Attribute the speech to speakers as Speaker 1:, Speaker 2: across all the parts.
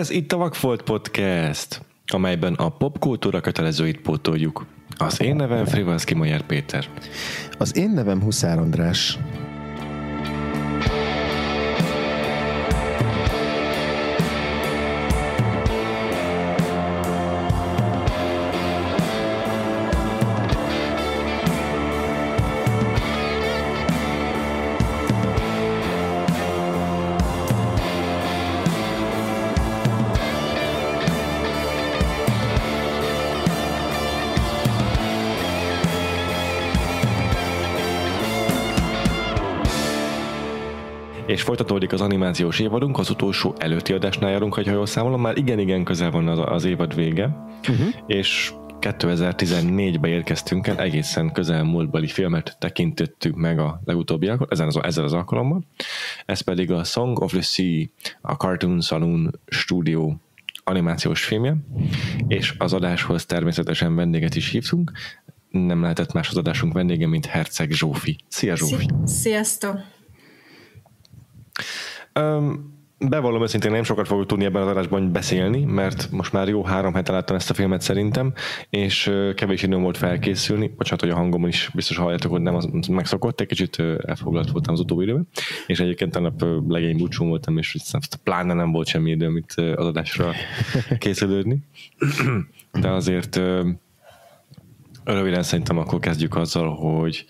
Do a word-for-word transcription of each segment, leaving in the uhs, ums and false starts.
Speaker 1: Ez itt a Vagfolt Podcast, amelyben a popkultúra kötelezőit pótoljuk. Az én nevem Frivalszky Majer Péter.
Speaker 2: Az én nevem Huszár András.
Speaker 1: És folytatódik az animációs évadunk, az utolsó előtti adásnál járunk, ha jól számolom, már igen-igen közel van az, az évad vége, uh-huh. és kétezer-tizennégybe érkeztünk el, egészen közelmúltbeli filmet tekintettük meg a legutóbbiakon, ezen az, ezzel az alkalommal. Ez pedig a Song of the Sea, a Cartoon Saloon Studio animációs filmje, és az adáshoz természetesen vendéget is hívtunk. Nem lehetett más az adásunk vendége, mint Herceg Zsófi. Szia, Zsófi!
Speaker 3: Sziasztok!
Speaker 1: Um, bevallom őszintén, nem sokat fogok tudni ebben az adásban beszélni, mert most már jó három hete láttam ezt a filmet szerintem, és uh, kevés időm volt felkészülni. Bocsánat, hogy a hangomon is biztos halljátok, hogy nem az megszokott, egy kicsit uh, elfoglalt voltam az utóbbi időben, és egyébként tegnap uh, legény búcsún voltam, és pláne nem volt semmi időm itt uh, az adásra készülődni. De azért uh, röviden szerintem akkor kezdjük azzal, hogy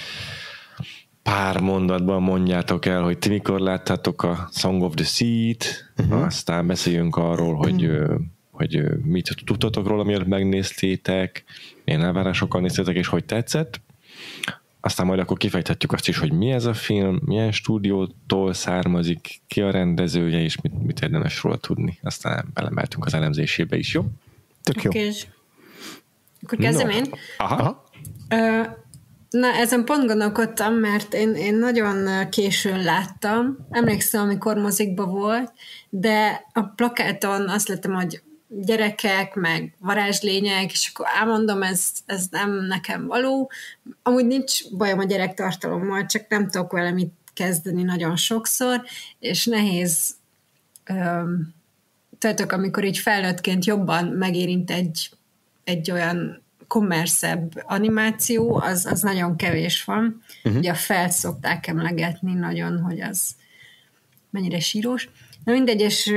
Speaker 1: pár mondatban mondjátok el, hogy ti mikor láttátok a Song of the Sea-t, uh-huh. aztán beszéljünk arról, hogy, uh-huh. hogy mit tudtatok róla, mielőtt megnéztétek, milyen elvárásokkal néztétek, és hogy tetszett. Aztán majd akkor kifejthetjük azt is, hogy mi ez a film, milyen stúdiótól származik, ki a rendezője, és mit, mit érdemes róla tudni. Aztán belemeltünk az elemzésébe is, jó?
Speaker 2: Tök jó.
Speaker 3: Okay. Akkor kezdem no. én?
Speaker 1: Aha. Aha.
Speaker 3: Uh, Na, ezen pont gondolkodtam, mert én, én nagyon későn láttam. Emlékszem, amikor mozikba volt, de a plakáton azt láttam, hogy gyerekek, meg varázslények, és akkor elmondom, ez, ez nem nekem való. Amúgy nincs bajom a gyerektartalommal, csak nem tudok vele mit kezdeni nagyon sokszor, és nehéz um, tudjátok, amikor így felnőttként jobban megérint egy, egy olyan kommerszebb animáció, az, az nagyon kevés van. Uh-huh. Ugye a Felt szokták emlegetni nagyon, hogy az mennyire sírós. Na mindegy, és,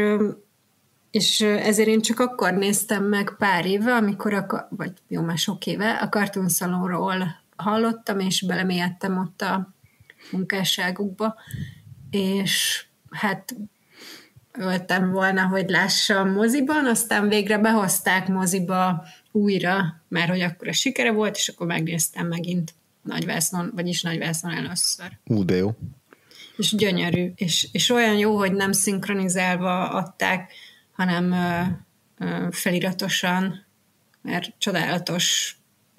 Speaker 3: és ezért én csak akkor néztem meg pár éve, amikor, a, vagy jó, már sok éve, a Cartoon Saloonról hallottam, és belemélyedtem ott a munkásságukba, és hát öltem volna, hogy lássam moziban, aztán végre behozták moziba újra, mert hogy akkor a sikere volt, és akkor megnéztem megint nagyvásznon, vagyis nagyvásznon először.
Speaker 2: Ú, de jó.
Speaker 3: És gyönyörű, és, és olyan jó, hogy nem szinkronizálva adták, hanem ö, ö, feliratosan, mert csodálatos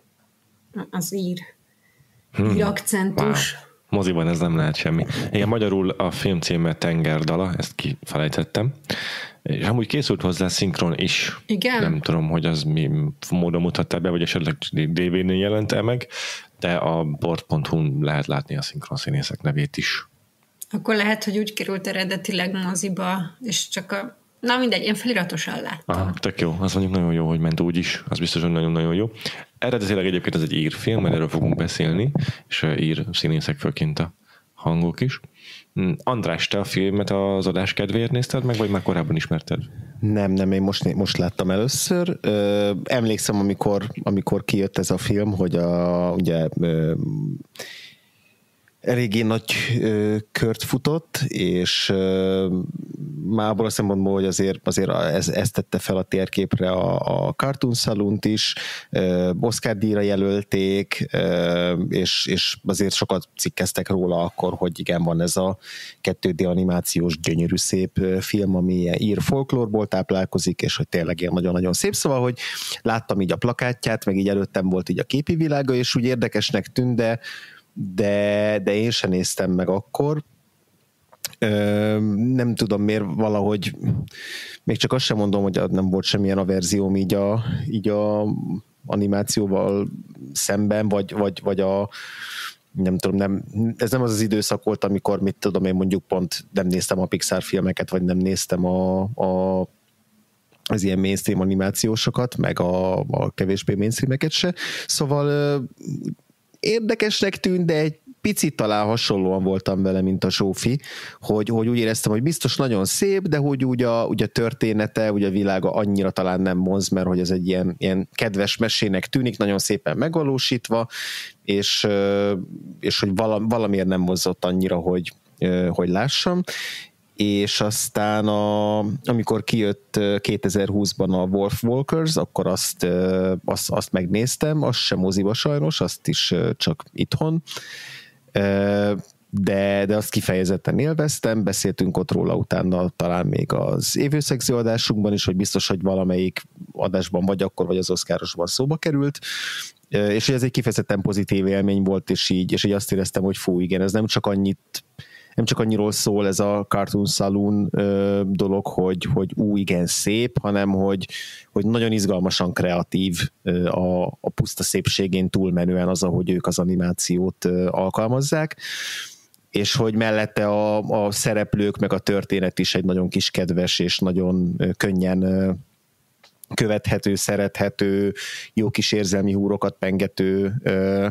Speaker 3: az ír, hmm. ír akcentus.
Speaker 1: Wow. Moziban ez nem lehet semmi. Igen, magyarul a film címe Tengerdala, ezt kifelejtettem. És amúgy készült hozzá szinkron is.
Speaker 3: Igen?
Speaker 1: Nem tudom, hogy az mi módon mutatta be, vagy esetleg dé vé dén jelent el meg, de a board pont hu-n lehet látni a szinkron színészek nevét is.
Speaker 3: Akkor lehet, hogy úgy került eredetileg moziba, és csak a... Na mindegy, én feliratosan láttam.
Speaker 1: Aha, tök jó. Az mondjuk nagyon jó, hogy ment úgy is. Az biztos, hogy nagyon-nagyon jó. Eredetileg egyébként ez egy ír film, mert erről fogunk beszélni, és ír színészek főként a hangok is. András, te a filmet az adás kedvéért nézted meg, vagy már korábban ismerted?
Speaker 2: Nem, nem, én most, most láttam először. Ö, emlékszem, amikor, amikor kijött ez a film, hogy a, ugye ö, eléggé nagy ö, kört futott, és ö, már abból a szempontból, hogy azért, azért ez, ez tette fel a térképre a, a Cartoon Saloont is, ö, Oscar díjra jelölték, ö, és, és azért sokat cikkeztek róla akkor, hogy igen, van ez a kettő dé animációs gyönyörű szép film, ami ilyen ír folklórból táplálkozik, és hogy tényleg ilyen nagyon-nagyon szép. Szóval, hogy láttam így a plakátját, meg így előttem volt így a képi világa, és úgy érdekesnek tűnt, de De, de én sem néztem meg akkor. Ö, nem tudom miért, valahogy még csak azt sem mondom, hogy nem volt semmilyen averzióm így a, így a animációval szemben, vagy, vagy, vagy a nem tudom, nem, ez nem az az időszak volt, amikor mit tudom én mondjuk pont nem néztem a Pixar filmeket, vagy nem néztem a, a az ilyen mainstream animációsokat, meg a, a kevésbé mainstreameket se. Szóval érdekesnek tűnt, de egy picit talán hasonlóan voltam vele, mint a Zsófi, hogy, hogy úgy éreztem, hogy biztos nagyon szép, de hogy úgy a, úgy a története, úgy a világa annyira talán nem vonz, mert hogy ez egy ilyen, ilyen kedves mesének tűnik, nagyon szépen megvalósítva, és, és hogy valamiért nem mozott annyira, hogy, hogy lássam. És aztán a, amikor kijött kétezer-húszban a Wolf Walkers, akkor azt, azt, azt megnéztem, azt sem moziba sajnos, azt is csak itthon, de, de azt kifejezetten élveztem, beszéltünk ott róla utána talán még az évőszegző adásunkban is, hogy biztos, hogy valamelyik adásban vagy akkor, vagy az Oscarosban szóba került, és hogy ez egy kifejezetten pozitív élmény volt, és így, és így azt éreztem, hogy fú, igen, ez nem csak annyit nem csak annyiról szól ez a Cartoon Saloon ö, dolog, hogy, hogy ú, igen, szép, hanem hogy, hogy nagyon izgalmasan kreatív ö, a, a puszta szépségén túlmenően az, ahogy ők az animációt ö, alkalmazzák, és hogy mellette a, a szereplők meg a történet is egy nagyon kis kedves és nagyon ö, könnyen ö, követhető, szerethető, jó kis érzelmi húrokat pengető ö,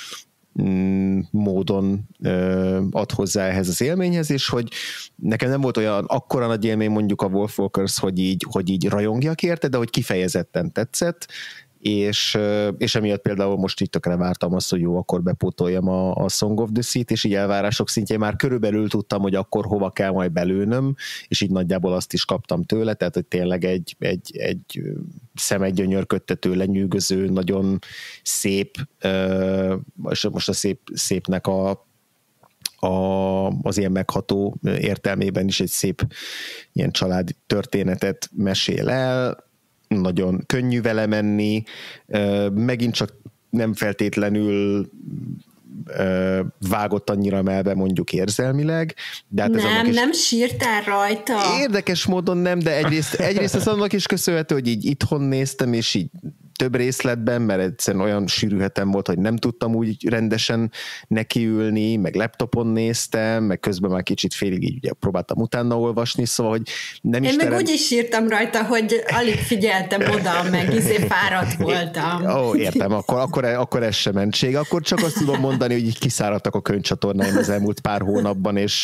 Speaker 2: módon ö, ad hozzá ehhez az élményhez, és hogy nekem nem volt olyan akkora nagy élmény mondjuk a Wolf Walkers, hogy így, hogy így rajongjak érte, de hogy kifejezetten tetszett, és, és emiatt például most így tökre vártam azt, hogy jó, akkor bepótoljam a, a Song of the Sea-t, és így elvárások szintjén már körülbelül tudtam, hogy akkor hova kell majd belőnöm, és így nagyjából azt is kaptam tőle, tehát hogy tényleg egy, egy, egy szemegygyönyörködtető, lenyűgöző, nagyon szép, és most a szép, szépnek a A, az ilyen megható értelmében is egy szép ilyen családi történetet mesél el, nagyon könnyű vele menni, megint csak nem feltétlenül vágott annyira melbe mondjuk érzelmileg. De hát
Speaker 3: nem,
Speaker 2: ez
Speaker 3: nem is... sírtál rajta.
Speaker 2: Érdekes módon nem, de egyrészt, egyrészt az annak is köszönhető, hogy így itthon néztem, és így több részletben, mert egyszerűen olyan sűrű hetem volt, hogy nem tudtam úgy rendesen nekiülni, meg laptopon néztem, meg közben már kicsit félig így ugye próbáltam utána olvasni, szóval, hogy nem
Speaker 3: Én
Speaker 2: is
Speaker 3: meg
Speaker 2: terem...
Speaker 3: úgy is sírtam rajta, hogy alig figyeltem oda, meg izé fáradt voltam.
Speaker 2: Ó, értem, akkor, akkor, akkor ez sem mentség. Akkor csak azt tudom mondani, hogy így kiszáradtak a könyvcsatornáim az elmúlt pár hónapban, és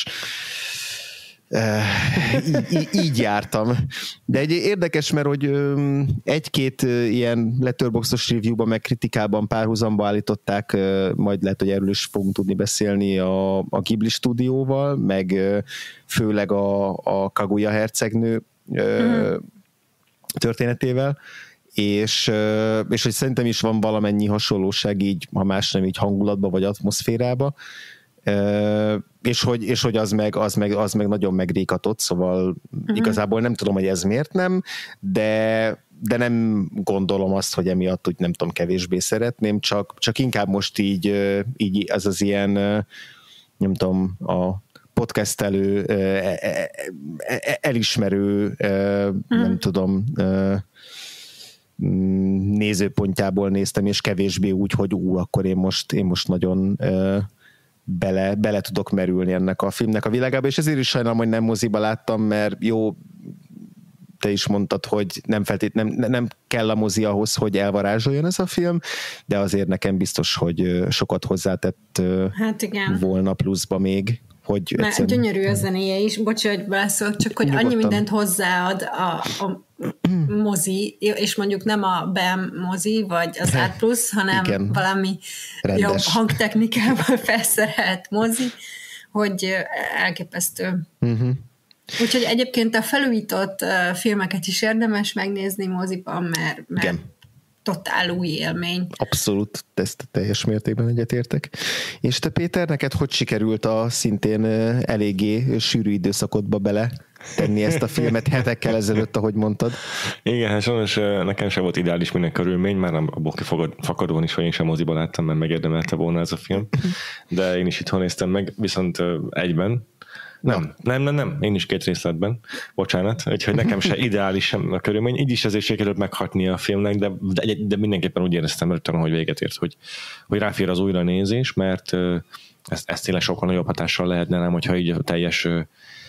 Speaker 2: így, így, így jártam. De egy érdekes, mert hogy egy-két ilyen Letterboxdos reviewban, meg kritikában párhuzamba állították, majd lehet, hogy erről is fogunk tudni beszélni a, a Ghibli stúdióval, meg főleg a, a Kaguya hercegnő mm. történetével, és, és hogy szerintem is van valamennyi hasonlóság így, ha más nem így hangulatba vagy atmoszférába, Uh, és, hogy, és hogy az meg, az meg, az meg nagyon megrékatott, szóval uh-huh. igazából nem tudom, hogy ez miért nem, de, de nem gondolom azt, hogy emiatt úgy nem tudom, kevésbé szeretném, csak, csak inkább most így, így ez az ilyen, nem tudom, a podcastelő, elismerő, uh-huh. nem tudom, nézőpontjából néztem, és kevésbé úgy, hogy ú, akkor én most, én most nagyon Bele, bele tudok merülni ennek a filmnek a világába, és ezért is sajnálom, hogy nem moziba láttam, mert jó, te is mondtad, hogy nem, feltét, nem, nem kell a mozi ahhoz, hogy elvarázsoljon ez a film, de azért nekem biztos, hogy sokat hozzátett
Speaker 3: hát igen.
Speaker 2: volna pluszba még. Hogy
Speaker 3: Mert
Speaker 2: egyszerűen...
Speaker 3: gyönyörű a zenéje is, bocs, hogy beleszólt, csak hogy
Speaker 2: Nyugodtan. Annyi
Speaker 3: mindent hozzáad a, a mozi, és mondjuk nem a bé e em mozi, vagy az Art Plus, hanem igen. valami rendes, jobb hangtechnikával felszerelt mozi, hogy elképesztő. Uh-huh. Úgyhogy egyébként a felújított filmeket is érdemes megnézni moziban, mert, mert totál új élmény.
Speaker 2: Abszolút, ezt teljes mértékben egyetértek. És te, Péter, neked hogy sikerült a szintén eléggé sűrű időszakodba bele tenni ezt a filmet hetekkel ezelőtt, ahogy mondtad?
Speaker 1: Igen, hát sajnos nekem sem volt ideális minden körülmény, már abból kifakadóan is, hogy én sem moziba láttam, mert megérdemelte volna ez a film, de én is itthon néztem meg, viszont egyben. Nem, nem, nem, nem, én is két részletben, bocsánat, úgyhogy nekem se ideális sem a körülmény, így is ezért sikerült meghatni a filmnek, de, de, de mindenképpen úgy éreztem előttem, hogy véget ért, hogy, hogy ráfér az újranézés, mert ez, ez tényleg sokkal nagyobb hatással lehetne, nem, hogyha így a teljes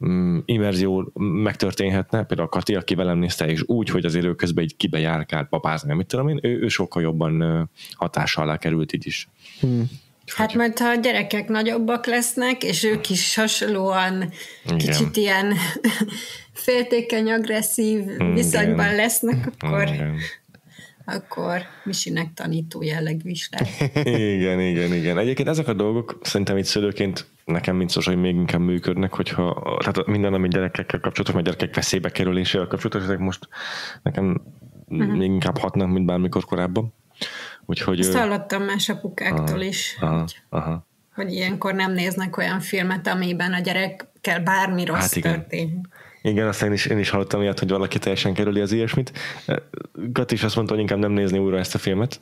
Speaker 1: immerzió megtörténhetne, például a Kati, aki velem nézte, és úgy, hogy az élő közben így kibe járkált papázni, mit tudom én, ő, ő sokkal jobban hatással alá került így is. Hmm.
Speaker 3: Hát majd ha a gyerekek nagyobbak lesznek, és ők is hasonlóan igen. kicsit ilyen féltékeny, agresszív igen. viszonyban lesznek, akkor, akkor Misinek tanító jellegű is lehet.
Speaker 1: Igen, igen, igen. Egyébként ezek a dolgok szerintem itt szülőként nekem mint szós, hogy még inkább működnek, hogyha tehát minden, ami gyerekekkel kapcsolatos, vagy gyerekek veszélybe kerülésével kapcsolatos, ezek most nekem uh-huh. még inkább hatnak, mint bármikor korábban. Úgyhogy,
Speaker 3: ezt hallottam más apukáktól aha, is, aha, hogy, aha. hogy ilyenkor nem néznek olyan filmet, amiben a gyerekkel bármi rossz hát igen. történik.
Speaker 1: Igen, aztán én is, én is hallottam ilyet, hogy valaki teljesen kerüli az ilyesmit. Gat is azt mondta, hogy inkább nem nézni újra ezt a filmet.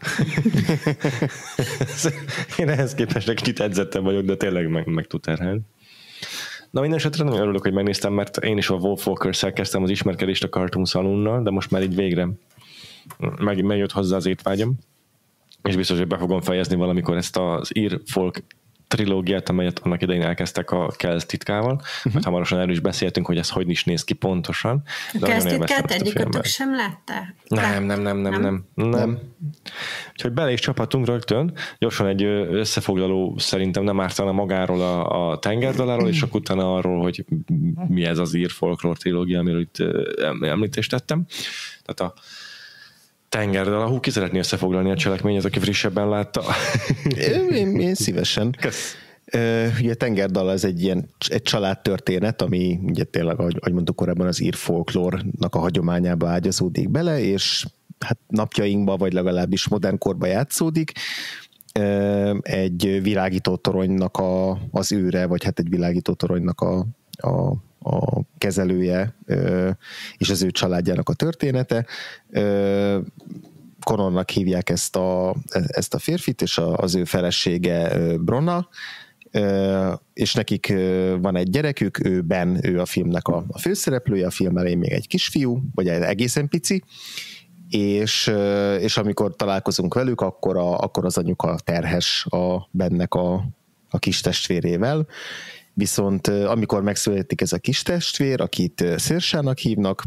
Speaker 1: Én ehhez képest egy kicsit edzettem vagyok, de tényleg meg, meg tud terhelni. Na minden esetre nagyon örülök, hogy megnéztem, mert én is a Wolf Walkers-szel kezdtem az ismerkedést a Cartoon Saloonnal, de most már így végre meg, megjött hozzá az étvágyam, és biztos, hogy be fogom fejezni valamikor ezt az ír folk trilógiát, amelyet annak idején elkezdtek a Kells titkával, uh-huh. mert hamarosan erről is beszéltünk, hogy ez hogy is néz ki pontosan.
Speaker 3: A Kells titkát egyikötök sem láttál?
Speaker 1: Nem, nem, nem, nem, nem, nem. nem. Úgyhogy bele is csaphatunk rögtön. Gyorsan egy összefoglaló szerintem nem ártana magáról a, a tengerdaláról, és akkor utána arról, hogy mi ez az ír folklór trilógia, amiről itt említést tettem. Tehát a Tengerdal, hú, ki szeretné összefoglalni a cselekményt, aki frissebben látta?
Speaker 2: én, én szívesen. Kösz. Uh, ugye Tengerdal ez egy ilyen egy családtörténet, ami ugye tényleg, ahogy, ahogy mondtuk korábban, az ír folklórnak a hagyományába ágyazódik bele, és hát napjainkban, vagy legalábbis modern korban játszódik. Uh, egy világító toronynak a, az őre, vagy hát egy világító toronynak a, a a kezelője és az ő családjának a története. Connornak hívják ezt a, ezt a férfit, és az ő felesége Bronna, és nekik van egy gyerekük, ő Ben, ő a filmnek a, a főszereplője, a film elején még egy kisfiú, vagy egy egészen pici, és, és amikor találkozunk velük, akkor, a, akkor az anyuka terhes a Bennek a, a kis testvérével. Viszont amikor megszületik ez a kis testvér, akit Szérsának hívnak,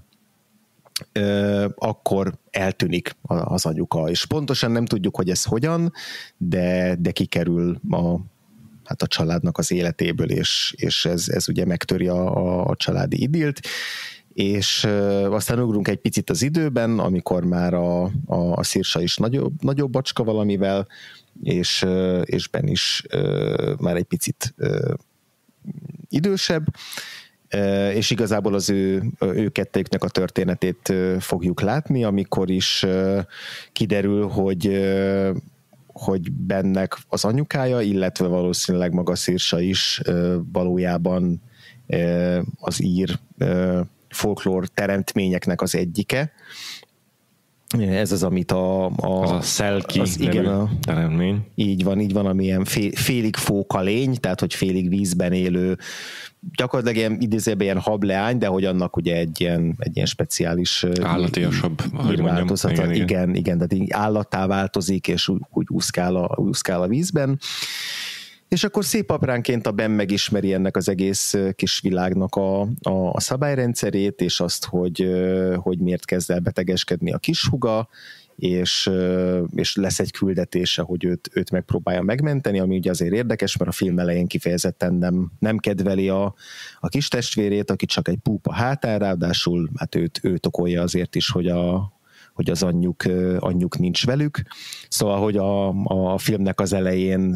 Speaker 2: akkor eltűnik az anyuka, és pontosan nem tudjuk, hogy ez hogyan, de, de kikerül a, hát a családnak az életéből, és, és ez, ez ugye megtöri a, a, a családi idilt, és aztán ugrunk egy picit az időben, amikor már a, a, a Szirsa is nagyobb, nagyobb bacska valamivel, és, és Ben is már egy picit idősebb, és igazából az ő, ő kettőjüknek a történetét fogjuk látni, amikor is kiderül, hogy, hogy Bennek az anyukája, illetve valószínűleg maga Szirsa is valójában az ír folklór teremtményeknek az egyike. Ez az, amit a... a
Speaker 1: az a Selkie az,
Speaker 2: igen, a,
Speaker 1: teremtmény.
Speaker 2: Így van, így van, ami ilyen fél, félig fóka lény, tehát hogy félig vízben élő, gyakorlatilag ilyen idézőben ilyen hableány, de hogy annak ugye egy ilyen, egy ilyen speciális
Speaker 1: állatiasabb
Speaker 2: változata. Igen, igen, igen, igen, tehát így állattá változik, és úgy, úgy úszkál, a, úszkál a vízben. És akkor szép apránként a Ben megismeri ennek az egész kis világnak a, a, a szabályrendszerét, és azt, hogy, hogy miért kezd el betegeskedni a kishuga, és, és lesz egy küldetése, hogy őt, őt megpróbálja megmenteni, ami ugye azért érdekes, mert a film elején kifejezetten nem, nem kedveli a, a kis testvérét, aki csak egy púpa hátán, ráadásul hát őt, őt okolja azért is, hogy a hogy az anyjuk, anyjuk nincs velük. Szóval, hogy a, a filmnek az elején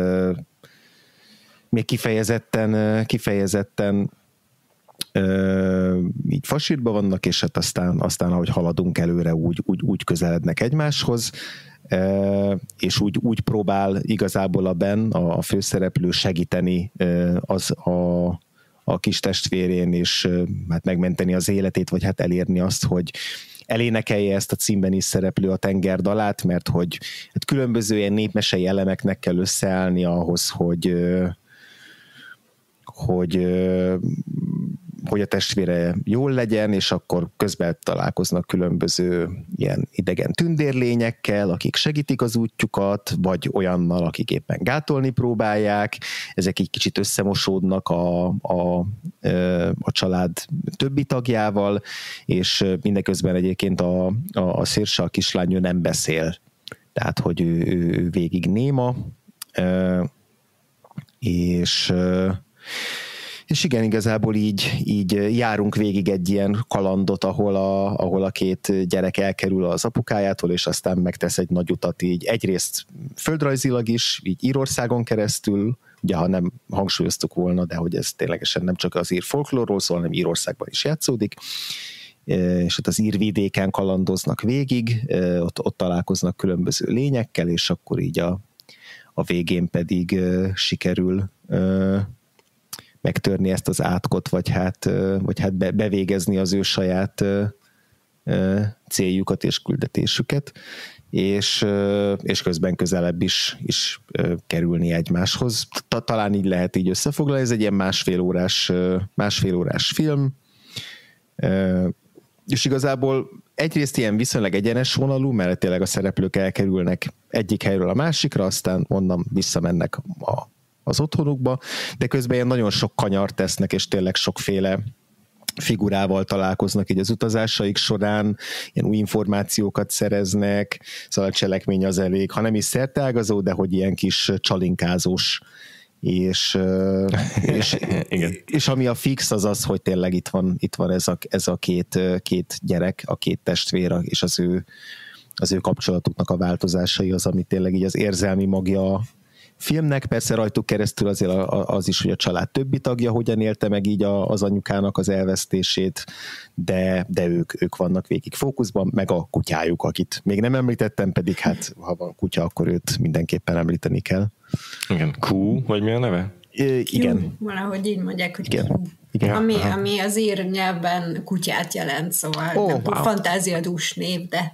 Speaker 2: még kifejezetten, kifejezetten így fasírban vannak, és hát aztán, aztán ahogy haladunk előre, úgy, úgy, úgy közelednek egymáshoz, és úgy, úgy próbál igazából a Ben, a főszereplő segíteni az a, a kis testvérén, és hát megmenteni az életét, vagy hát elérni azt, hogy elénekelje ezt a címben is szereplő a Tengerdalát, mert hogy hát különböző ilyen népmesei elemeknek kell összeállni ahhoz, hogy hogy hogy a testvére jól legyen, és akkor közben találkoznak különböző ilyen idegen tündérlényekkel, akik segítik az útjukat, vagy olyannal, akik éppen gátolni próbálják. Ezek így kicsit összemosódnak a, a, a család többi tagjával, és mindeközben egyébként a, a, a Saoirse, a kislány, ő nem beszél. Tehát, hogy ő, ő végig néma, és És igen, igazából így, így járunk végig egy ilyen kalandot, ahol a, ahol a két gyerek elkerül az apukájától, és aztán megtesz egy nagy utat így egyrészt földrajzilag is, így Írországon keresztül, ugye ha nem hangsúlyoztuk volna, de hogy ez ténylegesen nem csak az ír folklórról szól, hanem Írországban is játszódik, és ott az írvidéken kalandoznak végig, ott, ott találkoznak különböző lényekkel, és akkor így a, a végén pedig sikerül megtörni ezt az átkot, vagy hát, vagy hát bevégezni az ő saját céljukat és küldetésüket, és, és közben közelebb is, is kerülni egymáshoz. Talán így lehet így összefoglalni, ez egy ilyen másfél órás, másfél órás film, és igazából egyrészt ilyen viszonylag egyenes vonalú, mert tényleg a szereplők elkerülnek egyik helyről a másikra, aztán onnan visszamennek a az otthonukba, de közben ilyen nagyon sok kanyart tesznek, és tényleg sokféle figurával találkoznak így az utazásaik során, ilyen új információkat szereznek, szóval a cselekmény az elég, ha nem is szerteágazó, de hogy ilyen kis csalinkázós, és, és, és ami a fix az az, hogy tényleg itt van, itt van ez a, ez a két, két gyerek, a két testvér, és az ő, az ő kapcsolatuknak a változásai az, ami tényleg így az érzelmi magja filmnek, persze rajtuk keresztül azért az is, hogy a család többi tagja hogyan élte meg így az anyukának az elvesztését, de, de ők, ők vannak végig fókuszban, meg a kutyájuk, akit még nem említettem, pedig hát ha van kutya, akkor őt mindenképpen említeni kell.
Speaker 1: Igen, Q, vagy mi a neve?
Speaker 2: É, igen.
Speaker 3: Q, valahogy így mondják, hogy
Speaker 2: igen.
Speaker 3: Q.
Speaker 2: Igen.
Speaker 3: Ami, ami az ír nyelvben kutyát jelent, szóval oh, nem wow. fantáziadús név, de...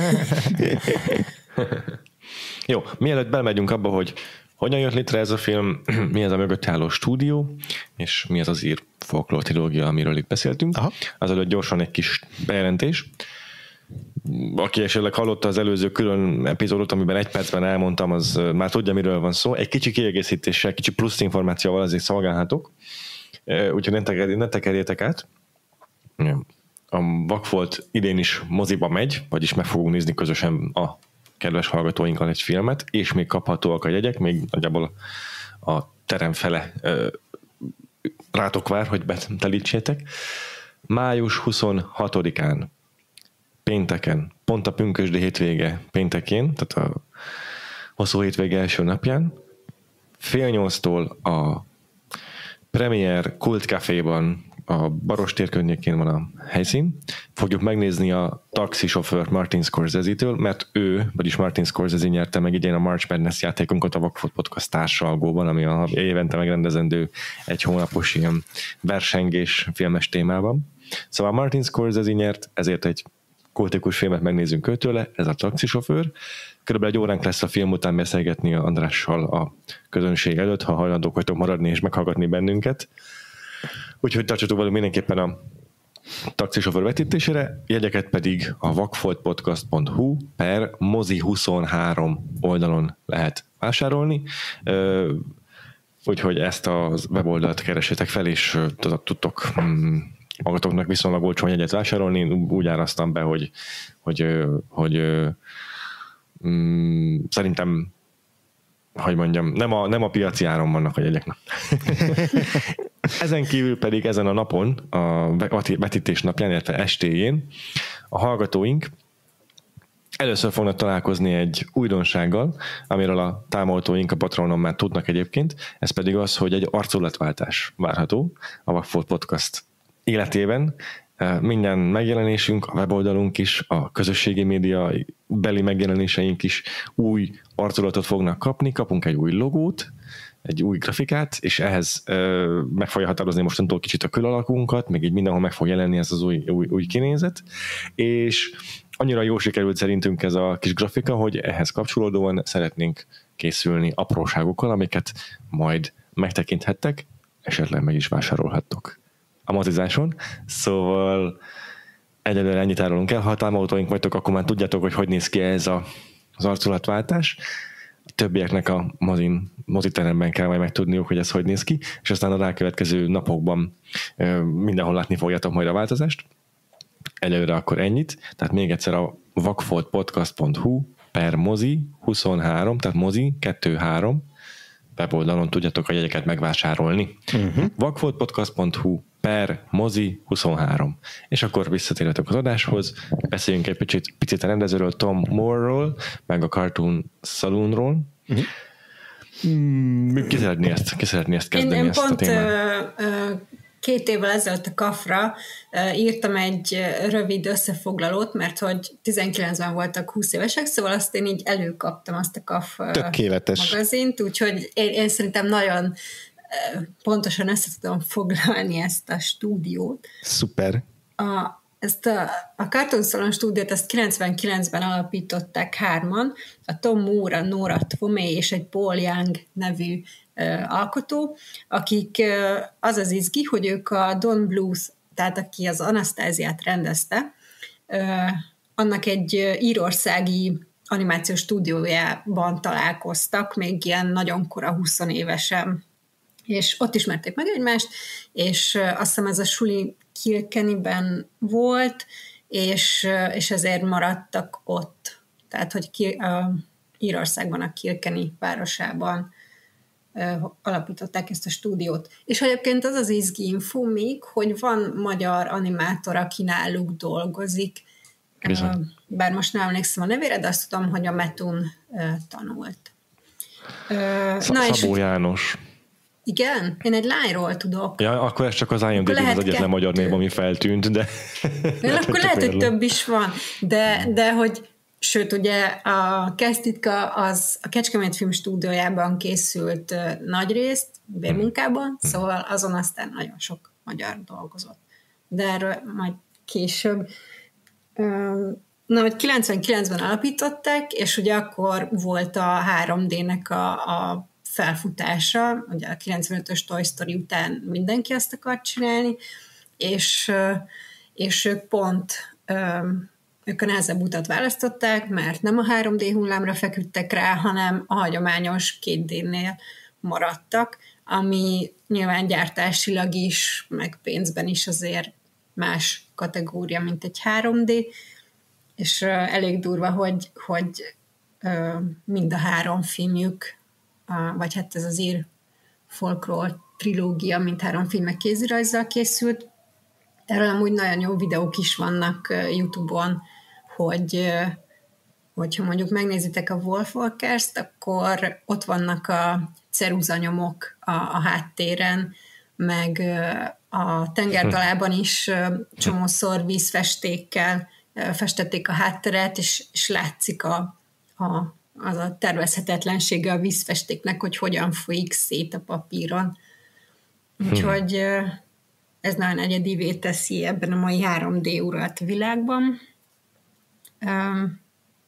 Speaker 1: Jó, mielőtt belemegyünk abba, hogy hogyan jött létre ez a film, mi ez a mögött álló stúdió, és mi ez az ír folklór trilógia, amiről itt beszéltünk. Aha. Azelőtt gyorsan egy kis bejelentés. Aki esetleg hallotta az előző külön epizódot, amiben egy percben elmondtam, az már tudja, miről van szó. Egy kicsi kiegészítéssel, kicsi plusz információval azért szolgálhatok. Úgyhogy ne, teker, ne tekerjétek át. A Vakfolt idén is moziba megy, vagyis meg fogunk nézni közösen a kedves hallgatóinkkal egy filmet, és még kaphatóak a jegyek, még nagyjából a terem fele ö, rátok vár, hogy betelítsétek. május huszonhatodikán, pénteken, pont a pünkösdi hétvége péntekén, tehát a hosszú hétvége első napján, fél nyolctól a Premier Kult Caféban, a Barostér környékén van a helyszín. Fogjuk megnézni a taxisofőrt Martin Scorsese-től, mert ő, vagyis Martin Scorsese nyerte meg idén a March Madness játékunkat a Vakfolt Podcast társalgóban, ami a évente megrendezendő egy hónapos ilyen versengés filmes témában. Szóval Martin Scorsese nyert, ezért egy kultikus filmet megnézünk őtőle, ez a taxisofőr. Körülbelül egy óránk lesz a film után beszélgetni a Andrással a közönség előtt, ha hajlandók vagytok maradni és meghallgatni bennünket. Úgyhogy tartsatok velünk mindenképpen a taxisofőr vetítésére, jegyeket pedig a vakfoltpodcast pont hu per mozi huszonhárom oldalon lehet vásárolni. Úgyhogy ezt a weboldalt keresétek fel, és tudtok magatoknak viszonylag olcsón jegyet vásárolni. Úgy áraztam be, hogy, hogy, hogy, hogy mm, szerintem hogy mondjam, nem a, nem a piaci áron vannak a jegyeknek. Ezen kívül pedig ezen a napon, a vetítés napján, illetve estéjén a hallgatóink először fognak találkozni egy újdonsággal, amiről a támogatóink a Patronon már tudnak egyébként, ez pedig az, hogy egy arculatváltás várható a Vakfolt Podcast életében. Minden megjelenésünk, a weboldalunk is, a közösségi média beli megjelenéseink is új arculatot fognak kapni, kapunk egy új logót, egy új grafikát, és ehhez ö, meg fogja határozni mostantól kicsit a külalakunkat, meg így mindenhol meg fog jelenni ez az új, új, új kinézet, és annyira jól sikerült szerintünk ez a kis grafika, hogy ehhez kapcsolódóan szeretnénk készülni apróságokkal, amiket majd megtekinthettek, esetleg meg is vásárolhattok a mozizáson, szóval egyelőre ennyit árulunk el. Ha támogatóink vagytok, akkor már tudjátok, hogy hogy néz ki ez a, az arculatváltás. A többieknek a mozin, moziteremben kell majd megtudniuk, hogy ez hogy néz ki, és aztán a rákövetkező napokban mindenhol látni fogjátok majd a változást. Egyelőre akkor ennyit. Tehát még egyszer a vakfoltpodcast pont hu per mozi huszonhárom, tehát mozi kettő három weboldalon tudjátok a jegyeket megvásárolni. Uh-huh. vakfoltpodcast pont hu per mozi huszonhárom. És akkor visszatérhetek az adáshoz, beszéljünk egy picit, picit a rendezőről, Tom Moore-ról, meg a Cartoon Saloonról. Uh-huh. Hmm, ki szeretné ezt, ki szeretné ezt kezdeni,
Speaker 3: én, én
Speaker 1: ezt
Speaker 3: pont,
Speaker 1: a témát?
Speaker 3: Ö, ö, két évvel ezelőtt a kafra írtam egy rövid összefoglalót, mert hogy tizenkilencben voltak húsz évesek, szóval azt én így előkaptam azt a kaf
Speaker 2: Tökéletes.
Speaker 3: magazint, úgyhogy én, én szerintem nagyon pontosan össze tudom foglalni ezt a stúdiót.
Speaker 2: Szuper.
Speaker 3: A, ezt a, a Cartoon Salon stúdiót ezt kilencvenkilencben alapították hárman, a Tom Moore, a Nora Twomey és egy Paul Young nevű uh, alkotó, akik uh, az az izgi, hogy ők a Don Bluth, tehát aki az Anasztáziát rendezte, uh, annak egy uh, írországi animációs stúdiójában találkoztak, még ilyen nagyon kora húsz évesen, és ott ismerték meg egymást, és uh, azt hiszem ez a suli Kilkennyben volt, és, és ezért maradtak ott. Tehát, hogy ki, a Írországban, a Kilkenny városában uh, alapították ezt a stúdiót. És egyébként az az izgi info még, hogy van magyar animátor, aki náluk dolgozik. Uh, bár most nem emlékszem a nevére, de azt tudom, hogy a Metun uh, tanult.
Speaker 1: Uh, Szabó János.
Speaker 3: Igen? Én egy lányról tudok.
Speaker 1: Ja, akkor ez csak az I M D B az egyetlen magyar név, ami feltűnt, de...
Speaker 3: Én akkor lehet, hogy több is van, de, de hogy, sőt, ugye a Kezditka az a Kecskemét Film Stúdiójában készült uh, nagy részt, bérmunkában, hmm. szóval azon aztán nagyon sok magyar dolgozott. De erről majd később. Um, na, hogy kilencvenkilencben alapították, és ugye akkor volt a három D-nek a, a felfutása, ugye a kilencvenötös Toy Story után mindenki azt akart csinálni, és, és ők pont ők a nehezebb utat választották, mert nem a három D hullámra feküdtek rá, hanem a hagyományos két D-nél maradtak, ami nyilván gyártásilag is, meg pénzben is azért más kategória, mint egy három D, és elég durva, hogy, hogy mind a három filmjük, vagy hát ez az ír folklór trilógia, mint három filmek kézirajzzal készült. Erről amúgy nagyon jó videók is vannak YouTube-on, hogy hogyha mondjuk megnézitek a Wolfwalkers-t, akkor ott vannak a ceruzanyomok a, a háttéren, meg a tengertalában is csomószor vízfestékkel festették a hátteret, és, és látszik a, a az a tervezhetetlensége a vízfestéknek, hogy hogyan folyik szét a papíron. Úgyhogy ez nagyon egyedivé teszi ebben a mai három D uralt világban. Um,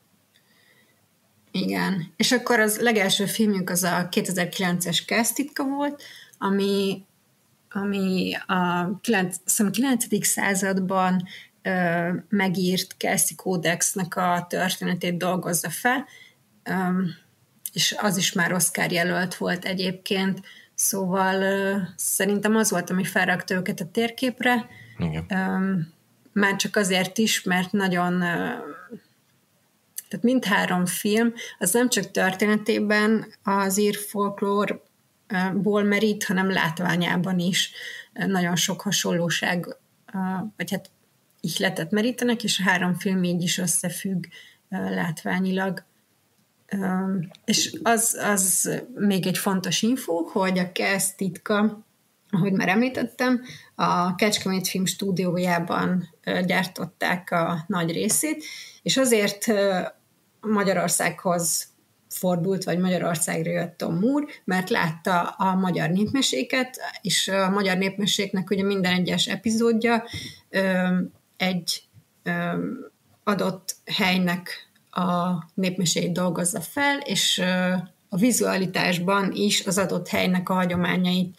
Speaker 3: igen. És akkor az legelső filmjük az a kétezer-kilences Kezditka volt, ami, ami a kilencedik században uh, megírt Kelsey Codexnek a történetét dolgozza fel, Um, és az is már Oscar jelölt volt egyébként, szóval uh, szerintem az volt, ami felrakta őket a térképre.
Speaker 1: Igen.
Speaker 3: Um, már csak azért is, mert nagyon uh, tehát mindhárom film, az nem csak történetében az ír folklórból merít, hanem látványában is uh, nagyon sok hasonlóság, uh, vagy hát ihletet merítenek, és a három film így is összefügg uh, látványilag. Um, és az, az még egy fontos info, hogy a Kezditka, ahogy már említettem, a Kecskemét Film Stúdiójában uh, gyártották a nagy részét, és azért uh, Magyarországhoz fordult, vagy Magyarországra jött Tom Moore, mert látta a magyar népmeséket, és a magyar népmeséknek ugye minden egyes epizódja um, egy um, adott helynek a népmeséit dolgozza fel, és a vizualitásban is az adott helynek a hagyományait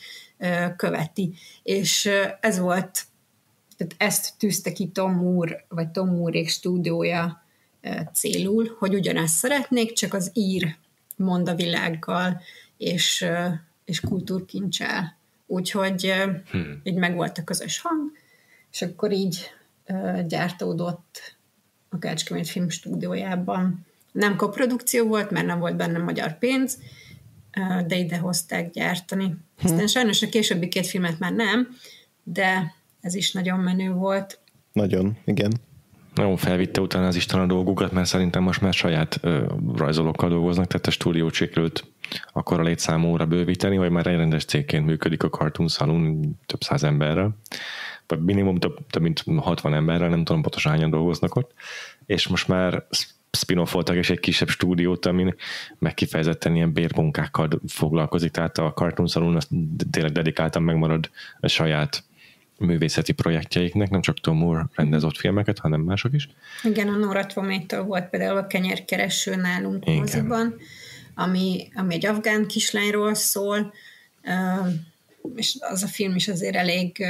Speaker 3: követi. És ez volt, tehát ezt tűzte ki Tom Moore, vagy Tom Moore-ék stúdiója célul, hogy ugyanezt szeretnék, csak az ír mondavilággal és, és kultúrkincsel. Úgyhogy hmm. így megvolt a közös hang, és akkor így gyártódott a Kecskemét Filmstúdiójában. Nem koprodukció volt, mert nem volt benne magyar pénz, de ide hozták gyártani. Aztán hmm. sajnos a későbbi két filmet már nem, de ez is nagyon menő volt.
Speaker 2: Nagyon, igen.
Speaker 1: Nagyon felvitte utána az Isten a dolgukat, mert szerintem most már saját ö, rajzolókkal dolgoznak, tehát a stúdiót sikerült akkor a létszámúra bővíteni, vagy már egy rendes cégként működik a Cartoon Saloon több száz emberrel, vagy minimum több, több mint hatvan emberrel, nem tudom pontosan hányan dolgoznak ott, és most már spin-offoltak és egy kisebb stúdiót, ami meg kifejezetten ilyen bérmunkákkal foglalkozik, tehát a Cartoon Saloon az tényleg dedikáltan megmarad a saját művészeti projektjeiknek, nem csak Tom Moore rendezott filmeket, hanem mások is.
Speaker 3: Igen, a Nora Twométől volt például a Kenyérkereső nálunk Igen. moziban, ami, ami egy afgán kislányról szól, és az a film is azért elég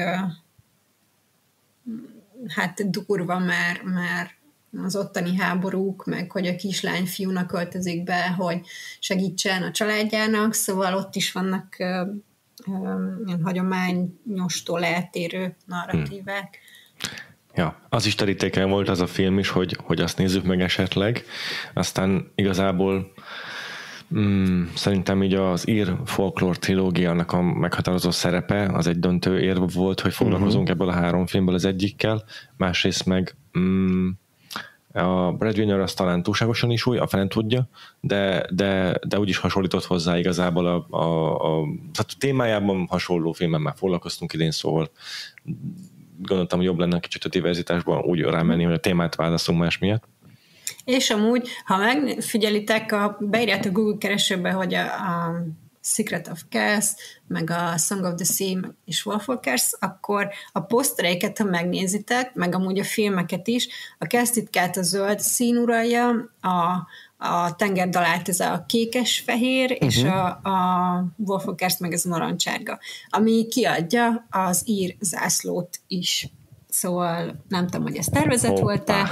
Speaker 3: hát durva, mert, mert az ottani háborúk, meg hogy a kislány fiúnak költözik be, hogy segítsen a családjának, szóval ott is vannak ilyen hagyományostól eltérő narratívák.
Speaker 1: Hmm. Ja, az is terítéken volt az a film is, hogy, hogy azt nézzük meg esetleg. Aztán igazából mm, szerintem így az ír folklór trilógiának a meghatározó szerepe az egy döntő érv volt, hogy foglalkozunk uh-huh. ebből a három filmből az egyikkel. Másrészt meg mm, a Breadwinner az talán túlságosan is új, a fene tudja, de, de, de úgyis hasonlított hozzá igazából a, a, a, a témájában hasonló filmen már foglalkoztunk idén, szóval gondoltam, hogy jobb lenne kicsit a diverzitásban úgy rámenni, hogy a témát választunk más miatt.
Speaker 3: És amúgy, ha megfigyelitek, a, beírjátok Google keresőbe, hogy a, a Secret of Chaos, meg a Song of the Sea és Wolfwalkers, akkor a posztereiket, ha megnézitek, meg amúgy a filmeket is, a Kersztitkát a zöld szín uralja, a, a tengerdalát ez a kékes-fehér, uh-huh. és a, a Wolfwalkers meg ez a narancsárga, ami kiadja az ír zászlót is. Szóval nem tudom, hogy ez tervezett volt-e,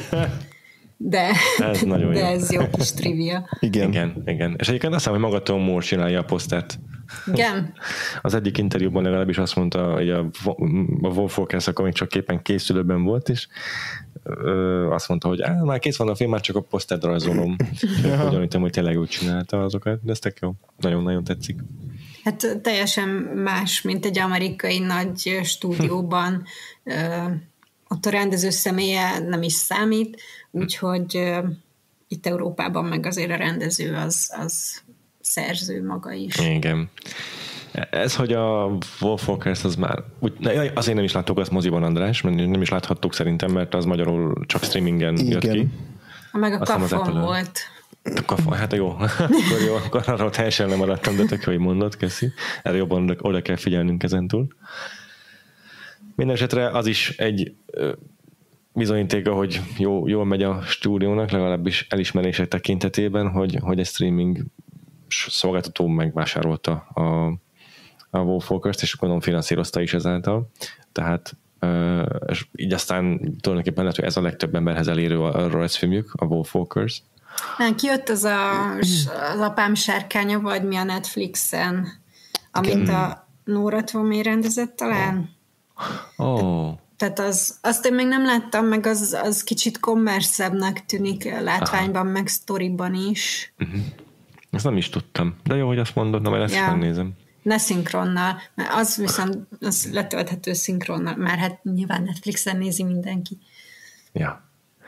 Speaker 3: de ez, nagyon de jó. Ez jó kis trivia.
Speaker 1: Igen. igen, igen. És egyébként azt hiszem, hogy maga Tom Moore csinálja a posztert.
Speaker 3: Igen.
Speaker 1: Az egyik interjúban legalábbis azt mondta, hogy a, a Wolfwalkers akkor még csak képen készülőben volt, és ö, azt mondta, hogy á, már kész van a film, már csak a posztert rajzolom. Úgy gyanítom, hogy tényleg úgy csinálta azokat, de ez tök jó. Nagyon-nagyon tetszik.
Speaker 3: Hát teljesen más, mint egy amerikai nagy stúdióban. Ott a rendező személye nem is számít, úgyhogy uh, itt Európában meg azért a rendező az, az szerző maga is.
Speaker 1: Igen. Ez, hogy a Wolfwalkers az már, úgy, azért nem is láttuk azt moziban, András, mert nem is láthattuk szerintem, mert az magyarul csak streamingen Igen. jött ki.
Speaker 3: Meg a Kafon volt.
Speaker 1: A Kafon, hát jó. akkor jó, akkor arra teljesen nem maradtam, de tök jó, hogy mondod, köszi. Erre jobban oda, oda kell figyelnünk ezentúl. Mindenesetre az is egy bizonyítéka, hogy jó, jól megy a stúdiónak, legalábbis elismerések tekintetében, hogy, hogy egy streaming szolgáltató megvásárolta a, a Wolfwalkers-t, és gondolom finanszírozta is ezáltal. Tehát és így aztán tulajdonképpen lehet, hogy ez a legtöbb emberhez elérő a, a rajzfilmjük, a Wolfwalkers.
Speaker 3: Nem, kijött az a, az Apám sárkánya, vagy mi a Netflixen, amit a Nora Twomé rendezett talán.
Speaker 1: Oh.
Speaker 3: Tehát az, azt én még nem láttam, meg az, az kicsit kommerszebbnek tűnik látványban, Aha. meg sztoriban is.
Speaker 1: Uh-huh. Ezt nem is tudtam. De jó, hogy azt mondod, na majd ezt ja. megnézem.
Speaker 3: Ne szinkronnal, mert az viszont az letölthető szinkronnal, már hát nyilván Netflixen nézi mindenki.
Speaker 1: Ja.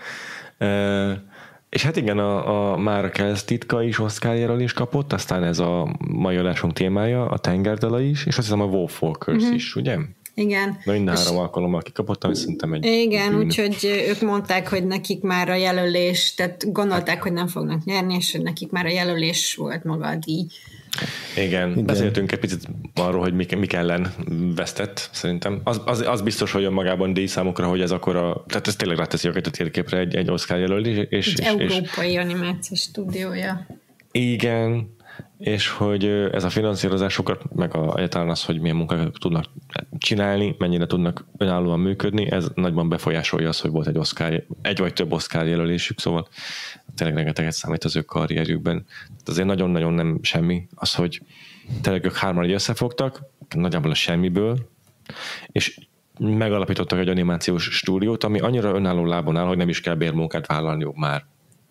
Speaker 1: E- És hát igen, a, a Mára Kelsz titka is Oscar-járól is kapott, aztán ez a mai adásunk témája, a Tengerdala is, és azt hiszem a Wolfwalkers uh-huh. is, ugye?
Speaker 3: Igen.
Speaker 1: De minden három alkalommal kikapott, ami szerintem egy...
Speaker 3: Igen, úgyhogy ők mondták, hogy nekik már a jelölés, tehát gondolták, hogy nem fognak nyerni, és hogy nekik már a jelölés volt maga a díj.
Speaker 1: Igen, Igen. beszéltünk egy picit arról, hogy mik, mik ellen vesztett, szerintem. Az, az, az biztos, hogy önmagában díj számukra, hogy ez akkor a... Tehát ez tényleg ráteszi őket a térképre egy, egy Oscar jelölés. És,
Speaker 3: egy és, európai és, animációs stúdiója.
Speaker 1: Igen, és hogy ez a finanszírozásokat, meg a, egyáltalán az, hogy milyen munkákat tudnak csinálni, mennyire tudnak önállóan működni, ez nagyban befolyásolja az, hogy volt egy Oscar, egy vagy több Oscar jelölésük, szóval tényleg rengeteget számít az ő karrierjükben. Azért nagyon-nagyon nem semmi az, hogy tényleg ők hárman így összefogtak, nagyjából a semmiből, és megalapítottak egy animációs stúdiót, ami annyira önálló lábon áll, hogy nem is kell bérmunkát vállalniuk már.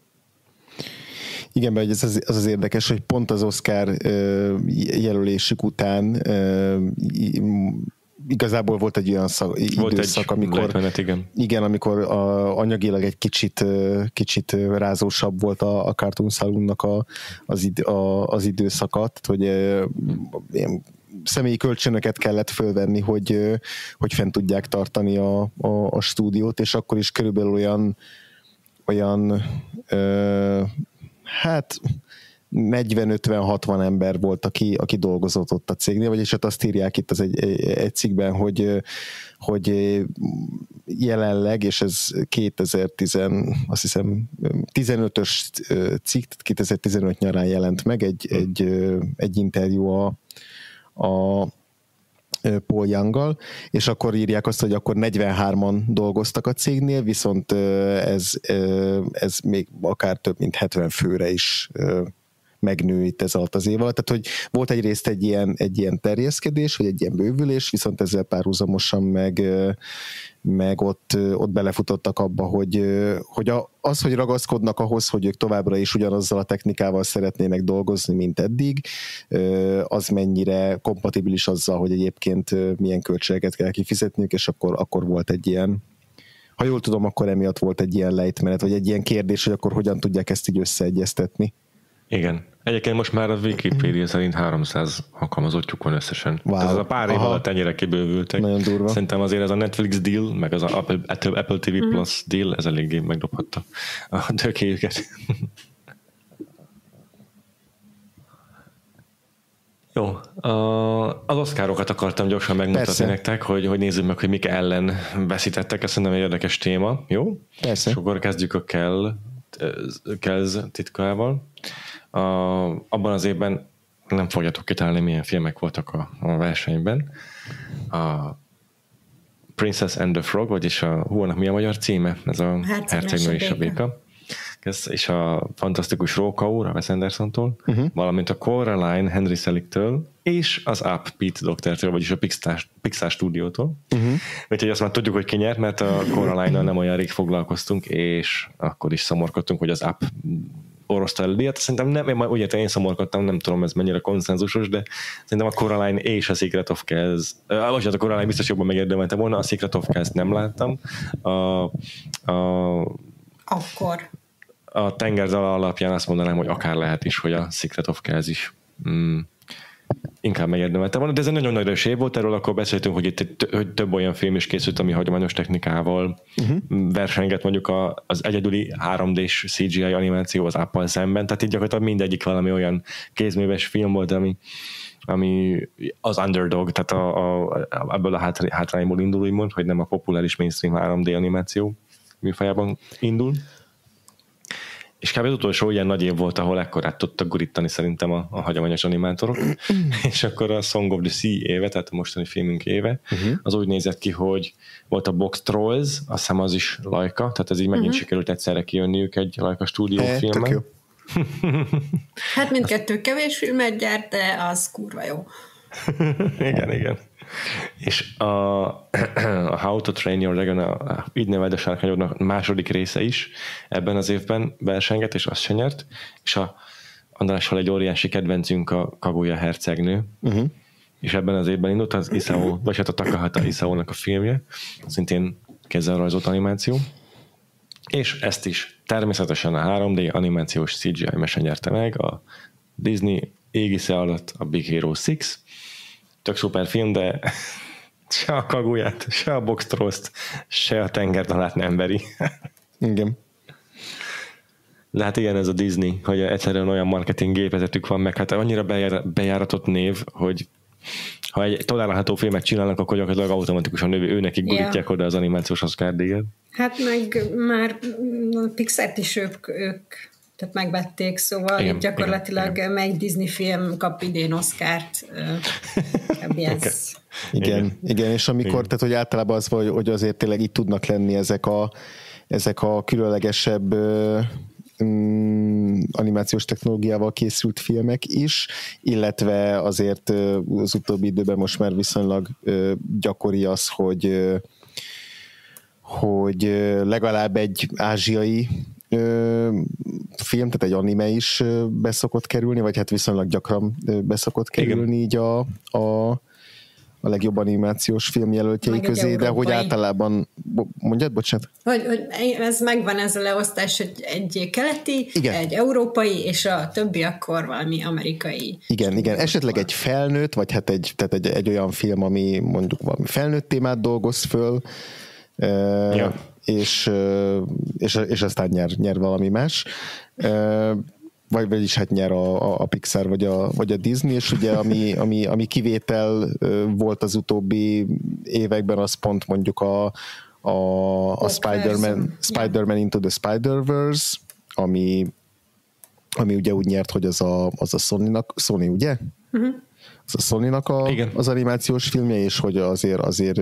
Speaker 2: Igen, mert ez az, az az érdekes, hogy pont az Oscar uh, jelölésük után uh, igazából volt egy olyan szak,
Speaker 1: volt
Speaker 2: időszak,
Speaker 1: egy
Speaker 2: amikor
Speaker 1: menet, igen.
Speaker 2: igen, amikor a, anyagilag egy kicsit, kicsit rázósabb volt a, a Cartoon Saloonnak a, az, id, a, az időszakat, hogy ilyen személyi kölcsönöket kellett fölvenni, hogy, hogy fent tudják tartani a, a, a stúdiót, és akkor is körülbelül olyan olyan ö, hát negyven ötven hatvan ember volt, aki, aki dolgozott ott a cégnél, vagyis hát azt írják itt az egy, egy cikkben, hogy, hogy jelenleg, és ez kétezer-tíz, azt hiszem tizenötös cikk, kétezer-tizenöt nyarán jelent meg egy, egy, egy interjú a, a Paul Young-gal, és akkor írják azt, hogy akkor negyvenhárman dolgoztak a cégnél, viszont ez, ez még akár több mint hetven főre is megnő itt ez alatt az év alatt. Tehát, hogy volt egyrészt egy ilyen, egy ilyen terjeszkedés, vagy egy ilyen bővülés, viszont ezzel párhuzamosan meg, meg ott, ott belefutottak abba, hogy, hogy az, hogy ragaszkodnak ahhoz, hogy ők továbbra is ugyanazzal a technikával szeretnének dolgozni, mint eddig, az mennyire kompatibilis azzal, hogy egyébként milyen költségeket kell kifizetniük, és akkor, akkor volt egy ilyen, ha jól tudom, akkor emiatt volt egy ilyen lejtmenet, vagy egy ilyen kérdés, hogy akkor hogyan tudják ezt így összeegyeztetni.
Speaker 1: Igen. Egyébként most már a Wikipedia szerint háromszáz alkalmazottjuk van összesen.
Speaker 2: Wow.
Speaker 1: Ez a pár év
Speaker 2: Aha.
Speaker 1: alatt ennyire kibővültek.
Speaker 2: Nagyon durva.
Speaker 1: Szerintem azért ez a Netflix deal, meg az a Apple, Apple té vé mm. Plus deal, ez eléggé megdobhatta a tőkéjüket. Jó, az Oscarokat akartam gyorsan megmutatni Persze. nektek, hogy, hogy nézzük meg, hogy mik ellen veszítettek, ez szerintem egy érdekes téma, jó?
Speaker 2: Persze.
Speaker 1: És akkor kezdjük a Kell, Kells titkával. A, abban az évben nem fogjátok kitalálni, milyen filmek voltak a, a versenyben. A Princess and the Frog, vagyis a, hú, annak mi a magyar címe? Ez a Hercegnő és a béka. És a Fantasztikus Róka úr, a Wes Andersontól, uh-huh. valamint a Coraline Henry Selick-től, és az Up Pete Doctortől, vagyis a Pixar, Pixar stúdiótól. Uh-huh. Úgyhogy azt már tudjuk, hogy ki nyert, mert a Coraline-nal nem olyan rég foglalkoztunk, és akkor is szomorkodtunk, hogy az Up orozta el díjat. Szerintem nem, én, úgy értem, én szomorkodtam, nem tudom, ez mennyire konszenzusos, de szerintem a Coraline és a Secret of Kells, vagy a Coraline biztos jobban megérdemelte volna, a Secret of Kells nem láttam. A, a,
Speaker 3: Akkor...
Speaker 1: a tengerdala alapján azt mondanám, hogy akár lehet is, hogy a Secret of Kells is mm, inkább megérdemelte volna, de ez egy nagyon nagy év volt, erről akkor beszéltünk, hogy itt hogy több olyan film is készült, ami hagyományos technikával uh-huh. versenget mondjuk a, az egyedüli három dés cé gé i animáció az Apple szemben, tehát így gyakorlatilag mindegyik valami olyan kézműves film volt, ami, ami az underdog, tehát a, a, ebből a hátrányból indul, úgymond, hogy nem a populáris mainstream három dé animáció műfajában indul. És kb. Az utolsó ilyen nagy év volt, ahol ekkorát tudtak gurítani szerintem a, a hagyományos animátorok. És akkor a Song of the Sea éve, tehát a mostani filmünk éve, uh-huh. az úgy nézett ki, hogy volt a Box Trolls, azt hiszem az is Laika, tehát ez így megint uh-huh. sikerült egyszerre kijönniük egy Laika stúdió
Speaker 2: hey,
Speaker 1: filmen.
Speaker 3: Hát mindkettő kevés filmet gyárt, de az kurva jó.
Speaker 1: igen, igen. És a, a How to Train Your Dragon, a, így neved a Sárkányodnak második része is ebben az évben versengett, és azt se nyert. És a Andrással egy óriási kedvencünk a Kaguya hercegnő, uh-huh. és ebben az évben indult az Isao, vagy hát a Takahata Isao-nak a filmje, szintén kézzel rajzolt animáció. És ezt is természetesen a három dé animációs cé gé i mese nyerte meg, a Disney égisze alatt a Big Hero hat. Tök szuper film, de se a Kaguyát, se a Box Trolls-t, se a tengerdalát nem veri.
Speaker 2: Igen.
Speaker 1: De hát igen, ez a Disney, hogy egyszerűen olyan marketing gépezetük van, meg hát annyira bejár, bejáratott név, hogy ha egy tolerálható filmet csinálnak, akkor gyakorlatilag automatikusan ő, ő nekik gurítják yeah. oda az animációs Oscar díjat.
Speaker 3: Hát meg már a Pixart is ők, ők tehát megvették, szóval
Speaker 1: igen,
Speaker 3: itt gyakorlatilag
Speaker 1: igen, igen.
Speaker 3: melyik Disney film kap idén Oscart. Okay.
Speaker 2: Igen, igen, igen, és amikor, igen. tehát hogy általában az, hogy, hogy azért tényleg itt tudnak lenni ezek a, ezek a különlegesebb um, animációs technológiával készült filmek is, illetve azért az utóbbi időben most már viszonylag uh, gyakori az, hogy uh, hogy legalább egy ázsiai ö, film, tehát egy anime is beszokott kerülni, vagy hát viszonylag gyakran beszokott kerülni igen. így a, a, a legjobb animációs film jelöltjei meg közé, de hogy általában, mondjad, bocsánat?
Speaker 3: Hogy, hogy ez megvan ez a leosztás, hogy egy keleti, igen. egy európai, és a többi akkor valami amerikai.
Speaker 2: Igen, igen, esetleg egy felnőtt, vagy hát egy, tehát egy, egy olyan film, ami mondjuk valami felnőtt témát dolgoz föl, Uh, ja. és, uh, és, és aztán nyer, nyer valami más. Uh, vagy vagyis hát nyer a, a Pixar vagy a, vagy a Disney, és ugye ami, ami, ami kivétel uh, volt az utóbbi években, az pont mondjuk a, a, a Spider-Man, Spider-Man Into the Spider-Verse, ami, ami ugye úgy nyert, hogy az a, az a Sony-nak, Sony, ugye? Uh-huh. Az a Sony-nak a, az animációs filmje, és hogy azért azért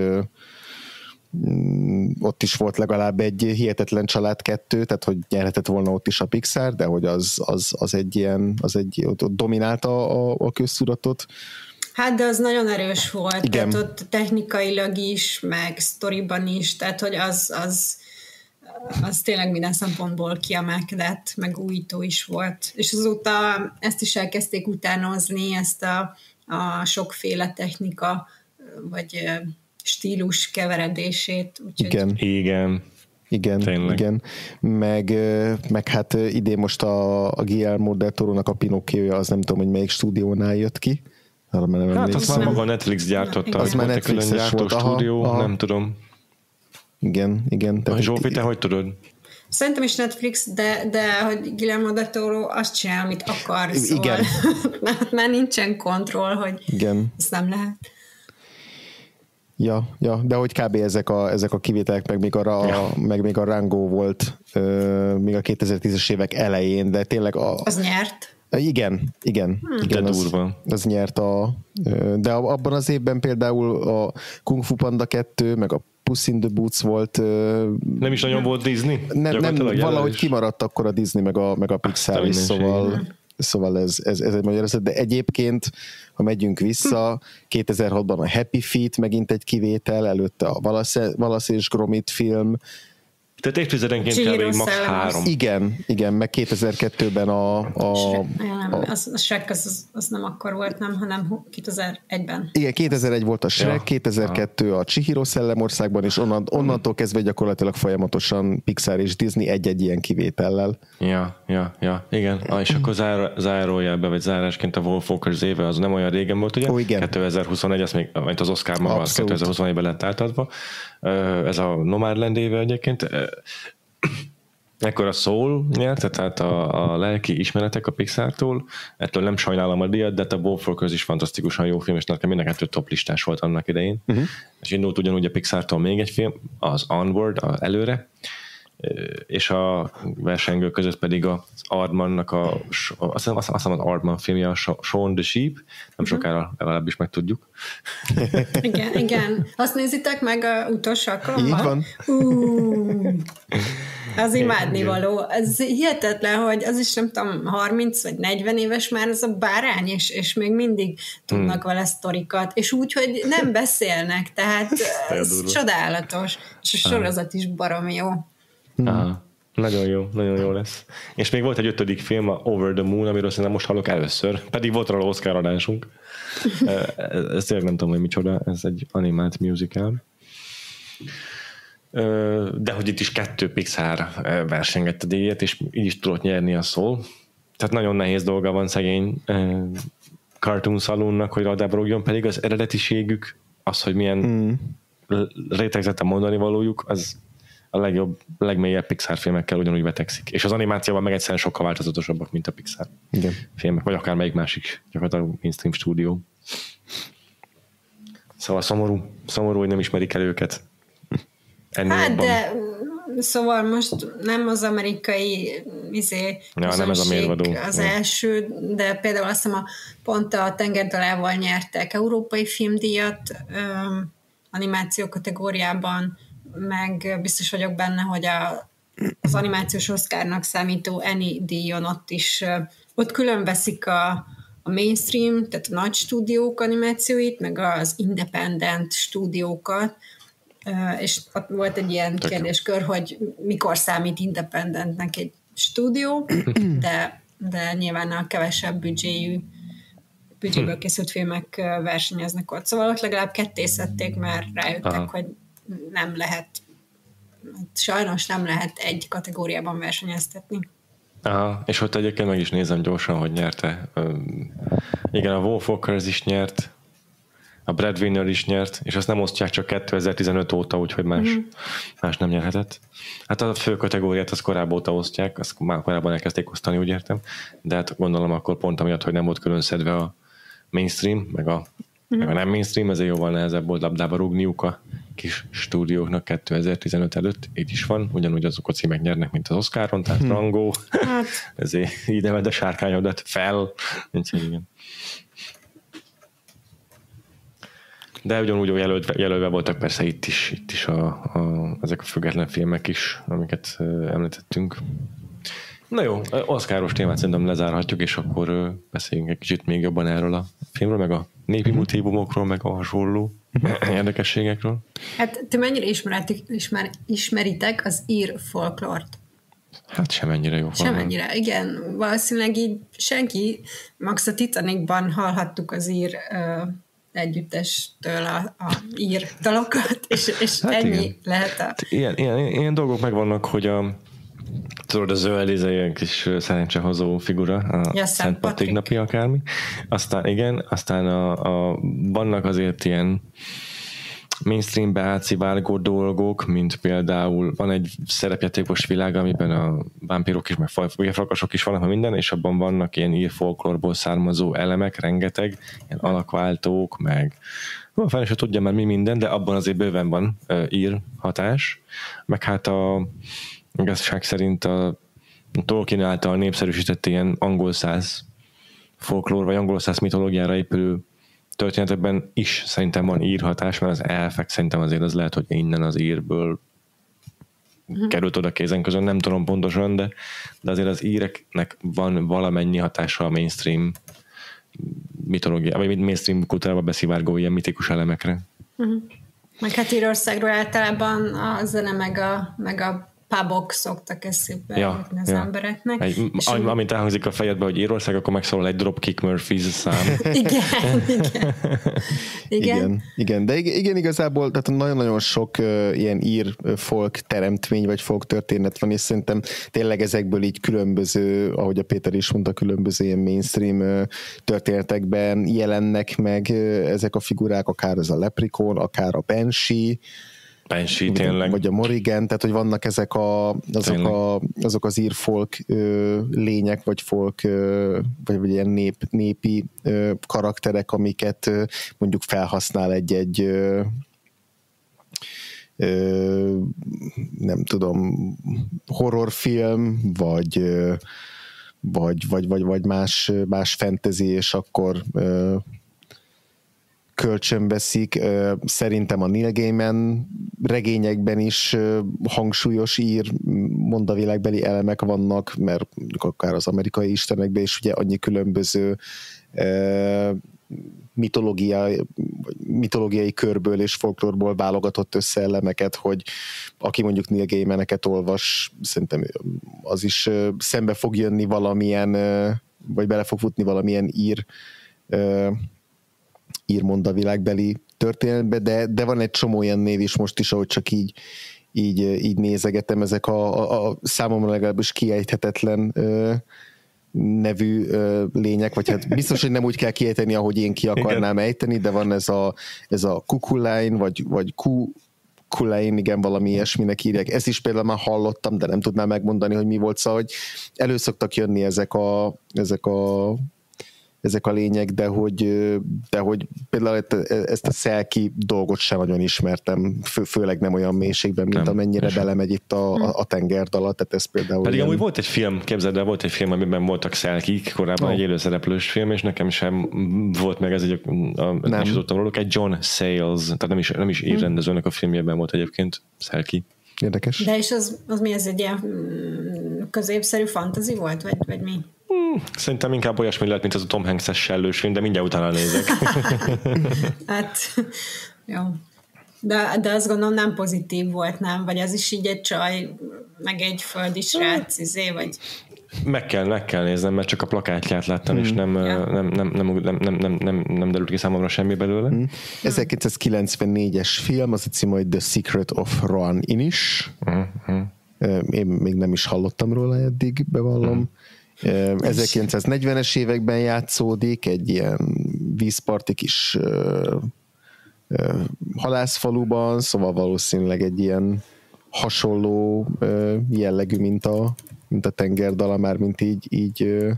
Speaker 2: ott is volt legalább egy Hihetetlen Család kettő, tehát hogy nyerhetett volna ott is a Pixar, de hogy az, az, az egy ilyen, az egy, ott, ott dominálta a, a köztudatot.
Speaker 3: Hát, de az nagyon erős volt,
Speaker 2: igen.
Speaker 3: tehát ott technikailag is, meg sztoriban is, tehát hogy az, az, az tényleg minden szempontból kiemelkedett, meg újító is volt. És azóta ezt is elkezdték utánozni, ezt a, a sokféle technika, vagy stílus keveredését. Úgyhogy...
Speaker 2: Igen.
Speaker 1: Igen.
Speaker 2: Igen, Tényleg. igen. Meg, meg hát idén most a, a Guillermo del Torónak a Pinocchioja, az nem tudom, hogy melyik stúdiónál jött ki.
Speaker 1: Nem hát azt már maga Netflix gyártotta.
Speaker 2: Az már Netflixes volt. Aha,
Speaker 1: stúdió, aha. Nem tudom.
Speaker 2: Igen, igen.
Speaker 1: A Zsófi, te hogy tudod?
Speaker 3: Szerintem is Netflix, de, de hogy Guillermo del Toro azt csinál, amit akar, szóval
Speaker 2: igen.
Speaker 3: már nincsen kontroll, hogy
Speaker 2: igen.
Speaker 3: ezt nem lehet.
Speaker 2: Ja, ja, de hogy kb. ezek a, ezek a kivételek, meg még, a, ja. a, meg még a Rango volt uh, még a kétezer-tízes évek elején, de tényleg a...
Speaker 3: Az nyert.
Speaker 2: Igen, igen.
Speaker 3: Hmm.
Speaker 2: igen
Speaker 1: de
Speaker 2: az,
Speaker 1: durva.
Speaker 2: Az nyert a... De abban az évben például a Kung Fu Panda kettő, meg a Puss in the Boots volt...
Speaker 1: Nem is nagyon volt Disney?
Speaker 2: Nem, nem valahogy kimaradt akkor a Disney, meg a, meg a Pixar is, szóval... Szóval ez, ez, ez egy magyarázat, de egyébként, ha megyünk vissza, kétezer-hatban a Happy Feet megint egy kivétel, előtte a Wallace, Wallace és Gromit film.
Speaker 1: Tehát évtizedenként kb. Max három.
Speaker 2: Igen, igen, meg kétezer-kettőben a... a,
Speaker 3: Shrek, nem, a az, a Shrek az, az, az nem akkor volt, nem, hanem kétezer-egyben.
Speaker 2: Igen, kétezer-egy volt a Shrek, ja. kétezer-kettő a Chihiro Szellemországban, és onnan, onnantól kezdve gyakorlatilag folyamatosan Pixar és Disney egy-egy ilyen kivétellel.
Speaker 1: Ja, ja, ja, igen. Ah, és akkor zár, zárójelbe, vagy zárásként a Wolfwalkers éve, az nem olyan régen volt, ugye?
Speaker 2: Ó, igen.
Speaker 1: kétezer-huszonegy, az még, mint az Oscar maga, az kétezer-huszonegyben lett átadva. Ez a Nomadland éve egyébként. Ekkor a Soul nyerte, tehát a, a lelki ismeretek a Pixartól. Ettől nem sajnálom a díjat, de a Wolfwalkers is fantasztikusan jó film, és nekem mind a kettő top listás volt annak idején. Uh-huh. És indult ugyanúgy a Pixartól még egy film, az Onward, az előre, és a versengők között pedig az Aardmannak a, azt hiszem, azt hiszem az Aardman filmje, a Shaun the Sheep, nem sokára legalábbis megtudjuk.
Speaker 3: Igen, igen. Azt nézitek meg a utolsó alkalommal?
Speaker 2: Így van.
Speaker 3: Uh, az imádnivaló. Ez hihetetlen, hogy az is nem tudom, harminc vagy negyven éves már az a bárány, és, és még mindig tudnak hmm. vele sztorikat, és úgy, hogy nem beszélnek, tehát ez csodálatos. És a sorozat is baromi jó.
Speaker 1: Aha. Nagyon jó, nagyon jó lesz. És még volt egy ötödik film, a Over the Moon, amiről szerintem most hallok először, pedig volt róla Oscar adásunk. Ezt tényleg nem tudom, hogy micsoda, ez egy animált musical. De hogy itt is kettő Pixar versengett a díjat, és így is tudott nyerni a Soul. Tehát nagyon nehéz dolga van szegény Cartoon Saloonnak, hogy radába rúgjon, pedig az eredetiségük, az, hogy milyen mm. rétegzett a mondani valójuk, az a legjobb, legmélyebb Pixar filmekkel ugyanúgy betegszik. És az animációban meg egyszerűen sokkal változatosabbak, mint a Pixar
Speaker 2: Igen.
Speaker 1: filmek, vagy akár melyik másik gyakorlatilag mainstream stúdió. Szóval szomorú, szomorú, hogy nem ismerik el őket. Ennél
Speaker 3: hát
Speaker 1: jobban.
Speaker 3: De szóval most nem az amerikai izé,
Speaker 1: ja, nem ez a mérvadó.
Speaker 3: Az
Speaker 1: ja.
Speaker 3: első, de például azt hiszem a, pont a Tengerdalával nyertek európai filmdíjat um, animáció kategóriában, meg biztos vagyok benne, hogy a, az animációs Oscarnak számító Annie díjon ott is, uh, ott külön veszik a, a mainstream, tehát a nagy stúdiók animációit, meg az independent stúdiókat, uh, és ott volt egy ilyen Tök kérdéskör, hogy mikor számít independentnek egy stúdió, de, de nyilván a kevesebb büdzséjű büdzséből készült filmek versenyeznek ott. Szóval ott legalább kettészették, mert rájöttek, Aha. hogy nem lehet, sajnos nem lehet egy kategóriában versenyeztetni.
Speaker 1: Aha, és ott egyébként meg is nézem gyorsan, hogy nyerte. Igen, a Wolf Walkers is nyert, a Breadwinner is nyert, és azt nem osztják csak kétezer-tizenöt óta, úgyhogy más, mm-hmm. más nem nyerhetett. Hát a fő kategóriát azt korábban óta osztják, azt már korábban elkezdték osztani, úgy értem, de hát gondolom akkor pont amiatt, hogy nem volt külön szedve a mainstream, meg a, mm-hmm. meg a nem mainstream, ezért jóval nehezebb volt labdába rúgniuk a kis stúdióknak kétezer-tizenöt előtt, így is van, ugyanúgy azok a címek nyernek, mint az Oscaron, tehát hmm. Rango, hát. ezért ide vedd a sárkányodat fel, úgyhogy igen. De ugyanúgy jelölve, jelölve voltak persze itt is, itt is a, a, ezek a független filmek is, amiket uh, említettünk. Na jó, oszkáros témát szerintem lezárhatjuk, és akkor uh, beszéljünk egy kicsit még jobban erről a filmről, meg a népi motívumokról, meg a hasonló érdekességekről.
Speaker 3: Hát te mennyire ismeritek, ismer, ismeritek az ír folklort?
Speaker 1: Hát semennyire jó.
Speaker 3: Semennyire, igen. Valószínűleg így senki, max a Titanicban hallhattuk az ír uh, együttestől a, a ír dalokat, és, és hát ennyi igen. lehet a...
Speaker 1: Ilyen, ilyen, ilyen dolgok megvannak, hogy a tudod, a zöld ilyen kis szerencsehozó figura, a ja, Szent Patrik napi akármi. Aztán igen, aztán a, a, vannak azért ilyen mainstreambe átszivárgó dolgok, mint például van egy szerepjátékos világ, amiben a vámpírok is, meg farkasok is vannak, minden, és abban vannak ilyen ír folklórból származó elemek, rengeteg, ilyen alakváltók, meg hú, fel is tudja már mi minden, de abban azért bőven van uh, ír hatás, meg hát a igazság szerint a Tolkien által népszerűsített ilyen angol száz folklór, vagy angol száz mitológiára épülő történetekben is szerintem van írhatás, mert az elfek szerintem azért az lehet, hogy innen az írből uh-huh. került oda kézen közön, nem tudom pontosan, de, de azért az íreknek van valamennyi hatása a mainstream mitológia, vagy mainstream kultúrában beszivárgó ilyen mitikus elemekre.
Speaker 3: Uh-huh. Meg hát Írországról általában a zene meg a, meg a pubok szoktak eszébe
Speaker 1: ja,
Speaker 3: az
Speaker 1: ja.
Speaker 3: embereknek.
Speaker 1: Egy, am, amint elhangzik a fejedbe, hogy Írország, akkor megszólal egy Dropkick Murphys szám.
Speaker 3: igen, igen.
Speaker 2: igen. Igen, igen. De igen, igazából tehát nagyon-nagyon sok uh, ilyen ír folk teremtmény, vagy folk történet van, és szerintem tényleg ezekből így különböző, ahogy a Péter is mondta, különböző ilyen mainstream uh, történetekben jelennek meg uh, ezek a figurák, akár ez a Leprechaun, akár a Banshee,
Speaker 1: Banshee, tényleg.
Speaker 2: Vagy a Morrigan, tehát hogy vannak ezek a, azok, a, azok az ír folk ö, lények, vagy folk, ö, vagy, vagy ilyen nép, népi ö, karakterek, amiket ö, mondjuk felhasznál egy-egy ö, ö, nem tudom, horrorfilm, vagy ö, vagy, vagy, vagy, vagy más, más fantasy, és akkor ö, kölcsönveszik. Szerintem a Neil Gaiman regényekben is hangsúlyos ír mondavilágbeli elemek vannak, mert akár az amerikai istenekben is ugye annyi különböző mitológiai, mitológiai körből és folklórból válogatott össze elemeket, hogy aki mondjuk Neil Gaimaneket olvas, szerintem az is szembe fog jönni valamilyen, vagy bele fog futni valamilyen ír írmondavilágbeli történetbe, de, de van egy csomó ilyen név is most is, ahogy csak így, így, így nézegetem, ezek a, a, a számomra legalábbis kiejthetetlen ö, nevű ö, lények, vagy hát biztos, hogy nem úgy kell kiejteni, ahogy én ki akarnám igen. ejteni, de van ez a, ez a Kukulain, vagy, vagy Ku Kulain, igen, valami ilyesminek írják. Ezt is például már hallottam, de nem tudnám megmondani, hogy mi volt, szóval, hogy elő szoktak jönni ezek a, ezek a ezek a lények, de hogy, de hogy például ezt a Selkie dolgot sem nagyon ismertem, fő, főleg nem olyan mélységben, mint nem, amennyire sem. Belemegy itt a, a, a tengerdala, tehát ez például...
Speaker 1: Pedig ilyen... amúgy volt egy film, képzeld el, volt egy film, amiben voltak Selkiek, korábban oh. egy élőszereplős film, és nekem sem volt meg ez egy, a, nem is tudtam róluk, egy John Sayles, tehát nem is, nem is írrendezőnek a filmjében volt egyébként Selkie.
Speaker 2: Érdekes.
Speaker 3: De és az, az mi, ez egy ilyen középszerű fantasy volt, vagy, vagy mi?
Speaker 1: Hmm, szerintem inkább olyasmi lehet, mint az a Tom Hanks-es sellős film, de mindjárt utána nézek.
Speaker 3: Hát, jó. De, de azt gondolom nem pozitív volt, nem? Vagy az is így egy csaj, meg egy földi srác, izé, vagy...
Speaker 1: Meg kell, meg kell néznem, mert csak a plakátját láttam, hmm. és nem, ja. nem, nem, nem, nem, nem, nem, nem, nem derült ki számomra semmi belőle. Hmm.
Speaker 2: ezerkilencszázkilencvennégyes film, az a cím, hogy The Secret of Roan Inish. Hmm. Én még nem is hallottam róla eddig, bevallom. Hmm. ezerkilencszáznegyvenes években játszódik, egy ilyen vízparti kis uh, uh, halászfaluban, szóval valószínűleg egy ilyen hasonló uh, jellegű, mint a, mint a tengerdala, már mint így, így uh,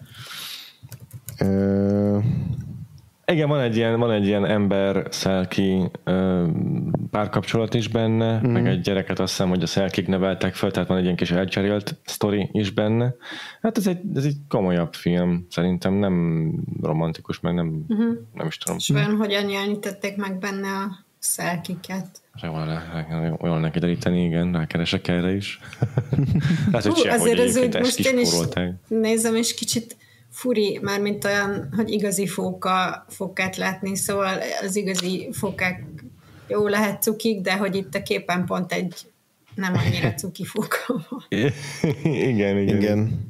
Speaker 2: uh,
Speaker 1: igen, van egy ilyen, van egy ilyen ember-Selkie párkapcsolat is benne, mm. meg egy gyereket azt hiszem, hogy a Selkiek neveltek föl, tehát van egy ilyen kis elcserélt sztori is benne. Hát ez egy, ez egy komolyabb film, szerintem nem romantikus, meg nem, mm-hmm. nem is tudom.
Speaker 3: És olyan, hogyan jelenítették meg benne a Selkieket?
Speaker 1: Olyan neki deríteni, igen, rákeresek erre is. Hát,
Speaker 3: Hú, azért ez úgy most én is nézem, és kicsit furi, mármint olyan, hogy igazi fóka, fókát látni, szóval az igazi fókák jó lehet cukik, de hogy itt a képen pont egy nem annyira cuki fóka van.
Speaker 1: Igen, igen.
Speaker 2: igen.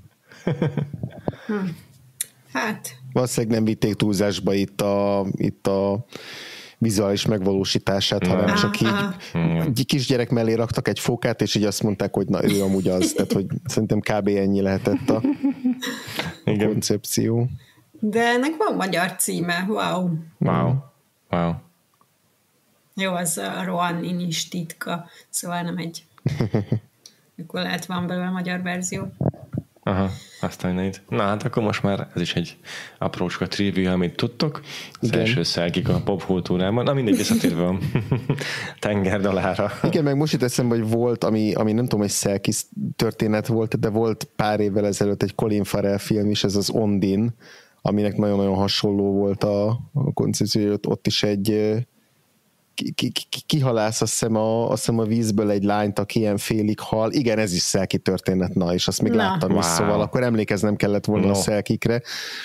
Speaker 3: Hm. Hát.
Speaker 2: Valószínűleg nem vitték túlzásba itt a, itt a vizuális megvalósítását, hanem aha, csak így aha. egy kisgyerek mellé raktak egy fókát, és így azt mondták, hogy na ő amúgy az, tehát hogy szerintem kb. Ennyi lehetett a, a koncepció.
Speaker 3: De ennek van magyar címe, wow.
Speaker 1: Wow, wow.
Speaker 3: Jó, az a Roan Inish titka, szóval nem egy akkor lehet van belőle magyar verzió.
Speaker 1: Aha, aztán négy. Na hát akkor most már ez is egy aprócska trivia, amit tudtok. Az igen. első Selkiek a popkultúrában. Na mindegy, visszatérve a tengerdalára.
Speaker 2: Igen, meg most itt eszembe, hogy volt, ami, ami nem tudom, hogy Selkie történet volt, de volt pár évvel ezelőtt egy Colin Farrell film is, ez az Ondine, aminek nagyon-nagyon hasonló volt a, a koncepció, ott is egy ki, ki, ki, kihalász azt hiszem, a, azt hiszem a vízből egy lányt, aki ilyen félig hal. Igen, ez is Selkie történet, na, és azt még na. láttam wow. is, szóval akkor emlékeznem kellett volna no. a Selkiekre.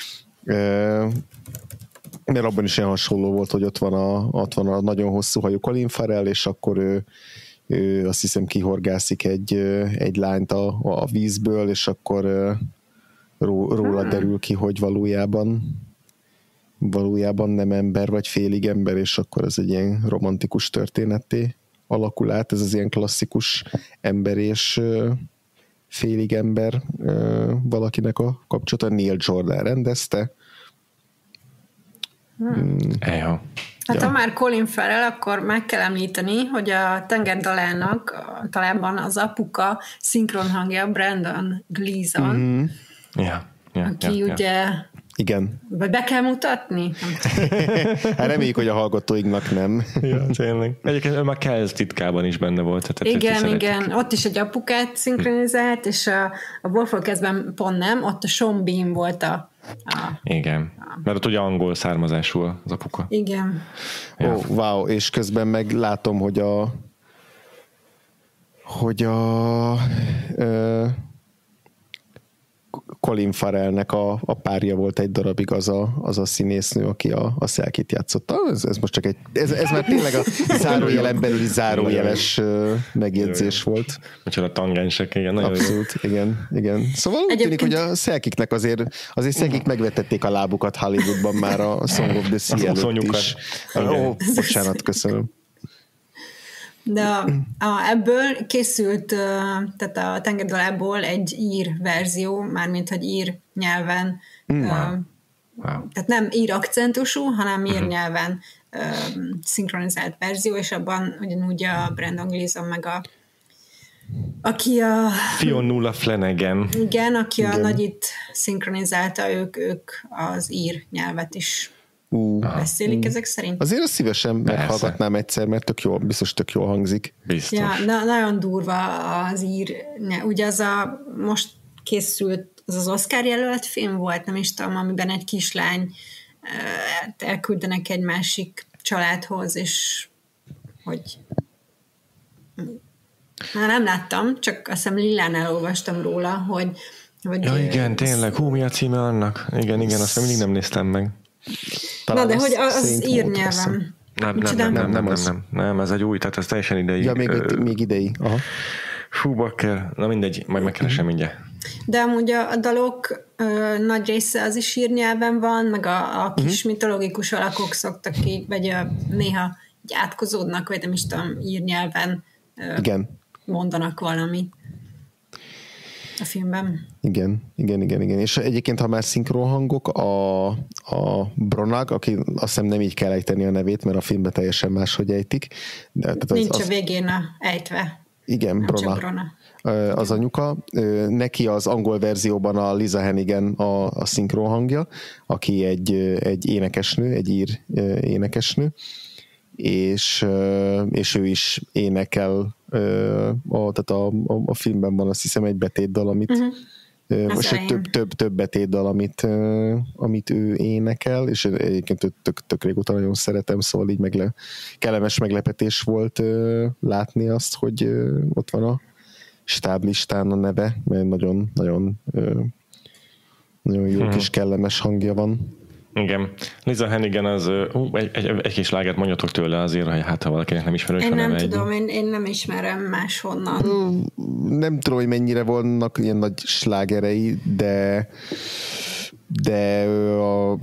Speaker 2: Mert abban is ilyen hasonló volt, hogy ott van a, ott van a nagyon hosszú hajú Colin Farrell, és akkor ő, ő azt hiszem kihorgászik egy, egy lányt a, a vízből, és akkor ró, róla derül ki, hogy valójában valójában nem ember, vagy félig ember, és akkor ez egy ilyen romantikus történetté alakul át. Ez az ilyen klasszikus ember és félig ember valakinek a kapcsolata. Neil Jordan rendezte.
Speaker 1: Hmm. Ejha.
Speaker 3: Hát ja. ha már Colin Farrell, akkor meg kell említeni, hogy a tengerdalának talán az apuka szinkronhangja Brandon Gleeson,
Speaker 2: mm-hmm.
Speaker 1: ja, ja,
Speaker 3: aki
Speaker 1: ja,
Speaker 3: ugye
Speaker 1: ja.
Speaker 2: Igen.
Speaker 3: Vagy be kell mutatni?
Speaker 2: Hát reméljük, hogy a hallgatóinknak nem.
Speaker 1: Ja, tényleg. Egyébként ő már Kells titkában is benne volt. Tehát
Speaker 3: igen, igen. Ott is egy apukát szinkronizált, és a, a Borfolkezben pont nem, ott a Sean Bean volt a... a
Speaker 1: igen. A... Mert ott ugye angol származású az apuka.
Speaker 3: Igen.
Speaker 2: Ja. Oh, wow, és közben meg látom, hogy a hogy a ö, Colin Farrellnek a, a párja volt egy darabig az a, az a színésznő, aki a, a Selkiet játszotta. Ez, ez most csak egy, ez, ez már tényleg a zárójelen belüli zárójeles megjegyzés volt.
Speaker 1: Micsoda tangensek, igen.
Speaker 2: Abszolút, igen, igen. Szóval úgy tűnik, hogy a Selkieknek azért, azért Selkiek megvetették a lábukat Hollywoodban már a Song of the Sea előtt is. Ó, oh, bocsánat, köszönöm.
Speaker 3: De a, a, ebből készült, tehát a tengerdalából egy ír verzió, mármint, hogy ír nyelven, mm. uh, wow. tehát nem ír akcentusú, hanem ír uh-huh. nyelven uh, szinkronizált verzió, és abban ugyanúgy a Brandon Gleeson meg a Aki a...
Speaker 1: Fionnuala Flanagan.
Speaker 3: Igen, aki
Speaker 2: Igen.
Speaker 3: a nagyit szinkronizálta, ők, ők az ír nyelvet is
Speaker 2: Uh,
Speaker 3: beszélik ezek szerint.
Speaker 2: azért azt szívesen meghallgatnám egyszer, mert tök jól, biztos tök jól hangzik.
Speaker 1: Biztos.
Speaker 3: Ja, na, nagyon durva az ír. Ne, ugye az a most készült, az az Oscar jelölt film volt, nem is tudom, amiben egy kislány uh, elküldenek egy másik családhoz, és hogy már nem láttam, csak azt hiszem Lillánál olvastam róla, hogy, hogy
Speaker 1: Ja, igen, tényleg. Hú, mi a címe annak? Igen, igen, azt még mindig nem néztem meg.
Speaker 2: Talán
Speaker 3: na, de
Speaker 2: az
Speaker 3: hogy az, az
Speaker 2: Saint
Speaker 3: ír
Speaker 2: volt, azt
Speaker 3: nyelvem.
Speaker 2: hiszem.
Speaker 1: Nem, nem,
Speaker 3: Micsoda?
Speaker 1: nem, nem, nem, nem,
Speaker 2: az.
Speaker 1: nem, nem, ez egy új, tehát ez teljesen idei.
Speaker 2: Ja, még,
Speaker 1: ö,
Speaker 2: még idei. Aha.
Speaker 1: Fú, bakker, na mindegy, majd megkeresem mindjárt.
Speaker 3: De amúgy a, a dalok ö, nagy része az is ír nyelven van, meg a, a kis uh-huh. mitológikus alakok szoktak így, vagy a, néha így átkozódnak, vagy nem is tudom, ír nyelven ö,
Speaker 2: Igen.
Speaker 3: mondanak valamit a filmben.
Speaker 2: Igen, igen, igen, igen. És egyébként, ha már szinkronhangok, a, a Bronag, aki azt hiszem nem így kell ejteni a nevét, mert a filmben teljesen máshogy ejtik. De, tehát az,
Speaker 3: Nincs
Speaker 2: az,
Speaker 3: a végén a ejtve.
Speaker 2: igen,
Speaker 3: Nem
Speaker 2: Brona.
Speaker 3: csak Brona.
Speaker 2: Az anyuka. Neki az angol verzióban a Liza Hannigan a, a szinkron hangja, aki egy, egy énekesnő, egy ír énekesnő, és, és ő is énekel, a, tehát a, a, a filmben van azt hiszem egy betétdal, amit uh-huh. most egy több, több, több betétdal, amit, amit ő énekel, és egyébként tök, tök régóta nagyon szeretem, szóval így megle, kellemes meglepetés volt látni azt, hogy ott van a stáblistán a neve, mert nagyon, nagyon, nagyon jó kis kellemes hangja van.
Speaker 1: Igen. Liza Hannigan az, uh, egy, egy, egy kis lágát mondjatok tőle azért, hogy hát ha valakinek nem ismerős
Speaker 3: én
Speaker 1: a neve.
Speaker 3: nem
Speaker 1: egy...
Speaker 3: tudom, én, én nem ismerem máshonnan.
Speaker 2: Nem tudom, hogy mennyire vannak ilyen nagy slágerei, de de a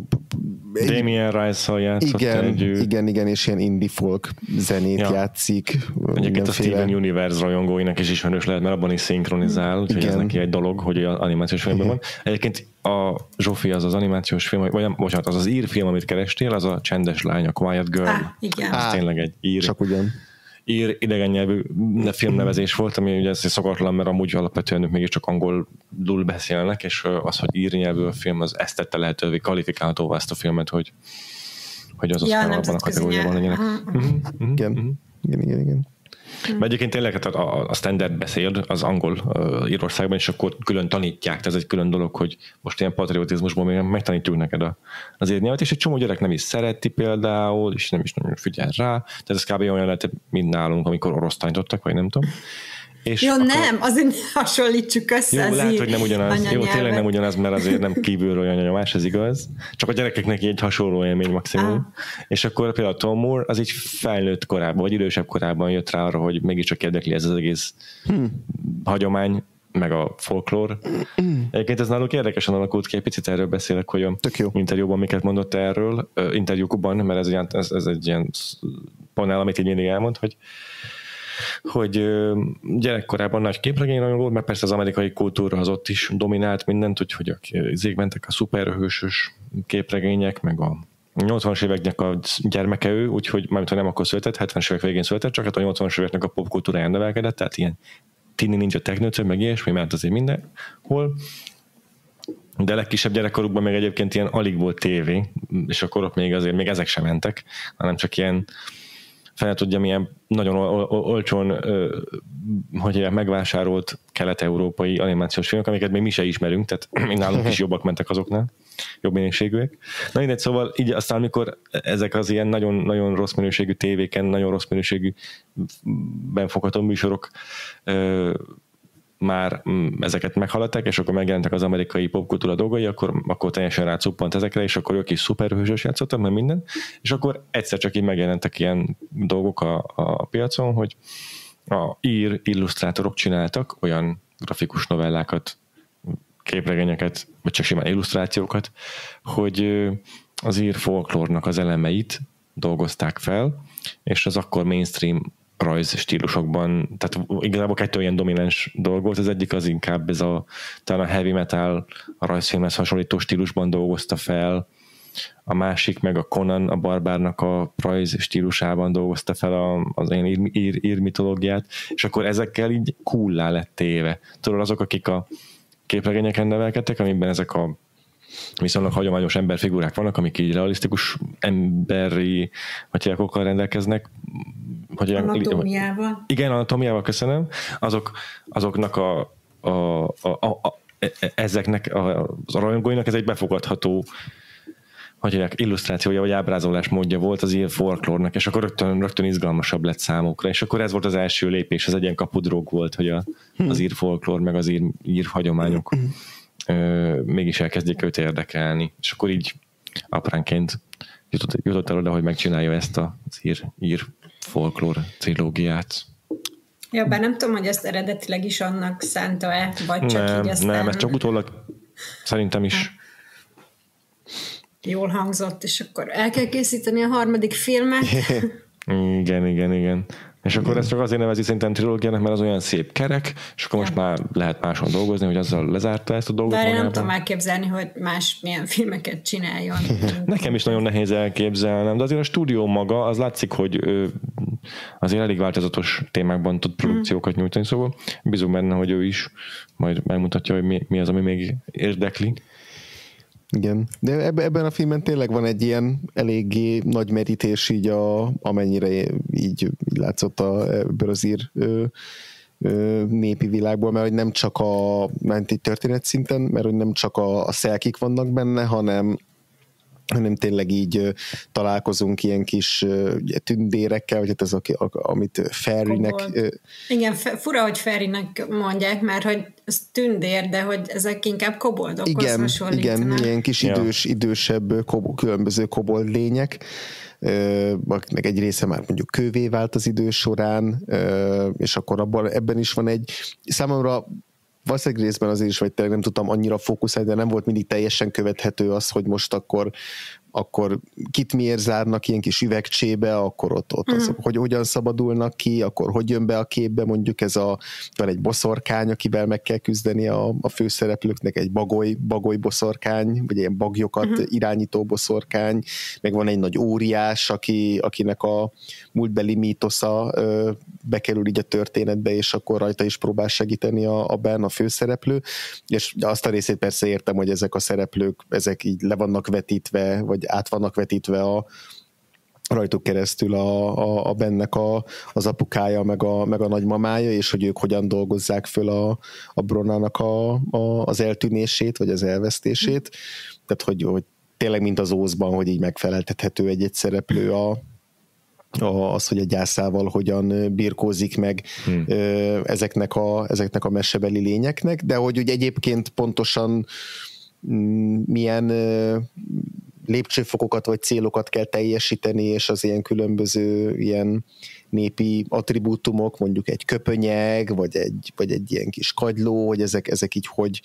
Speaker 1: Damien Rice-szal játszott
Speaker 2: igen,
Speaker 1: együtt.
Speaker 2: Igen, igen, és ilyen indie folk zenét ja. játszik.
Speaker 1: Egyébként a Steven Universe rajongóinak is ismerős lehet, mert abban is szinkronizál, úgyhogy igen. Ez neki egy dolog, hogy az animációs filmben van. Egyébként a Zsófi az az animációs film, vagy nem, bocsánat, az az ír film, amit kerestél, az a Csendes lány, a Quiet Girl.
Speaker 3: Ah, igen.
Speaker 1: Az ah, tényleg egy ír.
Speaker 2: Csak ugyan.
Speaker 1: ír idegen nyelvű filmnevezés volt, ami ugye ez szokatlan, mert amúgy alapvetően ők mégiscsak angolul beszélnek, és az, hogy ír nyelvű a film, az ezt tette lehetővé, kvalifikálhatóvá ezt a filmet, hogy, hogy az Oscar abban a kategóriában legyenek.
Speaker 2: Igen, igen, igen, igen.
Speaker 1: Mert egyébként tényleg a, a, a standard beszéd az angol uh, Írországban, és akkor külön tanítják, tehát ez egy külön dolog, hogy most ilyen patriotizmusból még megtanítjuk neked a, az érnyelvet, és egy csomó gyerek nem is szereti például, és nem is nagyon figyel rá, tehát ez kb. Olyan lehet, mint nálunk, amikor orosz tanítottak, vagy nem tudom. És
Speaker 3: jó,
Speaker 1: akkor...
Speaker 3: nem, azért hasonlítsuk össze.
Speaker 1: Jó,
Speaker 3: az
Speaker 1: lehet, hogy nem ugyanaz. Jó, tényleg nem ugyanaz, mert azért nem kívülről olyan nyomás, ez igaz. Csak a gyerekeknek egy hasonló élmény maximum. Ah. És akkor például Tom Moore az így felnőtt korában, vagy idősebb korában jött rá arra, hogy mégiscsak érdekli ez az egész hmm. hagyomány, meg a folklór. Hmm. Egyébként ez náluk érdekesen alakult ki, egy picit erről beszélek, hogy a interjúban miket mondott erről, interjúkban, mert ez, ilyen, ez, ez egy ilyen panel, amit így mindig elmond, hogy hogy gyerekkorában nagy képregény nagyon volt, mert persze az amerikai kultúra az ott is dominált mindent, úgyhogy zég mentek a szuperhősös képregények, meg a nyolcvanas éveknek a gyermeke ő, úgyhogy mármint, nem akkor született, hetvenes évek végén született, csak hát a nyolcvanas éveknek a popkultúráján növelkedett, tehát ilyen Tini Ninja Technőcő, meg ilyesmi, mert azért mindenhol. De legkisebb gyerekkorukban még egyébként ilyen alig volt tévé, és akkor ott még azért még ezek sem mentek, hanem csak ilyen fel tudja, milyen nagyon olcsón hogy megvásárolt kelet-európai animációs filmek, amiket még mi se ismerünk, tehát még nálunk is jobbak mentek azoknál, jobb minőségűek. Na mindegy, szóval így aztán, amikor ezek az ilyen nagyon, nagyon rossz minőségű tévéken, nagyon rossz minőségű benfogható műsorok már ezeket meghaladták, és akkor megjelentek az amerikai popkultúra dolgai, akkor, akkor teljesen rácuppant ezekre, és akkor ők is szuperhősös játszottak, meg minden, és akkor egyszer csak így megjelentek ilyen dolgok a, a piacon, hogy a ír illusztrátorok csináltak olyan grafikus novellákat, képregényeket, vagy csak simán illusztrációkat, hogy az ír folklórnak az elemeit dolgozták fel, és az akkor mainstream rajz stílusokban, tehát igazából kettő ilyen domináns dolog volt, az egyik az inkább ez a, talán a heavy metal, a rajzfilmhez hasonlító stílusban dolgozta fel, a másik meg a Conan, a barbárnak a rajz stílusában dolgozta fel a, az én ír, ír, ír mitológiát, és akkor ezekkel így cool-lá lett téve. Tudod, azok, akik a képregényeken nevelkedtek, amiben ezek a viszonylag hagyományos emberfigurák vannak, amik így realisztikus emberi hagyjákokkal rendelkeznek. Hogy
Speaker 3: anatómiával.
Speaker 1: Igen, anatómiával, köszönöm. Azok, azoknak a, a, a, a, a ezeknek a, a rajongóinak ez egy befogadható hogy mondják, illusztrációja vagy ábrázolás módja volt az ír folklórnak, és akkor rögtön, rögtön izgalmasabb lett számukra, és akkor ez volt az első lépés, ez egy ilyen kapudróg volt, hogy a, az ír folklór meg az ír, ír hagyományok ö, mégis elkezdjék őt érdekelni, és akkor így apránként jutott, jutott el oda, hogy megcsinálja ezt az ír, ír folklór trilógiát.
Speaker 3: Ja, bár nem tudom, hogy ezt eredetileg is annak szánta-e, vagy csak
Speaker 1: nem,
Speaker 3: így aztán...
Speaker 1: Nem, ez csak utólag szerintem is
Speaker 3: jól hangzott, és akkor el kell készíteni a harmadik filmet.
Speaker 1: igen, igen, igen. És akkor ezt csak azért nevezi szerintem trilógiának, mert az olyan szép kerek, és akkor most már lehet máson dolgozni, hogy azzal lezárta ezt a dolgot.
Speaker 3: Bár én nem tudom elképzelni, hogy más milyen filmeket csináljon.
Speaker 1: Nekem is nagyon nehéz elképzelnem, de azért a stúdió maga, az látszik, hogy ő azért elég változatos témákban tud produkciókat nyújtani, szóval bízunk benne, hogy ő is majd megmutatja, hogy mi, mi az, ami még érdekli.
Speaker 2: Igen, de ebben a filmben tényleg van egy ilyen eléggé nagy merítés így, a, amennyire így, így látszott a, ebből az ír ö, ö, népi világból, mert hogy nem csak a menti történet szinten, mert hogy nem csak a, a szelkik vannak benne, hanem hanem tényleg így uh, találkozunk ilyen kis uh, tündérekkel, vagy hát ez, a, a, amit Fairynek... Uh,
Speaker 3: Igen, fura, hogy Fairynek mondják, mert hogy ez tündér, de hogy ezek inkább koboldokhoz hasonlítanak.
Speaker 2: Igen, ilyen kis idős, idősebb kobold, különböző kobold lények, uh, akinek egy része már mondjuk kővé vált az idő során, uh, és akkor abban, ebben is van egy számomra valószínűleg részben azért is, vagy tényleg nem tudtam annyira fókuszálni, de nem volt mindig teljesen követhető az, hogy most akkor, akkor kit miért zárnak ilyen kis üvegcsébe, akkor ott, ott azok, hogy hogyan szabadulnak ki, akkor hogy jön be a képbe, mondjuk ez a, van egy boszorkány, akivel meg kell küzdeni a, a főszereplőknek, egy bagoly, bagoly boszorkány, vagy ilyen bagyokat uh-huh. irányító boszorkány, meg van egy nagy óriás, aki, akinek a múltbeli mítosza ö, bekerül így a történetbe, és akkor rajta is próbál segíteni a, a Ben, a főszereplő, és azt a részét persze értem, hogy ezek a szereplők, ezek így le vannak vetítve, vagy át vannak vetítve a rajtuk keresztül a, a, a Bennek a, az apukája, meg a, meg a nagymamája, és hogy ők hogyan dolgozzák föl a, a Bronnának a, a, az eltűnését, vagy az elvesztését. Tehát, hogy, hogy tényleg mint az Ózban, hogy így megfeleltethető egy-egy szereplő a az, hogy a gyászával hogyan birkózik meg hmm. ezeknek, a, ezeknek a mesebeli lényeknek, de hogy ugye egyébként pontosan milyen lépcsőfokokat vagy célokat kell teljesíteni, és az ilyen különböző ilyen népi attribútumok, mondjuk egy köpönyeg, vagy egy, vagy egy ilyen kis kagyló, hogy ezek, ezek így hogy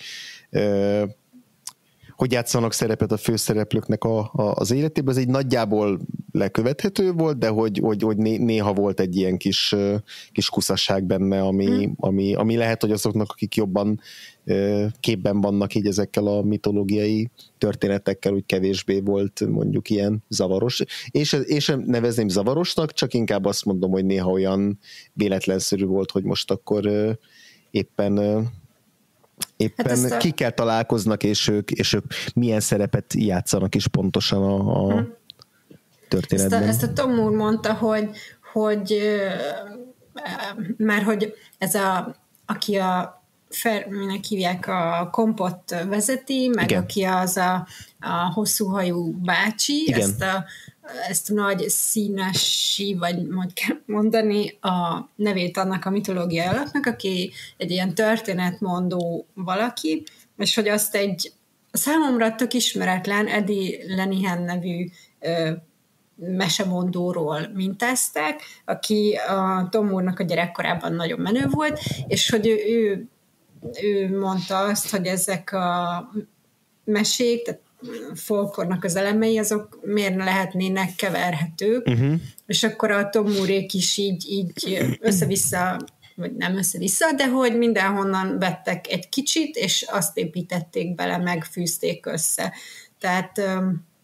Speaker 2: hogy játszanak szerepet a főszereplőknek a, a, az életében. Ez egy nagyjából lekövethető volt, de hogy, hogy, hogy néha volt egy ilyen kis, kis kuszasság benne, ami, mm. ami, ami lehet, hogy azoknak, akik jobban képben vannak így ezekkel a mitológiai történetekkel, úgy kevésbé volt mondjuk ilyen zavaros. És én sem nevezném zavarosnak, csak inkább azt mondom, hogy néha olyan véletlenszerű volt, hogy most akkor éppen éppen hát kikkel találkoznak, és ők, és ők milyen szerepet játszanak is pontosan a, a hmm. történetben.
Speaker 3: Ezt a, ezt a Tom Moore mondta, hogy, hogy már hogy ez a, aki a Fer, minek hívják, a kompot vezeti, meg igen. aki az a, a hosszúhajú bácsi, ezt a, ezt a nagy színesi, vagy majd kell mondani, a nevét annak a mitológiai alapnak, aki egy ilyen történetmondó valaki, és hogy azt egy számomra tök ismeretlen Eddie Lenihan nevű ö, mesemondóról mintázták, aki a Tom Moore-nak a gyerekkorában nagyon menő volt, és hogy ő, ő, ő mondta azt, hogy ezek a mesék, tehát folklórnak az elemei, azok miért lehetnének keverhetők, uh-huh. és akkor a Tom Moore-ék is így, így össze-vissza, vagy nem össze-vissza, de hogy mindenhonnan vettek egy kicsit, és azt építették bele, megfűzték össze. Tehát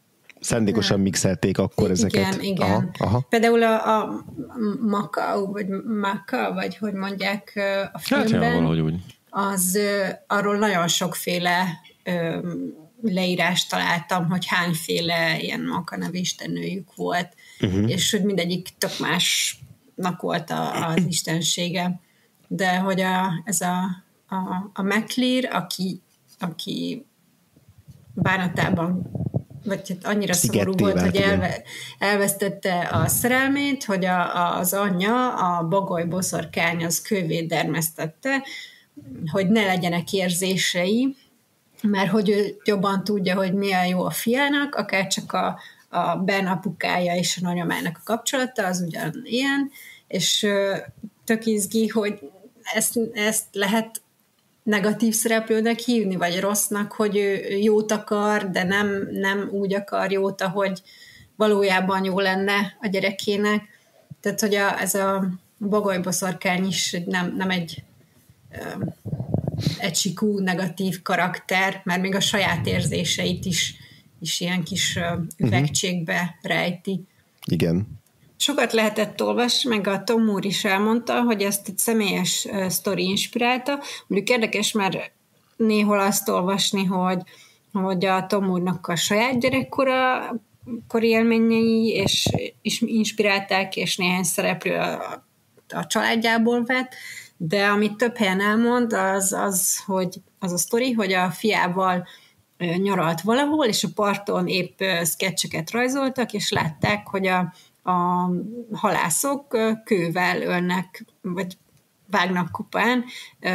Speaker 2: Szándékosan mixelték akkor ezeket.
Speaker 3: Igen, igen. Aha, aha. Például a, a Macau, vagy Maca, vagy hogy mondják a filmben, hát,
Speaker 1: valahogy úgy.
Speaker 3: Az arról nagyon sokféle ö, leírást találtam, hogy hányféle ilyen Maca nevű istennőjük volt, uh-huh. és hogy mindegyik tök másnak volt a, az istensége. De hogy a, ez a, a, a MacLear, aki, aki bánatában vagy annyira szomorú volt, hogy elve, elvesztette a szerelmét, hogy a, az anyja, a bagoly boszorkány az kővé dermesztette, hogy ne legyenek érzései, mert hogy ő jobban tudja, hogy mi a jó a fiának, akár csak a, a Ben apukája és a nagyomának a kapcsolata, az ugyan ilyen, és tök izgi, hogy ezt, ezt lehet negatív szereplőnek hívni, vagy rossznak, hogy ő jót akar, de nem, nem úgy akar jót, ahogy valójában jó lenne a gyerekének. Tehát, hogy a, ez a bagolyboszorkány is nem, nem egy ö, egysikú negatív karakter, mert még a saját érzéseit is, is ilyen kis ö, üvegcségbe rejti.
Speaker 2: Igen.
Speaker 3: Sokat lehetett olvasni, meg a Tom Moore is elmondta, hogy ezt egy személyes uh, sztori inspirálta. Mondjuk érdekes már néhol azt olvasni, hogy, hogy a Tom Moore-nak a saját gyerekkora kori élményei és, és inspirálták, és néhány szereplő a, a családjából vett, de amit több helyen elmond, az, az, hogy, az a sztori, hogy a fiával uh, nyaralt valahol, és a parton épp uh, szketcheket rajzoltak, és látták, hogy a a halászok kővel ölnek, vagy vágnak kupán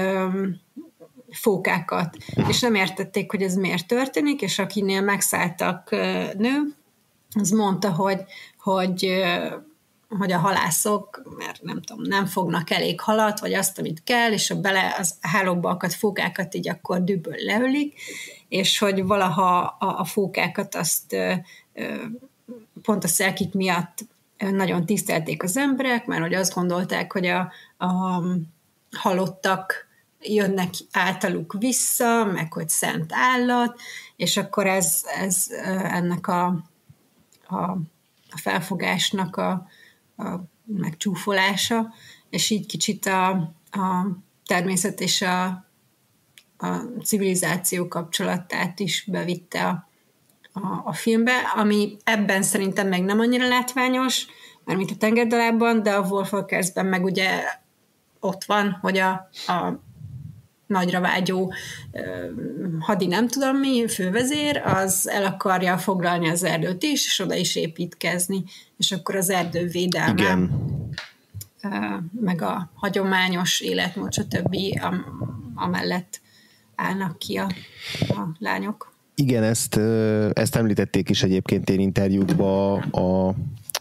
Speaker 3: fókákat, és nem értették, hogy ez miért történik, és akinél megszálltak nő, az mondta, hogy, hogy, hogy a halászok, mert nem tudom, nem fognak elég halat, vagy azt, amit kell, és a bele az hálóba akadt fókákat így akkor dübből leölik, és hogy valaha a, a fókákat azt pont a szelkik miatt nagyon tisztelték az emberek, mert hogy azt gondolták, hogy a, a halottak jönnek általuk vissza, meg hogy szent állat, és akkor ez, ez ennek a, a, a felfogásnak a, a megcsúfolása, és így kicsit a, a természet és a, a civilizáció kapcsolatát is bevitte a A, a filmbe, ami ebben szerintem meg nem annyira látványos, mert mint a Tengerdalában, de a Wolfwalkersben meg ugye ott van, hogy a, a nagyra vágyó hadi nem tudom mi, fővezér, az el akarja foglalni az erdőt is, és oda is építkezni, és akkor az erdő védelme, igen, meg a hagyományos életmód, stb. Amellett állnak ki a, a lányok.
Speaker 2: Igen, ezt, ezt említették is egyébként én interjúkban a,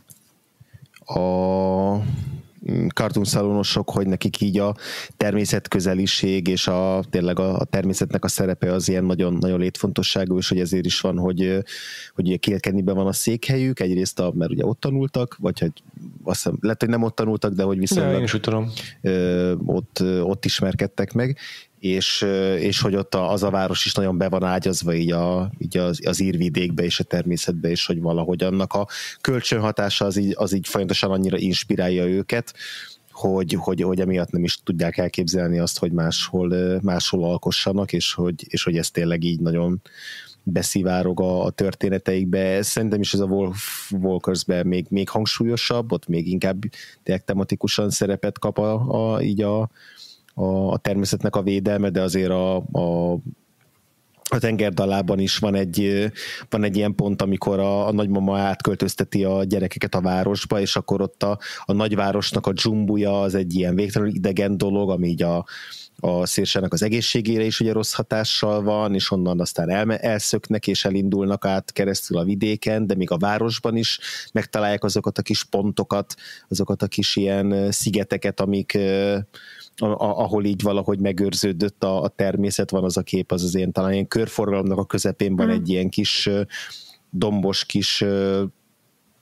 Speaker 2: a kartunszalonosok, hogy nekik így a természetközeliség és a, tényleg a, a természetnek a szerepe az ilyen nagyon, nagyon létfontosságú, és hogy ezért is van, hogy, hogy ugye Kilkennyben van a székhelyük, egyrészt a, mert ugye ott tanultak, vagy hogy azt hiszem, lehet, hogy nem ott tanultak, de hogy viszonylag ö, ott, ott ismerkedtek meg, és, és hogy ott az a város is nagyon be van ágyazva így, a, így az, az írvidékbe és a természetbe, és hogy valahogy annak a kölcsönhatása az így, az így folyamatosan annyira inspirálja őket, hogy, hogy, hogy emiatt nem is tudják elképzelni azt, hogy máshol, máshol alkossanak, és hogy, és hogy ez tényleg így nagyon beszivárog a, a történeteikbe. Szerintem is ez a Wolf Walkersben még, még hangsúlyosabb, ott még inkább tematikusan szerepet kap a, a, így a a természetnek a védelme, de azért a, a, a Tengerdalában is van egy, van egy ilyen pont, amikor a, a nagymama átköltözteti a gyerekeket a városba, és akkor ott a, a nagyvárosnak a dzsumbuja az egy ilyen végtelenül idegen dolog, ami így a, a szélsőnek az egészségére is ugye rossz hatással van, és onnan aztán el, elszöknek és elindulnak át keresztül a vidéken, de még a városban is megtalálják azokat a kis pontokat, azokat a kis ilyen szigeteket, amik ahol így valahogy megőrződött a, a természet, van az a kép, az az ilyen talán ilyen körforgalomnak a közepén van mm. egy ilyen kis dombos kis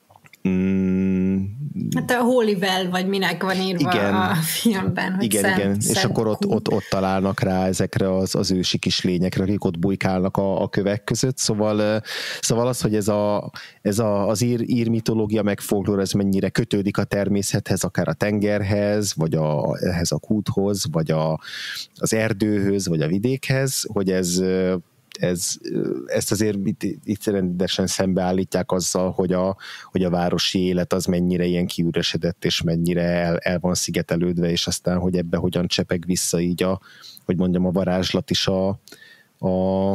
Speaker 2: Mm,
Speaker 3: hát a Holyvel, vagy minek van írva igen, a filmben. Hogy
Speaker 2: igen,
Speaker 3: szent,
Speaker 2: igen.
Speaker 3: szent
Speaker 2: és akkor ott, ott, ott találnak rá ezekre az, az ősi kis lényekre, akik ott bujkálnak a, a kövek között. Szóval, szóval az, hogy ez, a, ez a, az ír, ír mitológia meg folklór, ez mennyire kötődik a természethez, akár a tengerhez, vagy a, ehhez a kúthoz, vagy a, az erdőhöz, vagy a vidékhez, hogy ez Ez, ezt azért itt, itt rendesen szembeállítják azzal, hogy a, hogy a városi élet az mennyire ilyen kiüresedett, és mennyire el, el van szigetelődve, és aztán, hogy ebbe hogyan csepeg vissza így a, hogy mondjam, a varázslat is a, a,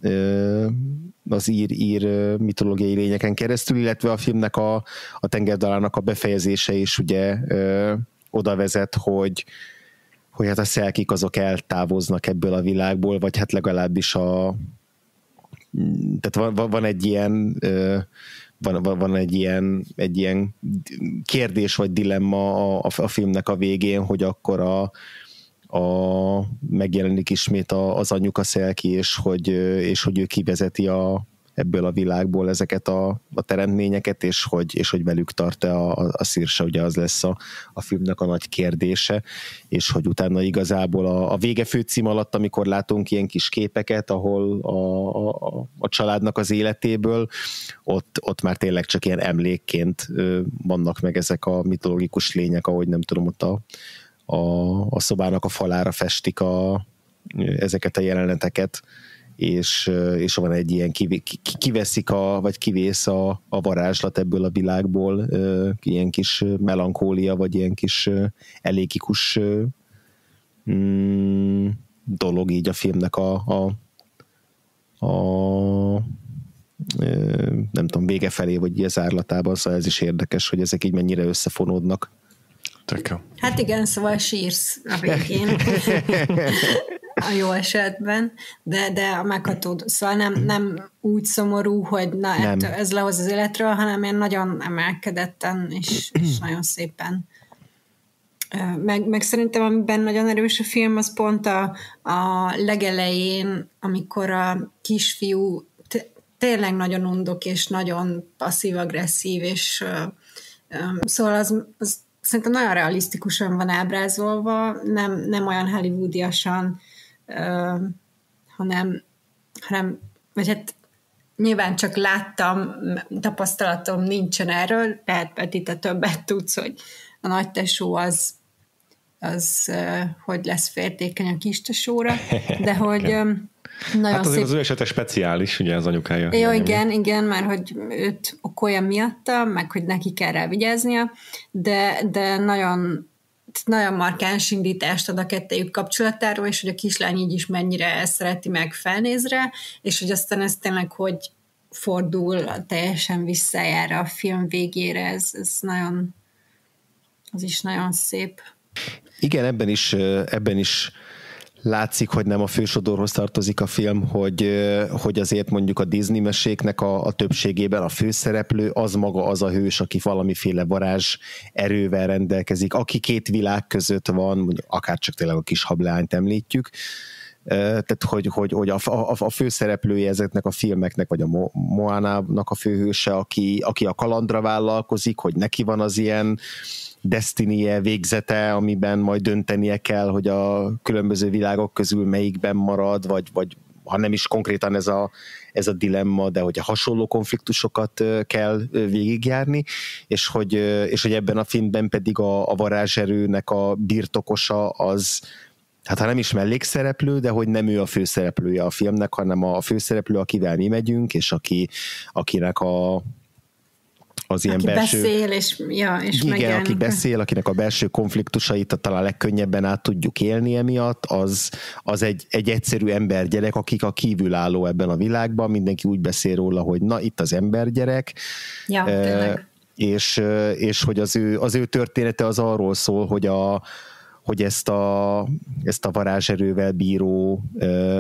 Speaker 2: az ír, ír mitológiai lényeken keresztül, illetve a filmnek a, a tengerdalának a befejezése is ugye oda vezet, hogy hogy hát a szelkik azok eltávoznak ebből a világból, vagy hát legalábbis a tehát van, van egy ilyen van, van egy ilyen egy ilyen kérdés vagy dilemma a, a filmnek a végén, hogy akkor a, a megjelenik ismét az anyuka szelki, és hogy, és hogy ő kivezeti a ebből a világból ezeket a, a teremtményeket, és hogy, és hogy velük tart-e a, a szirse, ugye az lesz a, a filmnek a nagy kérdése, és hogy utána igazából a, a vége főcím alatt, amikor látunk ilyen kis képeket, ahol a, a, a családnak az életéből, ott, ott már tényleg csak ilyen emlékként vannak meg ezek a mitológikus lények, ahogy nem tudom, ott a, a, a szobának a falára festik a, ezeket a jeleneteket, és, és van egy ilyen kiveszik a, vagy kivész a, a varázslat ebből a világból, ilyen kis melankólia, vagy ilyen kis elékikus mm, dolog így a filmnek a, a, a nem tudom, vége felé, vagy ilyen zárlatában, szóval ez is érdekes, hogy ezek így mennyire összefonódnak.
Speaker 1: Tök.
Speaker 3: Hát igen, szóval sírsz a végén. A jó esetben, de, de a megható, szóval nem, nem úgy szomorú, hogy na, ettől, ez lehoz az életről, hanem én nagyon emelkedetten, és, és nagyon szépen. Meg, meg szerintem, amiben nagyon erős a film, az pont a, a legelején, amikor a kisfiú t- tényleg nagyon undok, és nagyon passzív-agresszív, és uh, um, szóval az, az szerintem nagyon realisztikusan van ábrázolva, nem, nem olyan hollywoodiasan, Uh, hanem, hanem, vagy hát nyilván csak láttam, tapasztalatom nincsen erről, lehet Peti, te többet tudsz, hogy a nagytesó az, az uh, hogy lesz féltékeny a kistesóra, de hogy um, nagyon
Speaker 1: hát azért
Speaker 3: szép...
Speaker 1: az ő esete speciális, ugye az anyukája.
Speaker 3: Jó, igen, igen, mert hogy őt okolja miatta, meg hogy neki kell rá vigyáznia, de, de nagyon nagyon markáns indítást ad a kettejük kapcsolatáról, és hogy a kislány így is mennyire szereti meg felnézre, és hogy aztán ez tényleg hogy fordul teljesen visszajár a film végére, ez, ez nagyon, az is nagyon szép.
Speaker 2: Igen, ebben is, ebben is látszik, hogy nem a fősodorhoz tartozik a film, hogy, hogy azért mondjuk a Disney meséknek a, a többségében a főszereplő az maga az a hős, aki valamiféle varázs erővel rendelkezik, aki két világ között van, mondjuk akár csak tényleg a kis hableányt említjük, tehát hogy, hogy, hogy a, a, a főszereplője ezeknek a filmeknek, vagy a Moánának a főhőse, aki, aki a kalandra vállalkozik, hogy neki van az ilyen destinie, végzete, amiben majd döntenie kell, hogy a különböző világok közül melyikben marad, vagy, vagy ha nem is konkrétan ez a, ez a dilemma, de hogy a hasonló konfliktusokat kell végigjárni, és hogy, és hogy ebben a filmben pedig a, a varázserőnek a birtokosa az, hát ha nem is mellékszereplő, de hogy nem ő a főszereplője a filmnek, hanem a főszereplő, akivel mi megyünk, és aki, akinek a az ilyen
Speaker 3: aki
Speaker 2: belső,
Speaker 3: beszél, és, ja, és
Speaker 2: igen,
Speaker 3: megjelenik.
Speaker 2: aki beszél, akinek a belső konfliktusait talán legkönnyebben át tudjuk élni emiatt, az, az egy, egy egyszerű embergyerek, akik a kívülálló ebben a világban, mindenki úgy beszél róla, hogy na, itt az embergyerek,
Speaker 3: ja,
Speaker 2: e, és, és hogy az ő, az ő története az arról szól, hogy, a, hogy ezt, a, ezt a varázserővel bíró e,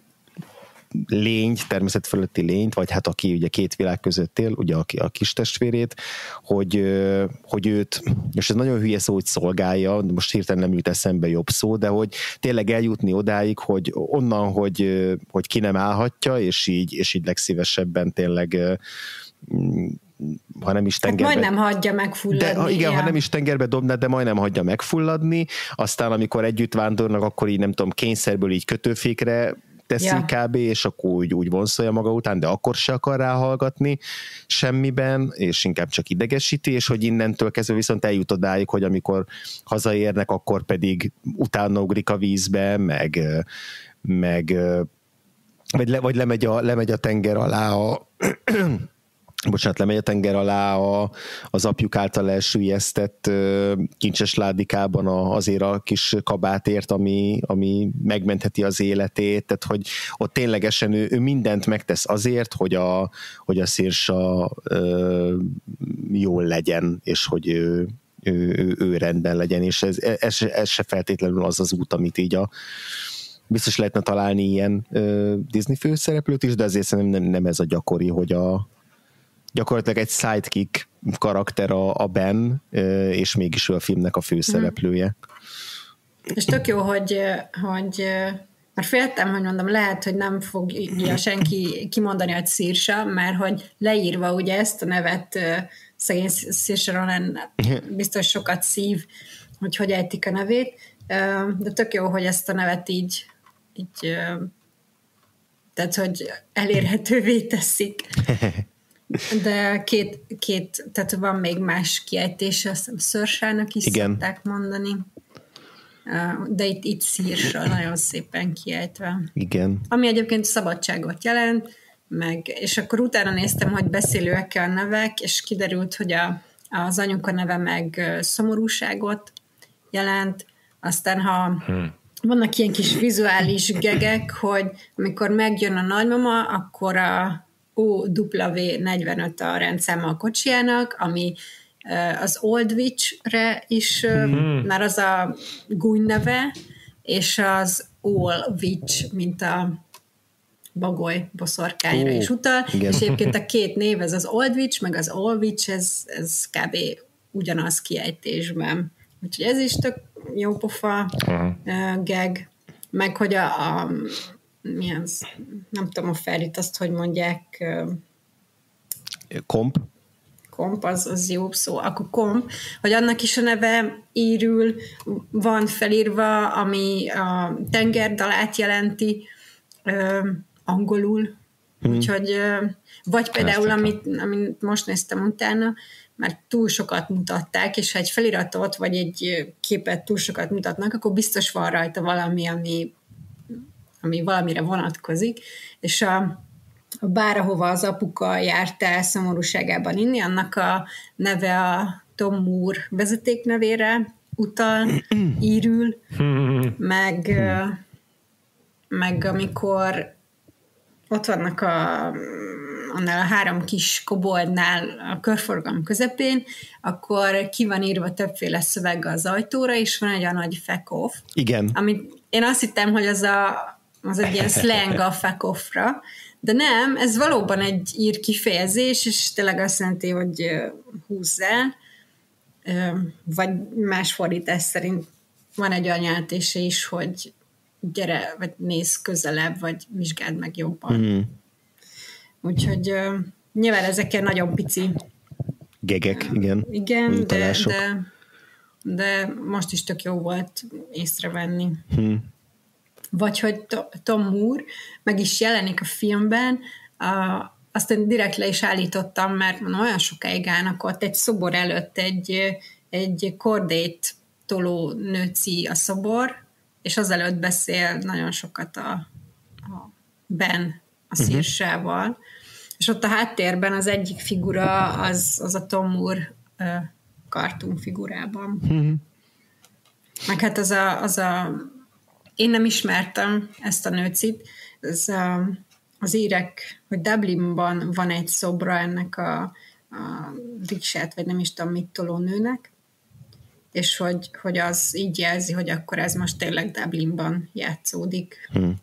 Speaker 2: lényt, természet fölötti lényt, vagy hát aki ugye két világ között él, ugye a, a kis testvérét, hogy, hogy őt, és ez nagyon hülye szó, hogy szolgálja, most hirtelen nem jut eszembe jobb szó, de hogy tényleg eljutni odáig, hogy onnan, hogy, hogy ki nem állhatja, és így, és így legszívesebben tényleg ha nem is tengerbe...
Speaker 3: Hát majdnem hagyja megfulladni.
Speaker 2: De, igen,
Speaker 3: ja.
Speaker 2: ha nem is tengerbe dobnád, de majdnem hagyja megfulladni, aztán amikor együtt vándornak, akkor így nem tudom, kényszerből így kötőfékre teszi ja. kb, és akkor úgy, úgy vonszolja maga után, de akkor se akar ráhallgatni semmiben, és inkább csak idegesíti, és hogy innentől kezdve viszont eljut odáig, hogy amikor hazaérnek, akkor pedig utána ugrik a vízbe, meg, meg vagy, le, vagy lemegy, a, lemegy a tenger alá a bocsánat, lemegy a tenger alá a, az apjuk által elsüllyesztett uh, kincses ládikában a, azért a kis kabátért, ami, ami megmentheti az életét, tehát hogy ott ténylegesen ő, ő mindent megtesz azért, hogy a, hogy a Saoirse uh, jól legyen, és hogy ő, ő, ő, ő rendben legyen, és ez, ez, ez se feltétlenül az az út, amit így a biztos lehetne találni ilyen uh, Disney főszereplőt is, de azért szerintem nem, nem ez a gyakori, hogy a gyakorlatilag egy sidekick karakter a, a Ben, és mégis ő a filmnek a főszereplője.
Speaker 3: És tök jó, hogy, hogy mert féltem, hogy mondom, lehet, hogy nem fogja senki kimondani, hogy Saoirse, mert hogy leírva ugye ezt a nevet szegény Saoirse Ronan biztos sokat szív, hogy hogy ejtik a nevét, de tök jó, hogy ezt a nevet így, így tehát, hogy elérhetővé teszik. De két, két, tehát van még más kiejtése, azt hiszem Saoirse-nak is igen. szokták mondani. De itt, itt Saoirse nagyon szépen kiejtve.
Speaker 2: Igen.
Speaker 3: Ami egyébként szabadságot jelent, meg, és akkor utána néztem, hogy beszélőek-e a nevek, és kiderült, hogy a, az anyuka neve meg szomorúságot jelent. Aztán, ha hmm. vannak ilyen kis vizuális gegek, hogy amikor megjön a nagymama, akkor a O W negyvenöt a rendszáma a kocsijának, ami az Old Witch-re is hmm. már az a gúny neve, és az All Witch, mint a bagoly boszorkányra oh, is utal, igen. És egyébként a két név, ez az Old Witch, meg az All Witch, ez, ez kb. Ugyanaz kiejtésben. Úgyhogy ez is tök jó pofa uh-huh. gag, meg hogy a, a mi az? Nem tudom a Ferit, azt hogy mondják.
Speaker 2: Komp.
Speaker 3: Komp, az, az jobb szó. Akkor komp, hogy annak is a neve írül, van felírva, ami a tengerdalát jelenti ö, angolul. Hmm. Úgyhogy, ö, vagy például, amit, amit most néztem utána, mert túl sokat mutatták, és ha egy feliratot, vagy egy képet túl sokat mutatnak, akkor biztos van rajta valami, ami ami valamire vonatkozik, és a, a bár, ahova az apuka járt el szomorúságában inni, annak a neve a Tom Moore vezetéknevére utal, írül, meg, meg amikor ott vannak a, annál a három kis koboldnál a körforgalom közepén, akkor ki van írva többféle szöveg az ajtóra, és van egy a nagy fuck off.
Speaker 2: Igen.
Speaker 3: Amit én azt hittem, hogy az a az egy ilyen slang a fuck off-ra, de nem, ez valóban egy ír kifejezés, és tényleg azt jelenti, hogy húzz el, vagy más fordítás szerint van egy olyan jelentése is, hogy gyere, vagy nézz közelebb, vagy vizsgáld meg jobban. Mm. Úgyhogy nyilván ezek nagyon pici
Speaker 2: gegek, igen.
Speaker 3: Igen, de, de, de most is tök jó volt észrevenni. Mm. Vagy hogy Tom Moore meg is jelenik a filmben, uh, azt én direkt le is állítottam, mert mondom, olyan sokáig állnak ott egy szobor előtt egy, egy kordét toló nőci a szobor, és azelőtt beszél nagyon sokat a, a Ben a Saoirse-val. Uh-huh. És ott a háttérben az egyik figura az, az a Tom Moore uh, cartoon figurában. Uh-huh. Meg hát az a, az a én nem ismertem ezt a nőcit, ez a, az írek, hogy Dublinban van egy szobra ennek a, a riksát, vagy nem is tudom mit toló nőnek, és hogy, hogy az így jelzi, hogy akkor ez most tényleg Dublinban játszódik. Hmm.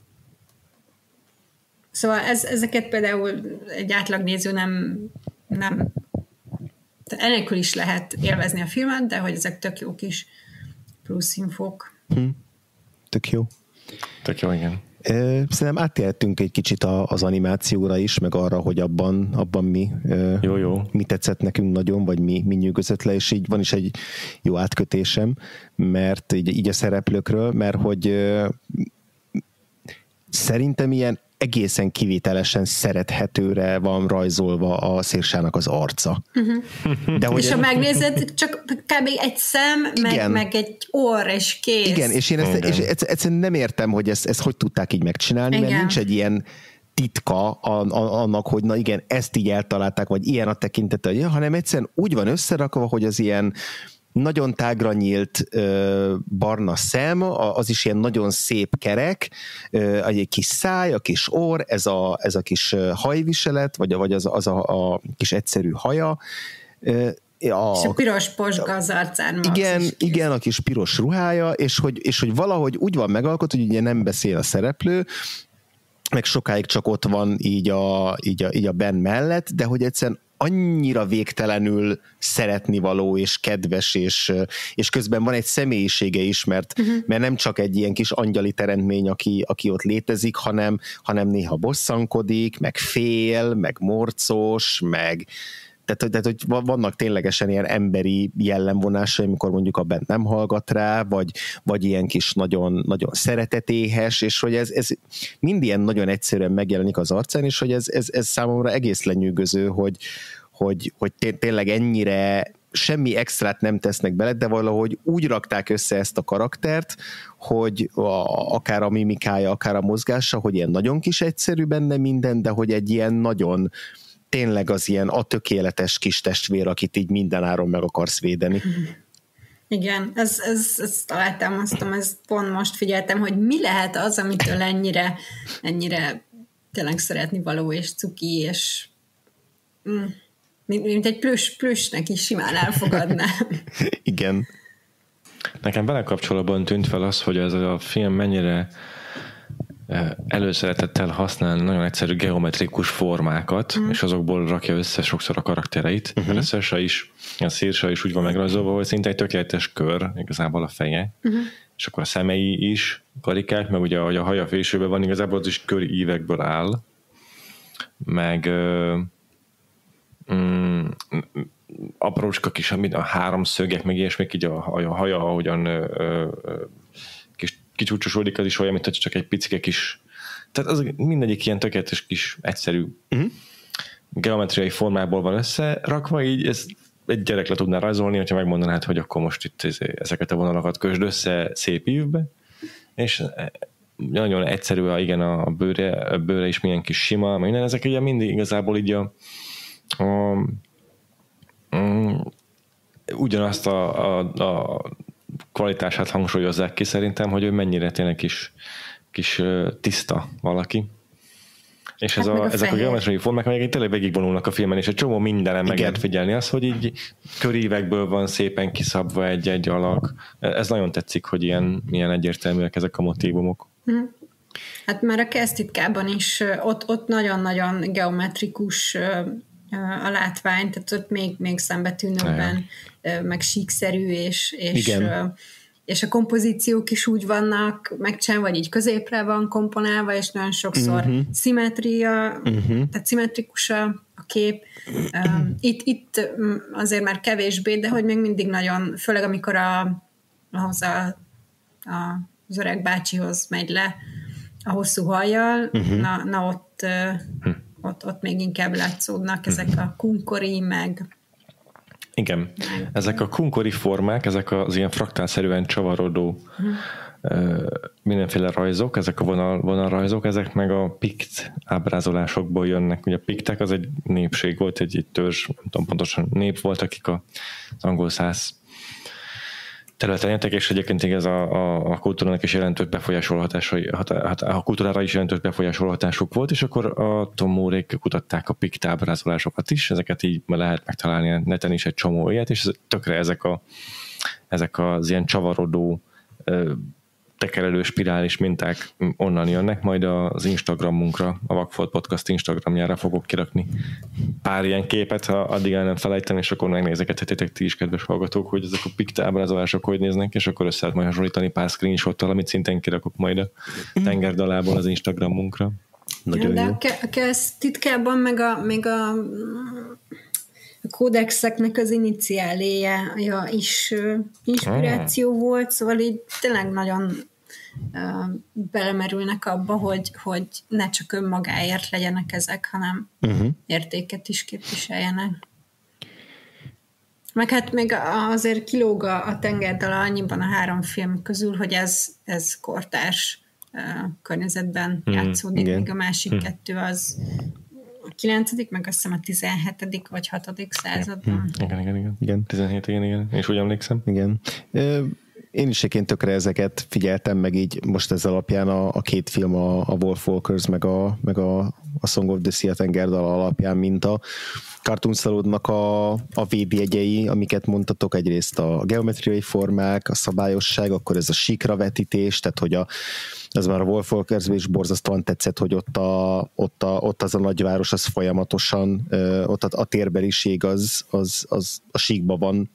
Speaker 3: Szóval ez, ezeket például egy átlagnéző nem, nem enélkül is lehet élvezni a filmet, de hogy ezek tök jó kis plusz infók.
Speaker 2: Hmm. Tök jó.
Speaker 1: Tök jó, igen.
Speaker 2: Szerintem átértünk egy kicsit az animációra is, meg arra, hogy abban, abban mi,
Speaker 1: jó, jó.
Speaker 2: mi tetszett nekünk nagyon, vagy mi, mi nyűgözött le, és így van is egy jó átkötésem, mert így, így a szereplőkről, mert hogy szerintem ilyen egészen kivételesen szerethetőre van rajzolva a Szirsának az arca.
Speaker 3: Uh-huh. De hogy és ha megnézed, csak kb. Egy szem, meg, meg egy orr és kész.
Speaker 2: Igen, és én ezt, és egyszerűen nem értem, hogy ezt, ezt hogy tudták így megcsinálni, igen. Mert nincs egy ilyen titka annak, hogy na igen, ezt így eltalálták, vagy ilyen a tekintete, hanem egyszerűen úgy van összerakva, hogy az ilyen nagyon tágra nyílt ö, barna szem, az is ilyen nagyon szép kerek, ö, egy kis száj, a kis orr, ez a, ez a kis hajviselet, vagy, vagy az, az a, a kis egyszerű haja. Ö,
Speaker 3: a, és a piros posga az arcán.
Speaker 2: Igen, igen, a kis piros ruhája, és hogy, és hogy valahogy úgy van megalkot, hogy ugye nem beszél a szereplő, meg sokáig csak ott van így a, így a, így a Ben mellett, de hogy egyszerűen annyira végtelenül szeretnivaló és kedves, és, és közben van egy személyisége is, mert, uh-huh. mert nem csak egy ilyen kis angyali teremtmény, aki, aki ott létezik, hanem, hanem néha bosszankodik, meg fél, meg morcos, meg tehát, tehát, hogy vannak ténylegesen ilyen emberi jellemvonásai, amikor mondjuk a bent nem hallgat rá, vagy, vagy ilyen kis nagyon, nagyon szeretetéhes, és hogy ez, ez mind ilyen nagyon egyszerűen megjelenik az arcán, és hogy ez, ez, ez számomra egész lenyűgöző, hogy, hogy, hogy tényleg ennyire semmi extrát nem tesznek bele, de valahogy úgy rakták össze ezt a karaktert, hogy a, akár a mimikája, akár a mozgása, hogy ilyen nagyon kis egyszerű benne minden, de hogy egy ilyen nagyon tényleg az ilyen a tökéletes kis testvér, akit így mindenáron meg akarsz védeni.
Speaker 3: Igen, ez, ez, ezt alátámasztom, ezt pont most figyeltem, hogy mi lehet az, amitől ennyire, ennyire tényleg szeretni való, és cuki, és mm, mint egy plüss, plüssnek is simán elfogadnám.
Speaker 2: Igen.
Speaker 1: Nekem vele kapcsolatban tűnt fel az, hogy ez a film mennyire előszeretettel használni nagyon egyszerű geometrikus formákat, mm. és azokból rakja össze sokszor a karaktereit. Uh-huh. Mert a Szirsa is, a Szirsa is úgy van megrajzolva, hogy szinte egy tökéletes kör, igazából a feje, uh-huh. és akkor a szemei is karikák, meg ugye a haja fésőben van, igazából az is körívekből áll, meg mm, aprócska kis, a háromszögek, meg ilyesmik, így a, a haja, ahogyan ö, ö, kis kicsúcsosodik, az is olyan, mint csak egy picike kis, tehát az mindegyik ilyen tökéletes kis egyszerű uh-huh. geometriai formából van összerakva, így ez egy gyerek le tudná rajzolni, hogyha megmondanád, hogy akkor most itt ezeket a vonalakat kösd össze szép ívbe, és nagyon egyszerű, igen, a bőre, a bőre is milyen kis sima, minden, ezek ugye mindig igazából így a, a, a ugyanazt a, a, a kvalitását hangsúlyozzák ki szerintem, hogy ő mennyire tényleg kis, kis tiszta valaki. És hát ez a, a ezek a geometriai formák, amelyek tényleg végigvonulnak a filmen, és egy csomó mindenen meg lehet figyelni az, hogy így körívekből van szépen kiszabva egy-egy alak. Ez nagyon tetszik, hogy ilyen, ilyen egyértelműek ezek a motívumok.
Speaker 3: Hm. Hát már a kezdtitkában is ott, ott nagyon-nagyon geometrikus a látvány, tehát ott még, még szembetűnőben, meg síkszerű, és, és, és a kompozíciók is úgy vannak megcsinálva, vagy így középre van komponálva, és nagyon sokszor uh-huh. szimmetria, uh-huh. tehát szimmetrikus a, a kép. Itt, itt azért már kevésbé, de hogy még mindig nagyon, főleg amikor a, ahhoz a, a, az öreg bácsihoz megy le a hosszú hajjal, uh-huh. na, na ott uh-huh. Ott, ott még inkább látszódnak ezek a kunkori, meg...
Speaker 1: Igen. Meg... Ezek a kunkori formák, ezek az ilyen fraktálszerűen csavarodó hmm. uh, mindenféle rajzok, ezek a vonal, vonalrajzok, ezek meg a pikt ábrázolásokból jönnek. Ugye a piktek az egy népség volt, egy, egy törzs, nem tudom pontosan nép volt, akik az angol száz területen jöttek, és egyébként ez a, a, a kultúrának is jelentős befolyásoló hatásai, a kultúrára is jelentős befolyásoló hatásuk volt, és akkor a Tomórék kutatták a pikt ábrázolásokat is, ezeket így lehet megtalálni a neten is egy csomó ilyet, és tökre ezek, a, ezek az ilyen csavarodó tekerelő spirális minták onnan jönnek, majd az Instagramunkra, a Vagfolt Podcast Instagramjára fogok kirakni pár ilyen képet, ha addig el nem felejtem, és akkor megnézekethetitek ti is, kedves hallgatók, hogy ezek a pikta ábrázolások hogy néznek, és akkor össze lehet majd hasonlítani pár screenshottal, amit szintén kirakok majd a tengerdalából az Instagramunkra.
Speaker 3: Nagyon ja, de jó. A Kelsz titkában meg a, meg a, a kódexeknek az iniciáléja is inspiráció ah. volt, szóval így tényleg nagyon uh, belemerülnek abba, hogy, hogy ne csak önmagáért legyenek ezek, hanem uh-huh. értéket is képviseljenek. Meg hát még azért kilóg a tengerdala annyiban a három film közül, hogy ez, ez kortárs uh, környezetben mm, játszódik, igen. Még a másik mm. kettő az a kilencedik, meg azt hiszem a tizenhetedik vagy hatodik században.
Speaker 1: Mm. Igen, igen, igen, igen. tizenhét, igen, igen. És úgy emlékszem.
Speaker 2: Igen. Én is egyébként tökre ezeket figyeltem, meg így most ez alapján a, a két film, a, a Wolf Walkers, meg a, meg a, a Song of the Sea, a tengerdala alapján, mint a Cartoon Saloonnak a, a védjegyei, amiket mondtatok, egyrészt a geometriai formák, a szabályosság, akkor ez a síkra vetítés, tehát hogy a, az már a Wolf Walkersben is borzasztóan tetszett, hogy ott, a, ott, a, ott az a nagyváros, az folyamatosan, ott a, a térbeliség az, az, az a síkba van.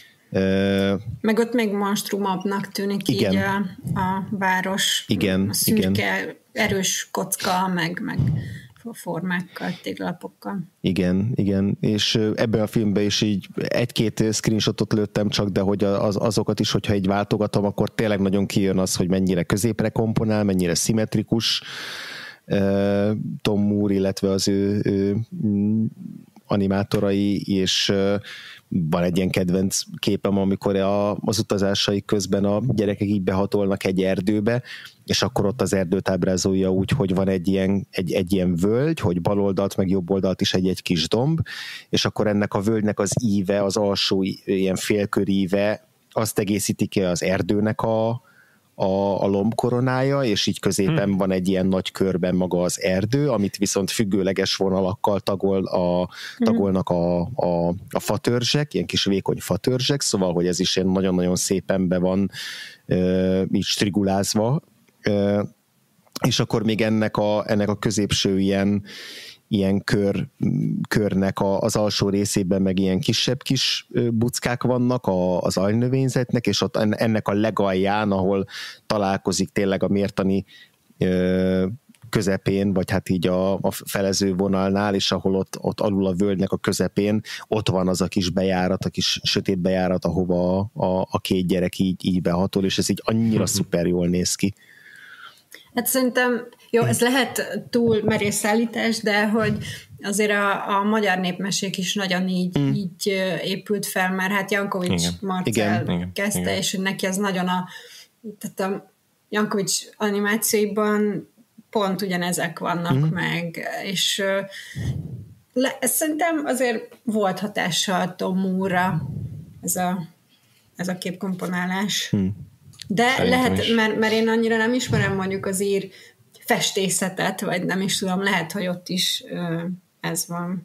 Speaker 3: Meg ott még monstrumabbnak tűnik igen. így a, a város.
Speaker 2: Igen,
Speaker 3: a szürke,
Speaker 2: igen.
Speaker 3: erős kocka, meg, meg formákkal, téglapokkal.
Speaker 2: Igen, igen, és ebben a filmben is így egy-két screenshotot lőttem csak, de hogy az, azokat is, hogyha így váltogatom, akkor tényleg nagyon kijön az, hogy mennyire középre komponál, mennyire szimmetrikus Tom Moore, illetve az ő, ő animátorai, és van egy ilyen kedvenc képem, amikor a, az utazásai közben a gyerekek így behatolnak egy erdőbe, és akkor ott az erdőt ábrázolja úgy, hogy van egy ilyen, egy, egy ilyen völgy, hogy bal oldalt meg jobb oldalt is egy-egy kis domb, és akkor ennek a völgynek az íve, az alsó ilyen félköríve, azt egészíti ki az erdőnek a a, a lombkoronája, és így középen hmm. van egy ilyen nagy körben maga az erdő, amit viszont függőleges vonalakkal tagol a, tagolnak a, a, a fatörzsek, ilyen kis vékony fatörzsek, szóval, hogy ez is ilyen nagyon-nagyon szépen be van e, így strigulázva, e, és akkor még ennek a, ennek a középső ilyen ilyen kör, körnek a, az alsó részében meg ilyen kisebb kis buckák vannak a, az alnövényzetnek, és ott ennek a legalján, ahol találkozik tényleg a mértani ö, közepén, vagy hát így a, a felező vonalnál, és ahol ott, ott alul a völgynek a közepén, ott van az a kis bejárat, a kis sötét bejárat, ahova a, a, a két gyerek így, így behatol, és ez így annyira szuper jól néz ki.
Speaker 3: Hát szerintem, jó, ez lehet túl merész állítás, de hogy azért a, a magyar népmesék is nagyon így, mm. így épült fel, mert hát Jankovics Marcell kezdte, igen. És hogy neki ez nagyon a, tehát a Jankovics animációiban pont ugyanezek vannak mm. meg, és le, szerintem azért volt hatással Tom Moore-ra ez a, ez a képkomponálás. Mm. De szerintem lehet, mert, mert én annyira nem ismerem mondjuk az ír festészetet, vagy nem is tudom, lehet, hogy ott is ö, ez van.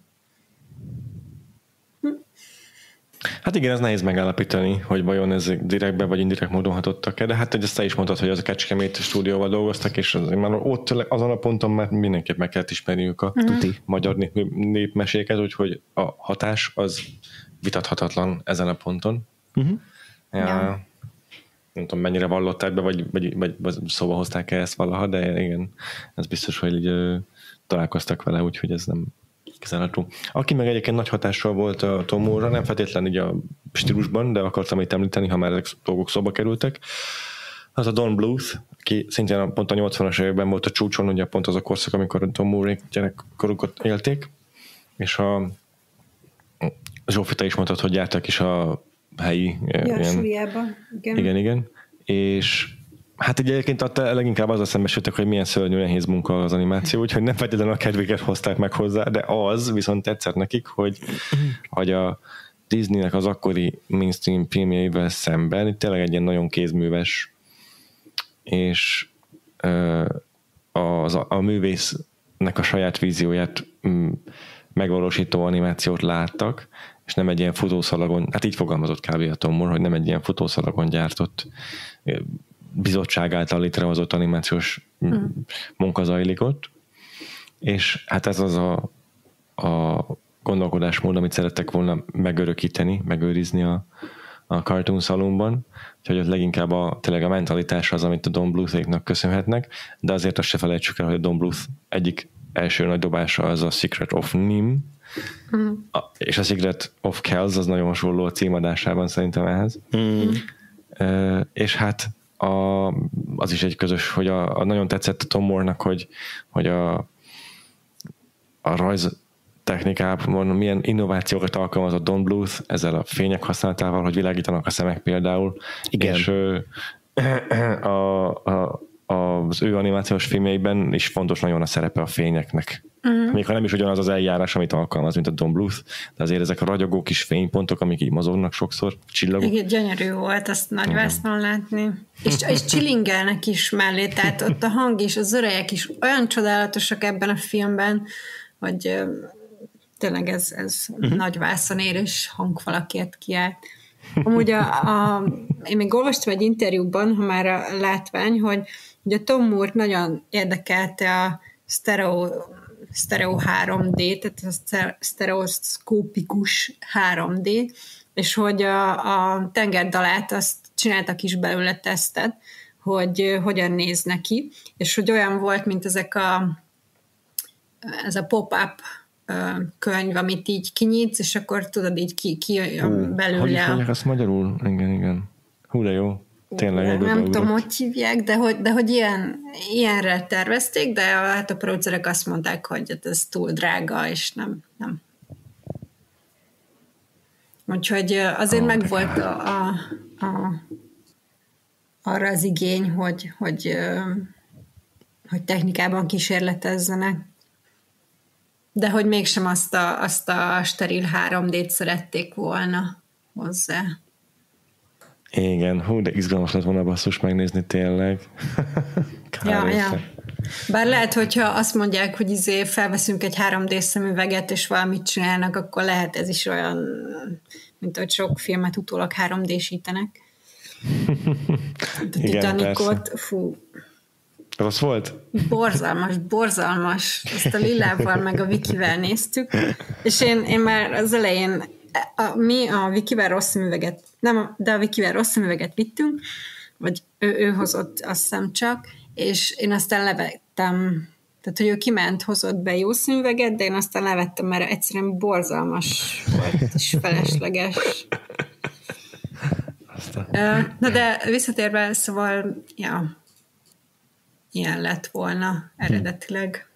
Speaker 3: Hm.
Speaker 1: Hát igen, ez nehéz megállapítani, hogy vajon ez direktbe vagy indirekt módon hatottak-e, de hát ezt te is mondtad, hogy az a Kecskemét stúdióval dolgoztak, és az, már ott azon a ponton már mindenképp meg kellett ismerniük a uh-huh. magyar nép, népmeséket, úgyhogy a hatás az vitathatatlan ezen a ponton. Uh-huh. Ja. Ja. Nem tudom, mennyire vallották be, vagy, vagy, vagy, vagy szóba hozták el ezt valaha, de igen, ez biztos, hogy így, ö, találkoztak vele, úgyhogy ez nem kizárható. Aki meg egyébként nagy hatással volt a Tom Moore-ra, nem feltétlenül így a stílusban, de akartam itt említeni, ha már ezek dolgok szóba kerültek, az a Don Bluth, aki szintén pont a nyolcvanas években volt a csúcson, ugye pont az a korszak, amikor a Tom Moore gyerekkorukat élték, és a Zsófi, te is mondtad, hogy jártak is a helyi
Speaker 3: ja, ilyen, igen.
Speaker 1: igen, igen, és hát ugye egyébként adta, leginkább azzal szembesültek, hogy milyen szörnyű nehéz munka az animáció, úgyhogy nem feltétlenül a kedvéket hozták meg hozzá, de az viszont tetszett nekik, hogy, hogy a Disneynek az akkori mainstream filmjeivel szemben itt tényleg egy ilyen nagyon kézműves és az, a, a művésznek a saját vízióját megvalósító animációt láttak, és nem egy ilyen futószalagon, hát így fogalmazott kb. A Tom Moore, hogy nem egy ilyen futószalagon gyártott bizottság által létrehozott animációs mm. munka zajlik ott, és hát ez az a, a gondolkodásmód, amit szerettek volna megörökíteni, megőrizni a, a Cartoon Saloonban, úgyhogy ott leginkább a, tényleg a mentalitás az, amit a Don Bluth-éknak köszönhetnek, de azért azt se felejtsük el, hogy a Don Bluth egyik első nagy dobása az a Secret of Nim, mm. a, és a Secret of Kells az nagyon hasonló a címadásában szerintem ehhez. Mm. E, és hát a, az is egy közös, hogy a, a nagyon tetszett a Tom Moore-nak, hogy, hogy a, a rajz technikában milyen innovációkat alkalmazott Don Bluth ezzel a fények használatával, hogy világítanak a szemek például.
Speaker 2: Igen.
Speaker 1: És a, a, az ő animációs filmjeiben is fontos nagyon a szerepe a fényeknek. Uh-huh. Még ha nem is ugyanaz az eljárás, amit alkalmaz, mint a Don Bluth, de azért ezek a ragyogó kis fénypontok, amik így mozognak sokszor, csillagok.
Speaker 3: Igen, gyönyörű volt azt nagyvásznon látni. És, és csilingelnek is mellé, tehát ott a hang is, az örejek is olyan csodálatosak ebben a filmben, hogy tényleg ez, ez uh-huh. nagy vászonér és hangfalakért kiállt. Amúgy a, a, én még olvastam egy interjúban, ha már a látvány, hogy, hogy a Tom Moore nagyon érdekelte a stereo, stereo három dé, tehát a sztereoszkópikus három dé, és hogy a, a tengerdalát azt csináltak is belőle tesztet, hogy hogyan néz neki, és hogy olyan volt, mint ezek a ez a pop-up könyv, amit így kinyitsz, és akkor tudod, így ki, ki
Speaker 1: Hú,
Speaker 3: belőle.
Speaker 1: Hogy is mondják azt magyarul? Igen, igen. Hú, de jó. Tényleg
Speaker 3: nem,
Speaker 1: nem
Speaker 3: nem tudom, hogy hívják, de hogy, de hogy ilyen, ilyenre tervezték, de a, hát a producerek azt mondták, hogy ez túl drága, és nem. nem. Úgyhogy azért oh, megvolt a, a, a, arra az igény, hogy, hogy, hogy technikában kísérletezzenek. De hogy mégsem azt a, azt a steril három dét szerették volna hozzá.
Speaker 1: Igen, hú, de izgalmas lett volna basszus megnézni tényleg.
Speaker 3: ja, ja. Bár lehet, hogyha azt mondják, hogy izé felveszünk egy három dé szemüveget, és valamit csinálnak, akkor lehet ez is olyan, mint hogy sok filmet utólag három désítenek. A Titanicot, fú.
Speaker 1: Rossz volt?
Speaker 3: Borzalmas, borzalmas. Ezt a Lillával meg a Vikivel néztük, és én, én már az elején a, mi a Vikivel rossz szemüveget, nem, de a Vikivel rossz szemüveget vittünk, vagy ő, ő hozott, azt hiszem csak, és én aztán levettem, tehát hogy ő kiment, hozott be jó szemüveget, de én aztán levettem, mert egyszerűen borzalmas volt, és felesleges. Aztán. Na de visszatérve, szóval, ja, ilyen lett volna eredetileg.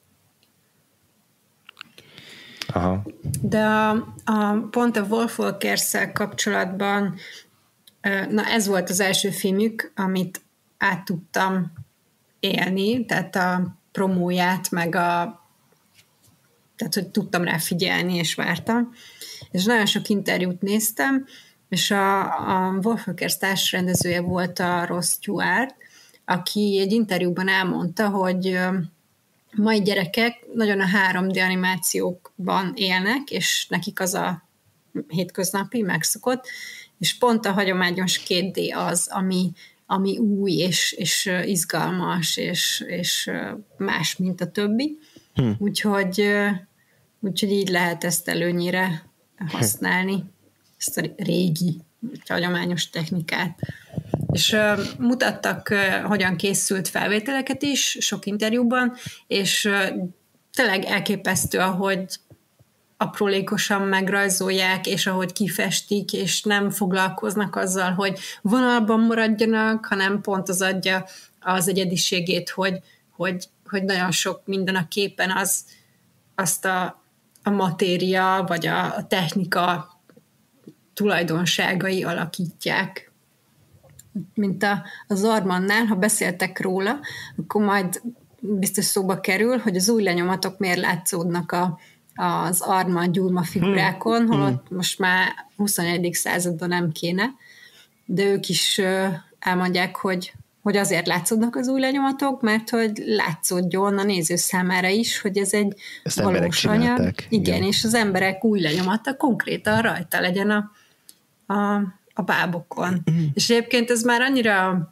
Speaker 1: Aha.
Speaker 3: De a, a, pont a Wolfwalkers-szel kapcsolatban, na ez volt az első filmük, amit át tudtam élni, tehát a promóját, meg a tehát, hogy tudtam rá figyelni, és vártam. És nagyon sok interjút néztem, és a, a Wolfwalkers társrendezője volt a Ross Stewart, aki egy interjúban elmondta, hogy mai gyerekek nagyon a három dé animációkban élnek, és nekik az a hétköznapi, megszokott, és pont a hagyományos két dé az, ami, ami új, és, és izgalmas, és, és más, mint a többi. Hm. Úgyhogy, úgyhogy így lehet ezt előnyire használni, ezt a régi, hagyományos technikát. És uh, mutattak, uh, hogyan készült felvételeket is, sok interjúban, és uh, tényleg elképesztő, ahogy aprólékosan megrajzolják, és ahogy kifestik, és nem foglalkoznak azzal, hogy vonalban maradjanak, hanem pont az adja az egyediségét, hogy, hogy, hogy nagyon sok minden a képen az, azt a, a matéria, vagy a, a technika tulajdonságai alakítják. Mint a, a Zardmannál, ha beszéltek róla, akkor majd biztos szóba kerül, hogy az új lenyomatok miért látszódnak a, az Arma-gyurma figurákon, hmm. holott most már huszonegyedik században nem kéne, de ők is elmondják, hogy, hogy azért látszódnak az új lenyomatok, mert hogy látszódjon a néző számára is, hogy ez egy
Speaker 2: ezt
Speaker 3: valós anyag. Igen,
Speaker 2: igen,
Speaker 3: és az emberek új lenyomata konkrétan rajta legyen a, a a bábokon. Mm. És egyébként ez már annyira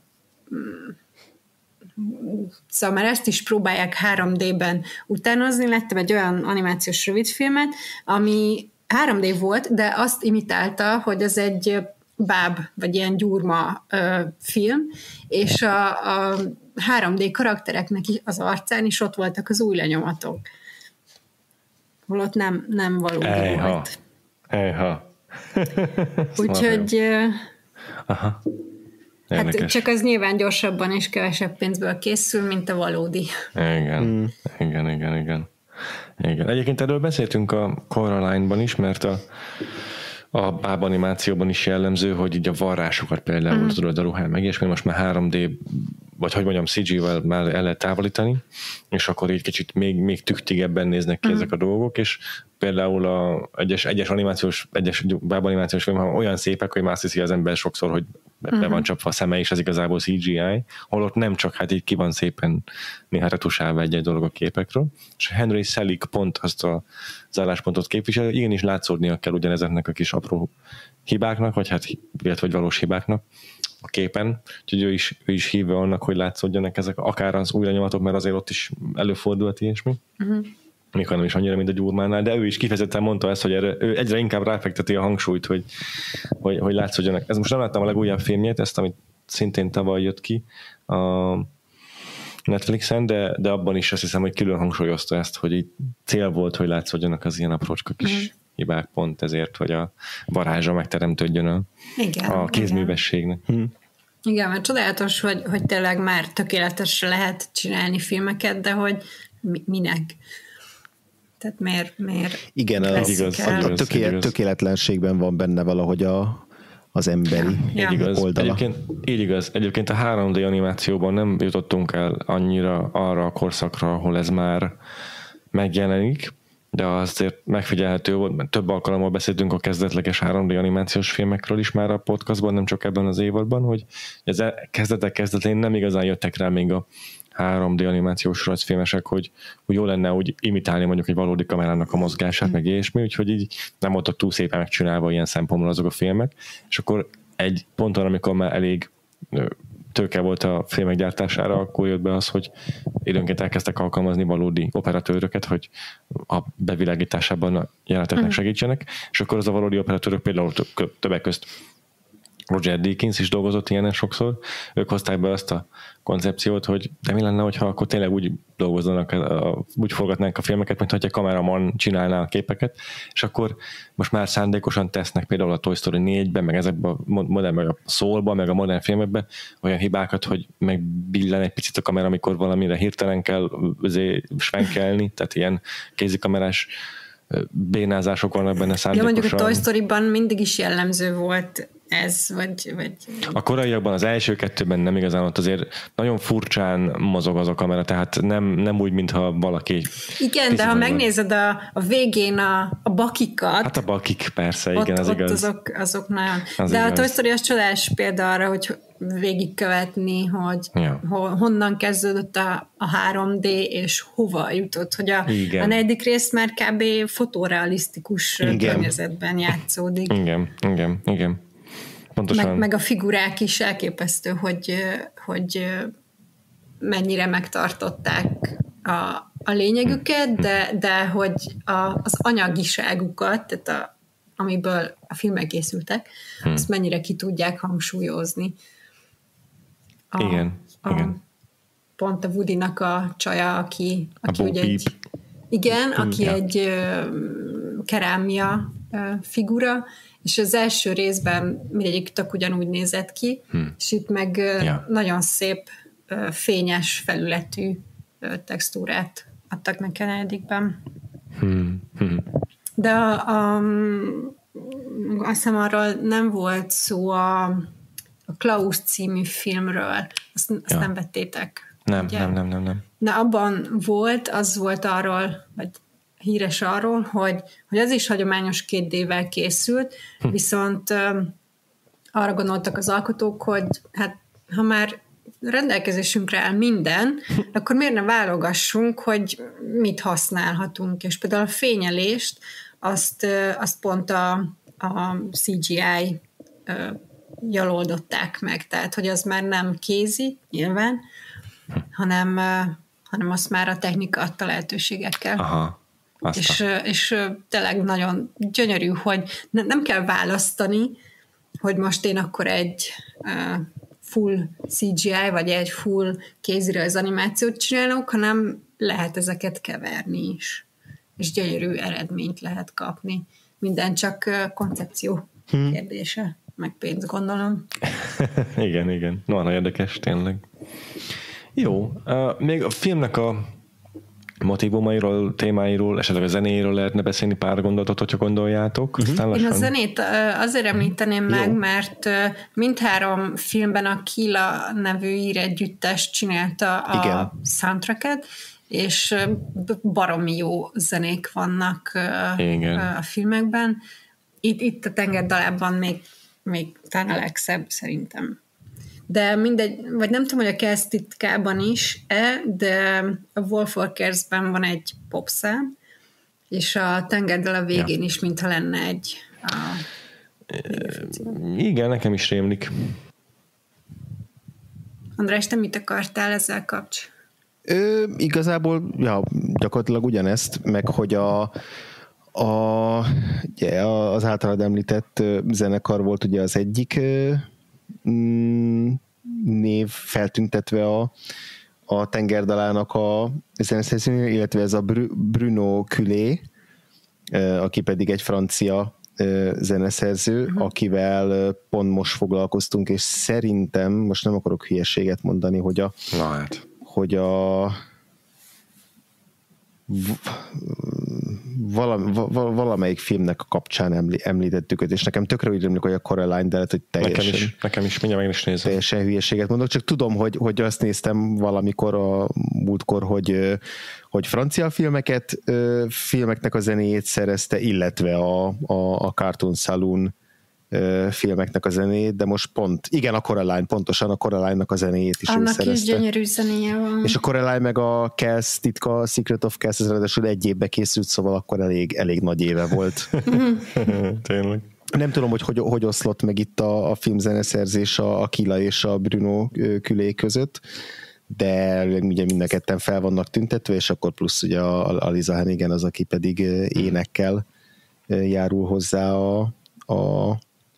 Speaker 3: szóval már ezt is próbálják három dé-ben utánozni. Láttam egy olyan animációs rövidfilmet, ami három dé volt, de azt imitálta, hogy ez egy báb, vagy ilyen gyurma ö, film, és a, a három dé karaktereknek az arcán is ott voltak az új lenyomatok. Holott nem, nem valódi
Speaker 1: Ejha.
Speaker 3: volt.
Speaker 1: Ejha.
Speaker 3: Úgyhogy
Speaker 1: Aha.
Speaker 3: hát csak az nyilván gyorsabban és kevesebb pénzből készül, mint a valódi.
Speaker 1: Igen, hmm. igen, igen, igen. Igen. Egyébként erről beszéltünk a Coraline-ban is, mert a, a báb animációban is jellemző, hogy így a varrásokat például mm. tudod a ruhán meg ilyesmi, most már három dé, vagy hogy mondjam, cé gé-vel már el lehet távolítani, és akkor így kicsit még, még tüktigebben néznek ki mm. ezek a dolgok, és például a egyes, egyes animációs, egyes báb animációs film olyan szépek, hogy már azt hiszi az ember sokszor, hogy be mm. van csapva a szeme, és ez igazából cé gé í, holott nem, csak hát így ki van szépen néha retusálva egy-egy dolog a képekről. És Henry Selick pont azt a, az álláspontot képvisel, igenis látszódnia kell ugyanezeknek a kis apró hibáknak, vagy hát illetve vagy valós hibáknak a képen, úgyhogy ő is, ő is hívja annak, hogy látszódjanak ezek, akár az új lenyomatok, mert azért ott is előfordult ilyesmi. Uh-huh. Mikor nem is annyira, mint a gyurmánál, de ő is kifejezetten mondta ezt, hogy erre, ő egyre inkább ráfekteti a hangsúlyt, hogy, hogy, hogy látszódjanak. Ez most nem láttam a legújabb filmjét, ezt, amit szintén tavaly jött ki a Netflixen, de, de abban is azt hiszem, hogy külön hangsúlyozta ezt, hogy így cél volt, hogy látszódjanak az ilyen aprócska kis uh-huh. hibák pont ezért, hogy a varázsa megteremtődjön a,
Speaker 3: igen,
Speaker 1: a kézművességnek.
Speaker 3: Igen. Hm. Igen, mert csodálatos, hogy, hogy tényleg már tökéletesre lehet csinálni filmeket, de hogy mi, minek? Tehát miért, miért
Speaker 2: igen, a, igaz, a töké, tökéletlenségben van benne valahogy a, az emberi
Speaker 3: ja.
Speaker 1: igaz.
Speaker 2: oldala.
Speaker 1: Egyébként, így igaz. Egyébként a három dé animációban nem jutottunk el annyira arra a korszakra, ahol ez már megjelenik, de azért megfigyelhető volt, mert több alkalommal beszéltünk a kezdetleges három dé animációs filmekről is már a podcastban, nem csak ebben az évadban, hogy ez kezdetek kezdetén nem igazán jöttek rá még a három dé animációs rajzfilmesek, hogy, hogy jó lenne úgy imitálni mondjuk egy valódi kamerának a mozgását, mm. meg ilyesmi, úgyhogy így nem voltak túl szépen megcsinálva ilyen szempontból azok a filmek, és akkor egy ponton, amikor már elég tőke volt a filmek gyártására, akkor jött be az, hogy időnként elkezdtek alkalmazni valódi operatőröket, hogy a bevilágításában a jeleneteknek mm. segítsenek, és akkor az a valódi operatőrök például többek közt Roger Deakins is dolgozott ilyenen sokszor, ők hozták be azt a koncepciót, hogy de mi lenne, hogyha akkor tényleg úgy dolgozzanak, úgy forgatnánk a filmeket, mint hogy egy kameraman csinálná a képeket, és akkor most már szándékosan tesznek például a Toy Story négyben, meg ezekben a modern, meg a Soulban, meg a modern filmekben olyan hibákat, hogy megbillen egy picit a kamera, amikor valamire hirtelen kell svenkelni, tehát ilyen kézikamerás bénázások vannak benne szándékosan.
Speaker 3: Ja, mondjuk a Toy Storyban mindig is jellemző volt ez, vagy, vagy...
Speaker 1: A korábbiakban, az első kettőben nem igazán, ott azért nagyon furcsán mozog az a kamera, tehát nem, nem úgy, mintha valaki...
Speaker 3: Igen, de ha megnézed a, a végén a, a bakikat...
Speaker 1: Hát a bakik, persze,
Speaker 3: ott,
Speaker 1: igen, az
Speaker 3: ott
Speaker 1: igaz.
Speaker 3: Azok, azok nagyon...
Speaker 1: Az
Speaker 3: de
Speaker 1: igaz.
Speaker 3: A Toy Story az csodás példa arra, hogy végigkövetni, hogy
Speaker 1: ja.
Speaker 3: honnan kezdődött a, a három dé, és hova jutott, hogy a, a negyedik rész már kb. Fotorealisztikus környezetben játszódik.
Speaker 1: Igen, igen, igen. Pontosan.
Speaker 3: Meg, meg a figurák is elképesztő, hogy, hogy mennyire megtartották a, a lényegüket, de, de hogy a, az anyagiságukat, tehát a, amiből a filmek készültek, hmm. azt mennyire ki tudják hangsúlyozni. A,
Speaker 1: igen,
Speaker 3: a, igen. Pont a Woody-nak a csaja, aki, aki
Speaker 1: a
Speaker 3: ugye egy, igen, aki ja. egy uh, kerámia uh, figura, és az első részben mindegyik tök ugyanúgy nézett ki, hmm. és itt meg ja. nagyon szép, fényes felületű textúrát adtak neki a negyedikben.
Speaker 1: Hmm. Hmm.
Speaker 3: De a, a, azt hiszem arról nem volt szó a, a Klaus című filmről, azt, azt ja. nem vettétek.
Speaker 1: Nem, nem, nem, nem, nem.
Speaker 3: De abban volt, az volt arról, vagy híres arról, hogy, hogy az is hagyományos két dé-vel készült, hm. viszont ö, arra gondoltak az alkotók, hogy hát ha már rendelkezésünkre áll minden, akkor miért ne válogassunk, hogy mit használhatunk, és például a fényelést azt, azt pont a, a cé gé í oldották meg, tehát hogy az már nem kézi, nyilván, hanem, hanem azt már a technika adta lehetőségekkel.
Speaker 1: Aha.
Speaker 3: És, és tényleg nagyon gyönyörű, hogy nem kell választani, hogy most én akkor egy full cé gé í, vagy egy full kézirajz animációt csinálok, hanem lehet ezeket keverni is. És gyönyörű eredményt lehet kapni. Minden csak koncepció hmm. kérdése, meg pénz, gondolom.
Speaker 1: igen, igen. No, nagyon érdekes, tényleg. Jó, uh, még a filmnek a motivumairól, témáiról, esetleg a zenéről lehetne beszélni pár gondolatot, hogyha gondoljátok.
Speaker 3: Uh-huh. Én a zenét azért említeném uh-huh. meg, mert mindhárom filmben a Kila nevű íregyüttes csinálta a Igen. soundtracket, és baromi jó zenék vannak Igen. a filmekben. Itt, itt a Tengerdalában még, még talán a legszebb szerintem. De mindegy, vagy nem tudom, hogy a Kelsz titkában is-e, de a Wolfwalkers-ben van egy popszám, és a Tengerdal a végén ja. is, mintha lenne egy a...
Speaker 1: Igen, nekem is rémlik.
Speaker 3: András, te mit akartál ezzel kapcs?
Speaker 2: Ö, igazából, ja, gyakorlatilag ugyanezt, meg hogy a, a ugye, az általad említett zenekar volt ugye az egyik név feltüntetve a, a Tengerdalának a zeneszerzője, illetve ez a Bruno Culé, aki pedig egy francia zeneszerző, uh-huh. akivel pont most foglalkoztunk, és szerintem, most nem akarok hülyeséget mondani, hogy a,
Speaker 1: Na hát.
Speaker 2: hogy a Valam, valamelyik filmnek a kapcsán említettük őt, és nekem tökre úgy rémlik, hogy a Coraline, de lehet, hogy teljesen,
Speaker 1: nekem is, nekem is mindjárt meg is nézem.
Speaker 2: Teljesen hülyeséget mondok, csak tudom, hogy, hogy azt néztem valamikor a múltkor, hogy, hogy francia filmeket, filmeknek a zenéjét szerezte, illetve a, a, a Cartoon Saloon filmeknek a zenéjét, de most pont, igen, a Coraline, pontosan a Coraline-nak a zenéjét is
Speaker 3: Annak
Speaker 2: ő szerezte.
Speaker 3: Annak is gyönyörű zenéje van.
Speaker 2: És a Coraline meg a Kelsz titka, Secret of Kelsz, ez ráadásul egy évbe készült, szóval akkor elég, elég nagy éve volt.
Speaker 1: Tényleg.
Speaker 2: Nem tudom, hogy, hogy hogy oszlott meg itt a, a filmzeneszerzés a, a Kila és a Bruno Culé között, de ugye mind a ketten fel vannak tüntetve, és akkor plusz ugye a, a Liza Hannigan az, aki pedig énekkel járul hozzá a, a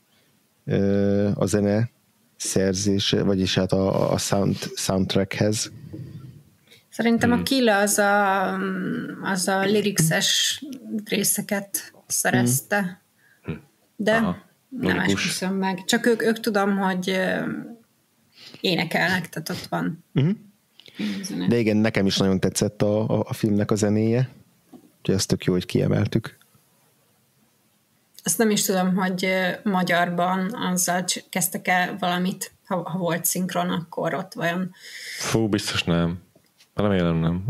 Speaker 2: a zene szerzése, vagyis hát a, a sound, soundtrackhez.
Speaker 3: Szerintem hmm. a Kila az a, az a lyricses részeket szerezte, hmm. de Aha. nem esküszöm meg. Csak ők, ők tudom, hogy énekelnek, tehát ott van.
Speaker 2: Hmm. De igen, nekem is nagyon tetszett a, a, a filmnek a zenéje, úgyhogy ezt tök jó, hogy kiemeltük.
Speaker 3: Azt nem is tudom, hogy magyarban azzal kezdtek el valamit, ha, ha volt szinkron, akkor ott vajon...
Speaker 1: Fú, biztos nem. Remélem nem.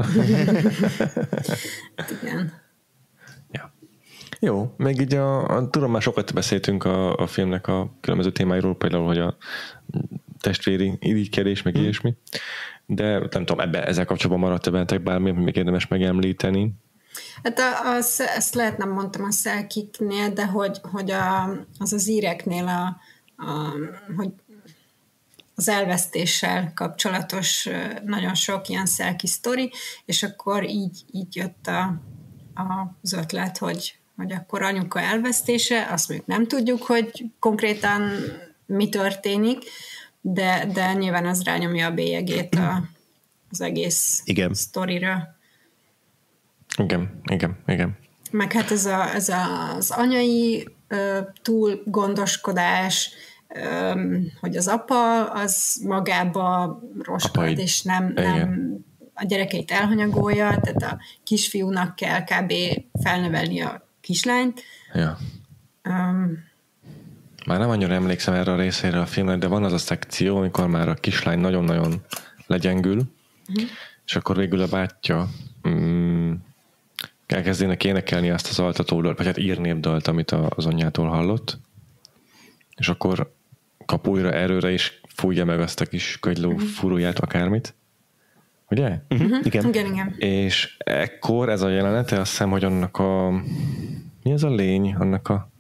Speaker 3: Igen.
Speaker 1: Ja. Jó, még így a, a tudom, már sokat beszéltünk a, a filmnek a különböző témáiról, például, hogy a testvéri irigykedés, meg mm. ilyesmi, de nem tudom, ebben, ezzel kapcsolatban maradt-e bennetek bármi, még érdemes megemlíteni?
Speaker 3: Hát a, az, ezt lehet nem mondtam a Selkiknél, de hogy, hogy a, az az íreknél a, a, hogy az elvesztéssel kapcsolatos nagyon sok ilyen Selki sztori, és akkor így, így jött a, a, az ötlet, hogy, hogy akkor anyuka elvesztése, azt még nem tudjuk, hogy konkrétan mi történik, de, de nyilván az rányomja a bélyegét a, az egész
Speaker 2: Igen.
Speaker 3: sztorira.
Speaker 1: Igen, igen, igen.
Speaker 3: Meg hát ez, a, ez a, az anyai ö, túl gondoskodás, ö, hogy az apa az magába roskad, Apai, és nem, nem a gyerekeit elhanyagolja, tehát a kisfiúnak kell kb. Felnevelni a kislányt.
Speaker 1: Ja.
Speaker 3: Um,
Speaker 1: már nem annyira emlékszem erre a részére a filmnek, de van az a szekció, amikor már a kislány nagyon-nagyon legyengül, uh-huh. és akkor végül a bátyja mm, elkezdének énekelni azt az altatódalt, vagy hát írnépdalt, amit az anyjától hallott, és akkor kap újra erőre, és fújja meg azt a kis kagyló uh-huh. fúróját, akármit. Ugye?
Speaker 2: Uh-huh. Igen.
Speaker 3: igen, igen.
Speaker 1: És ekkor ez a jelenete, azt hiszem, hogy annak a mi ez a lény, annak a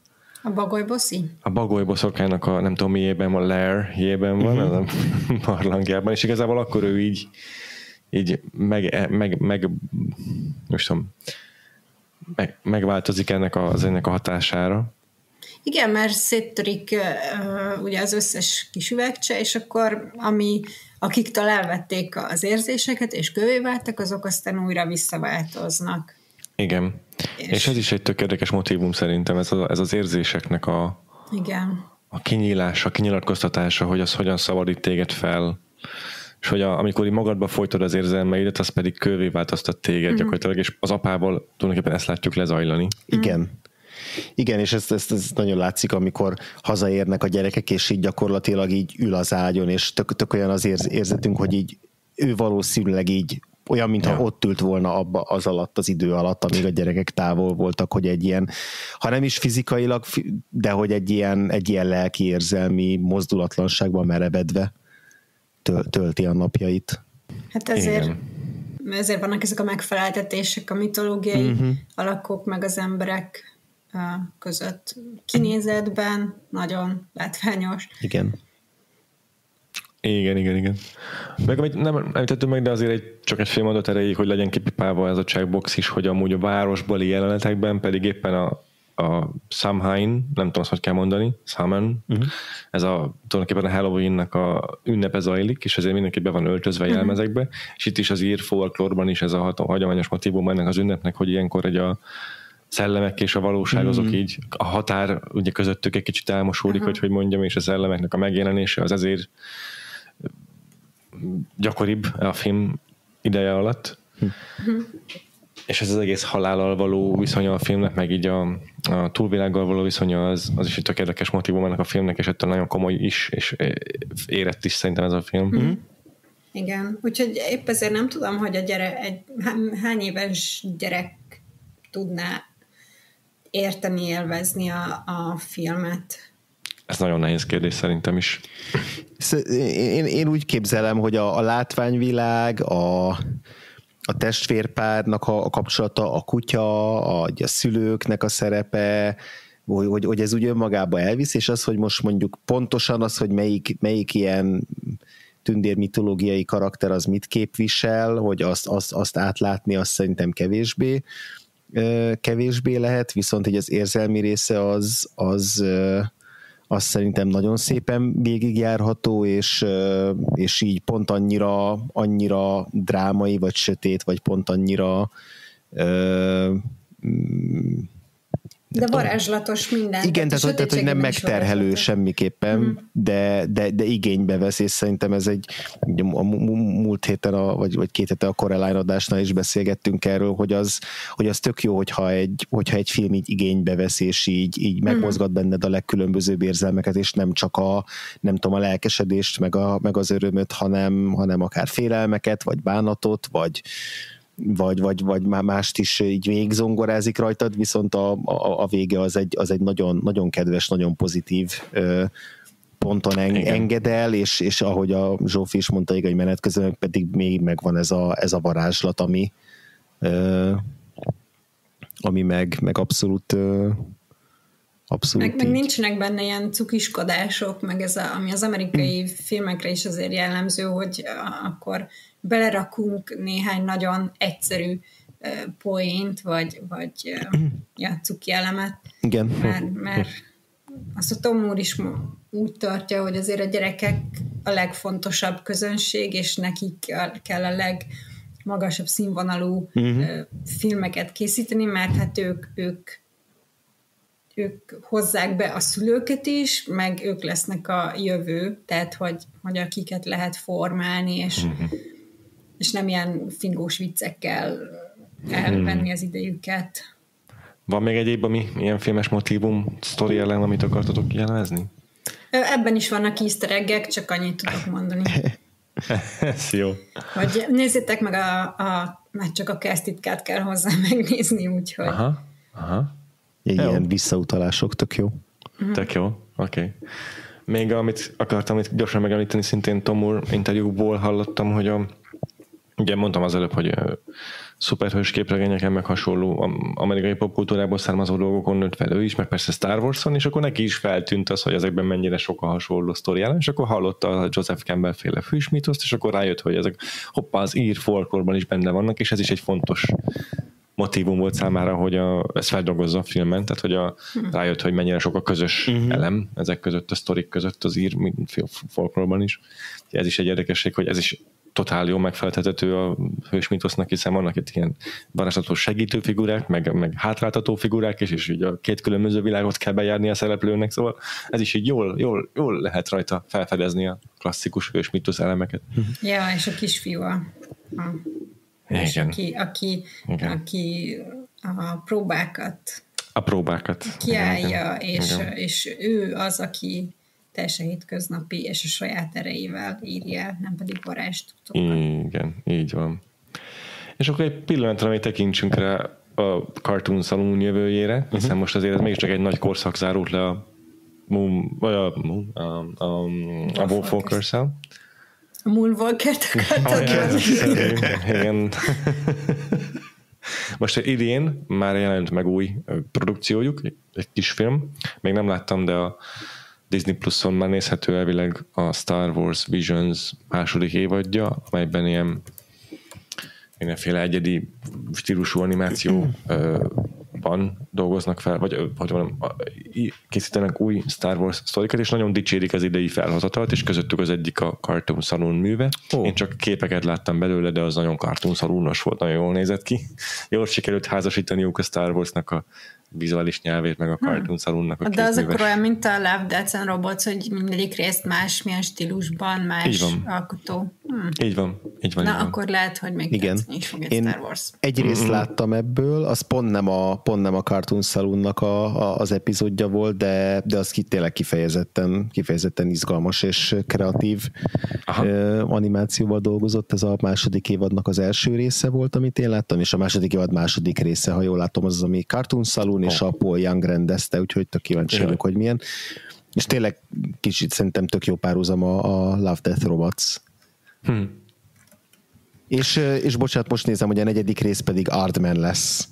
Speaker 3: A bagoly-boszi?
Speaker 1: A bagoly-boszorkánynak a nem tudom miében van, lair-jében van, uh-huh. az a barlangjában, és igazából akkor ő így így meg, meg, meg most tudom, meg, megváltozik ennek a, az ennek a hatására.
Speaker 3: Igen, mert széttörik uh, ugye az összes kis üvegcse, és akkor ami, akiktől elvették az érzéseket, és kövé váltak, azok aztán újra visszaváltoznak.
Speaker 1: Igen. És, és ez is egy tök érdekes motívum szerintem, ez, a, ez az érzéseknek a,
Speaker 3: igen.
Speaker 1: a kinyílása, a kinyilatkoztatása, hogy az hogyan szabadít téged fel, és hogy a, amikor így magadba folytod az érzelmeidet, az pedig kővé változtat téged mm-hmm. gyakorlatilag, és az apával tulajdonképpen ezt látjuk lezajlani.
Speaker 2: Igen. Igen, és ez, ez, ez nagyon látszik, amikor hazaérnek a gyerekek, és így gyakorlatilag így ül az ágyon, és tök, tök olyan az érz, érzetünk, hogy így ő valószínűleg így olyan, mintha ja. ott ült volna abba az alatt, az idő alatt, amíg a gyerekek távol voltak, hogy egy ilyen, ha nem is fizikailag, de hogy egy ilyen, egy ilyen lelki érzelmi mozdulatlanságban merevedve töl, tölti a napjait.
Speaker 3: Hát ezért, ezért vannak ezek a megfeleltetések a mitológiai uh-huh. alakok meg az emberek között. Kinézetben nagyon látványos.
Speaker 2: Igen.
Speaker 1: Igen, igen, igen. Meg amit nem említettünk meg, de azért egy, csak egy fél mondat erejéig, hogy legyen kipipálva ez a checkbox is, hogy amúgy a városbeli jelenetekben pedig éppen a, a Samhain, nem tudom azt, hogy kell mondani, Samhain, uh-huh. ez a tulajdonképpen a Halloween-nak a ünnepe zajlik, és ezért mindenki be van öltözve uh-huh. jelmezekbe, és itt is az ír folklórban is ez a hagyományos motívum ennek az ünnepnek, hogy ilyenkor egy a szellemek és a valóság azok mm. így, a határ ugye közöttük egy kicsit elmosódik, uh-huh. hogy, hogy mondjam, és a szellemeknek a megjelenése az ezért gyakoribb a film ideje alatt. Uh-huh. És ez az egész halállal való viszonya a filmnek, meg így a, a túlvilággal való viszonya, az, az is egy tök érdekes motívum ennek a filmnek, és ettől nagyon komoly is, és érett is szerintem ez a film.
Speaker 3: Uh-huh. Igen, úgyhogy épp ezért nem tudom, hogy a gyere, egy hány éves gyerek tudná érteni, élvezni a, a filmet.
Speaker 1: Ez nagyon nehéz kérdés szerintem is.
Speaker 2: Én, én úgy képzelem, hogy a, a látványvilág, a, a testvérpárnak a, a kapcsolata, a kutya, a, a szülőknek a szerepe, hogy, hogy, hogy ez úgy önmagába elvisz, és az, hogy most mondjuk pontosan az, hogy melyik, melyik ilyen tündér mitológiai karakter az mit képvisel, hogy azt, azt, azt átlátni, azt szerintem kevésbé kevésbé lehet, viszont így az érzelmi része az, az, az szerintem nagyon szépen végigjárható, és, és így pont annyira, annyira drámai, vagy sötét, vagy pont annyira
Speaker 3: de varázslatos minden.
Speaker 2: Igen, tehát, tehát, tehát hogy nem megterhelő semmiképpen, mm. de, de, de igénybe vesz, és szerintem ez egy, a múlt héten, a, vagy, vagy két héten a Coraline adásnál is beszélgettünk erről, hogy az, hogy az tök jó, hogyha egy, hogyha egy film így igénybe vesz, és így, így megmozgat benned a legkülönbözőbb érzelmeket, és nem csak a, nem tudom, a lelkesedést, meg, a, meg az örömöt, hanem, hanem akár félelmeket, vagy bánatot, vagy vagy, vagy, vagy már mást is így végigzongorázik rajtad, viszont a, a, a vége az egy, az egy nagyon, nagyon kedves, nagyon pozitív ö, ponton en, enged el, és, és ahogy a Zsófi is mondta, igen, menet közben pedig még megvan ez a, ez a varázslat, ami ö, ami meg, meg abszolút ö, abszolút
Speaker 3: meg, meg nincsenek benne ilyen cukiskodások, meg ez a, ami az amerikai hmm. filmekre is azért jellemző, hogy akkor belerakunk néhány nagyon egyszerű uh, poént, vagy, vagy uh, ja, cuki elemet.
Speaker 2: Igen.
Speaker 3: Mert, mert azt a Tom úr is úgy tartja, hogy azért a gyerekek a legfontosabb közönség, és nekik kell a legmagasabb színvonalú uh-huh. uh, filmeket készíteni, mert hát ők, ők ők hozzák be a szülőket is, meg ők lesznek a jövő, tehát hogy, hogy akiket lehet formálni, és, uh-huh. és nem ilyen fingós viccekkel elvenni az idejüket.
Speaker 1: Van még egyéb, ami ilyen filmes motívum, sztori ellen, amit akartatok jelezni?
Speaker 3: Ebben is vannak easter eggek, csak annyit tudok mondani.
Speaker 1: Ez jó.
Speaker 3: Hogy nézzétek meg, a, a, már csak a cast-titkát kell hozzá megnézni, úgyhogy...
Speaker 1: Aha, aha.
Speaker 2: Ilyen visszautalások, tök jó.
Speaker 1: Tök jó, oké. Okay. Még amit akartam itt gyorsan megemlíteni, szintén Tom úr interjúból hallottam, hogy a, ugye mondtam az előbb, hogy szuperhős képregényeken, meg hasonló amerikai popkultúrából származó dolgokon nőtt fel ő is, meg persze Star Warson, és akkor neki is feltűnt az, hogy ezekben mennyire sok a hasonló sztori ellen, és akkor hallotta a Joseph Campbell féle hősmítoszt, és akkor rájött, hogy ezek hoppá, az ír folklórban is benne vannak, és ez is egy fontos motívum volt számára, hogy a, ezt feldolgozza a filmen, tehát hogy a, rájött, hogy mennyire sok a közös uh-huh. elem ezek között, a sztorik között, az ír folklórban is. Ez is egy érdekesség, hogy ez is totál jól megfeleltethető a hősmitosznak, hiszen vannak itt ilyen varázslatos segítő figurák, meg, meg hátráltató figurák is, és így a két különböző világot kell bejárni a szereplőnek, szóval ez is így jól, jól, jól lehet rajta felfedezni a klasszikus hősmitosz elemeket.
Speaker 3: Ja, és a kisfiú a, a és aki, aki, aki a próbákat
Speaker 1: a próbákat
Speaker 3: kiállja, igen, és, igen. és ő az, aki teljesen hétköznapi, és a saját erejével írja, nem pedig varázstudókat.
Speaker 1: Igen, így van. És akkor egy pillanatra még tekintsünk rá a Cartoon Saloon jövőjére, hiszen uh-huh. most azért ez mégiscsak egy nagy korszak zárult le a Moon, vagy a, a, a, a, a Wolfwalkers-szel.
Speaker 3: A Moonwalkert akartad.
Speaker 1: Igen. Most idén már jelent meg új produkciójuk, egy kis film. Még nem láttam, de a Disney Pluson már nézhető elvileg a Star Wars Visions második évadja, amelyben ilyen mindenféle egyedi stílusú animációban dolgoznak fel, vagy hogy mondjam, készítenek új Star Wars sztorikat, és nagyon dicsérik az idei felhozatalt, és közöttük az egyik a Cartoon Saloon műve. Oh. Én csak képeket láttam belőle, de az nagyon Cartoon Saloonos volt, nagyon jól nézett ki. Jól sikerült házasítaniuk a Star Warsnak a vizuális nyelvét, meg a Cartoon Saloonnak a
Speaker 3: de az akkor olyan, mint a Love, Death and Robots, hogy mindegyik részt más, milyen stílusban, más alkotó. Hmm.
Speaker 1: Így van. Így van.
Speaker 3: Na,
Speaker 1: így van.
Speaker 3: akkor lehet, hogy még
Speaker 2: igen.
Speaker 3: is fog egy
Speaker 2: Én
Speaker 3: Star Wars.
Speaker 2: Egy részt mm-hmm. láttam ebből, az pont nem a, pont nem a Cartoon Saloonnak a, a, az epizódja volt, de, de az ki, tényleg kifejezetten, kifejezetten izgalmas és kreatív uh, animációval dolgozott. Ez a második évadnak az első része volt, amit én láttam, és a második évad második része, ha jól látom, az az, ami Cartoon Saloon, oh. és a Paul Young rendezte, úgyhogy tök kíváncsi vagyok, hogy milyen. És tényleg kicsit szerintem tök jó párhuzam a, a Love, Death, Robots. Hmm. És, és bocsánat, most nézem, hogy a negyedik rész pedig Aardman lesz.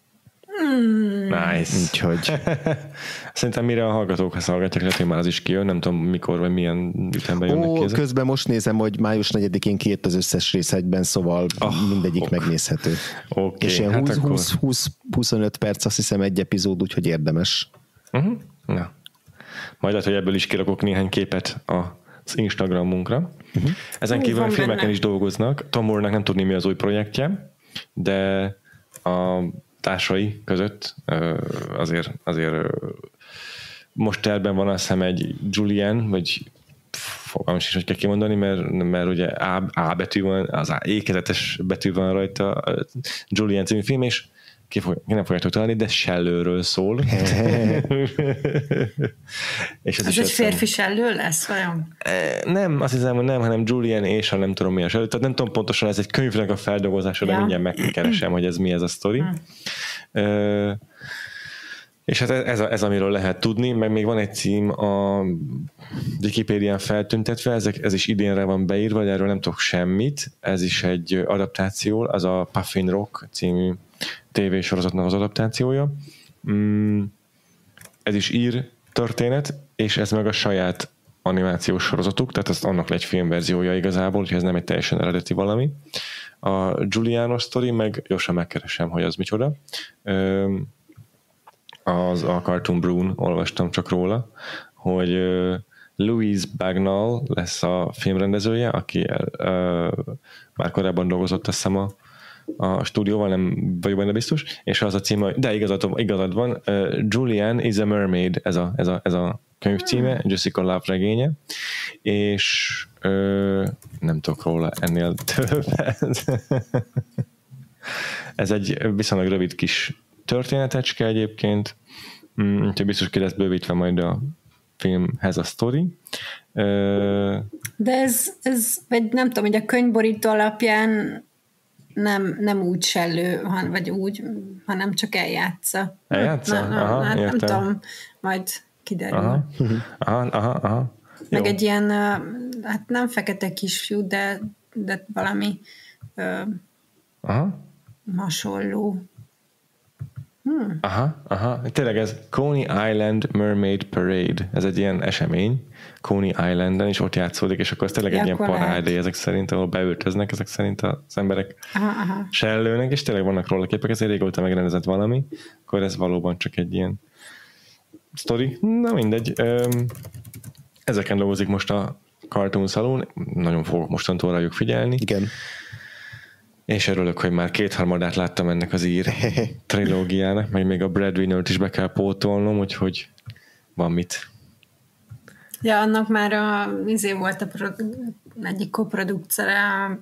Speaker 3: Hmm.
Speaker 1: Nice.
Speaker 2: Úgyhogy.
Speaker 1: Szerintem mire a hallgatók hallgatják, lehet, hogy már az is kijön, nem tudom mikor, vagy milyen ütemben jönnek
Speaker 2: Ó,
Speaker 1: ki ezek.
Speaker 2: Közben most nézem, hogy május negyedikén kijött az összes rész egyben, szóval oh, mindegyik ok. megnézhető.
Speaker 1: Okay,
Speaker 2: és ilyen
Speaker 1: hát
Speaker 2: húsz, húsz, húsz, huszonöt perc, azt hiszem egy epizód, úgyhogy érdemes.
Speaker 1: Uh-huh. Na. Majd lehet, hogy ebből is kirakok néhány képet az Instagramunkra. Uh-huh. Ezen kívül a filmeken benne is dolgoznak. Tom Moore-nak nem tudni, mi az új projektje, de a társai között azért, azért most terben van, azt hiszem, egy Julian, vagy fogalmam is, hogy kell kimondani, mert, mert ugye A, A betű van, az A ékezetes betű van rajta, Julian című film, és ki, fog, ki nem fogjátok találni, de sellőről szól.
Speaker 3: És ez, ez egy férfi sellő lesz, vajon?
Speaker 1: Nem, azt hiszem, hogy nem, hanem Julian és a nem tudom mi a sellő. Tehát nem tudom pontosan, ez egy könyvnek a feldolgozása, ja. de mindjárt megkeresem, hogy ez mi ez a sztori. Hmm. Uh, és hát ez, a, ez amiről lehet tudni, meg még van egy cím a Wikipédián feltüntetve, ezek, ez is idénre van beírva, de erről nem tudok semmit. Ez is egy adaptáció, az a Puffin Rock című tévésorozatnak az adaptációja. Mm, ez is ír történet, és ez meg a saját animációs sorozatuk, tehát az annak egy filmverziója igazából, úgyhogy ez nem egy teljesen eredeti valami. A Giuliano sztori, meg gyorsan megkeresem, hogy az micsoda. Az a Cartoon Brew-n olvastam csak róla, hogy Louise Bagnall lesz a filmrendezője, aki már korábban dolgozott, azt hiszem, a a stúdióval, nem vagyok benne biztos, és az a címe, de igazad, igazad van, uh, Julian is a Mermaid, ez a, ez a, ez a könyv címe, Jessica Love regénye, és uh, nem tudok róla ennél többet. Ez egy viszonylag rövid kis történetecske egyébként, mm, úgyhogy biztos ki lesz bővítve majd a filmhez a sztori. Uh,
Speaker 3: de ez, ez, vagy nem tudom, hogy a könyvborító alapján nem, nem úgy sellő, vagy úgy, hanem csak eljátsza.
Speaker 1: Eljátsza?
Speaker 3: Na,
Speaker 1: aha,
Speaker 3: hát
Speaker 1: értem.
Speaker 3: Nem tudom, majd kiderül.
Speaker 1: Aha, aha, aha, aha.
Speaker 3: Meg egy ilyen, hát nem fekete kisfiú, de, de valami
Speaker 1: aha.
Speaker 3: hasonló.
Speaker 1: Hmm. Aha, aha. Tényleg ez Coney Island Mermaid Parade. Ez egy ilyen esemény Coney Islanden, és ott játszódik, és akkor ez tényleg ja, egy ilyen parádé ezek szerint, ahol beöltöznek ezek szerint az emberek aha, aha. sellőnek, és tényleg vannak róla képek, ez egy régóta megrendezett valami, akkor ez valóban csak egy ilyen sztori. Na mindegy. Ezeken dolgozik most a Cartoon Saloon, nagyon fogok mostantól rájuk figyelni.
Speaker 2: Igen.
Speaker 1: És örülök, hogy már kétharmadát láttam ennek az ír trilógiának, meg még a Breadwinner-t is be kell pótolnom, úgyhogy van mit.
Speaker 3: Ja, annak már a, izé volt a pro, egyik koprodukcióra,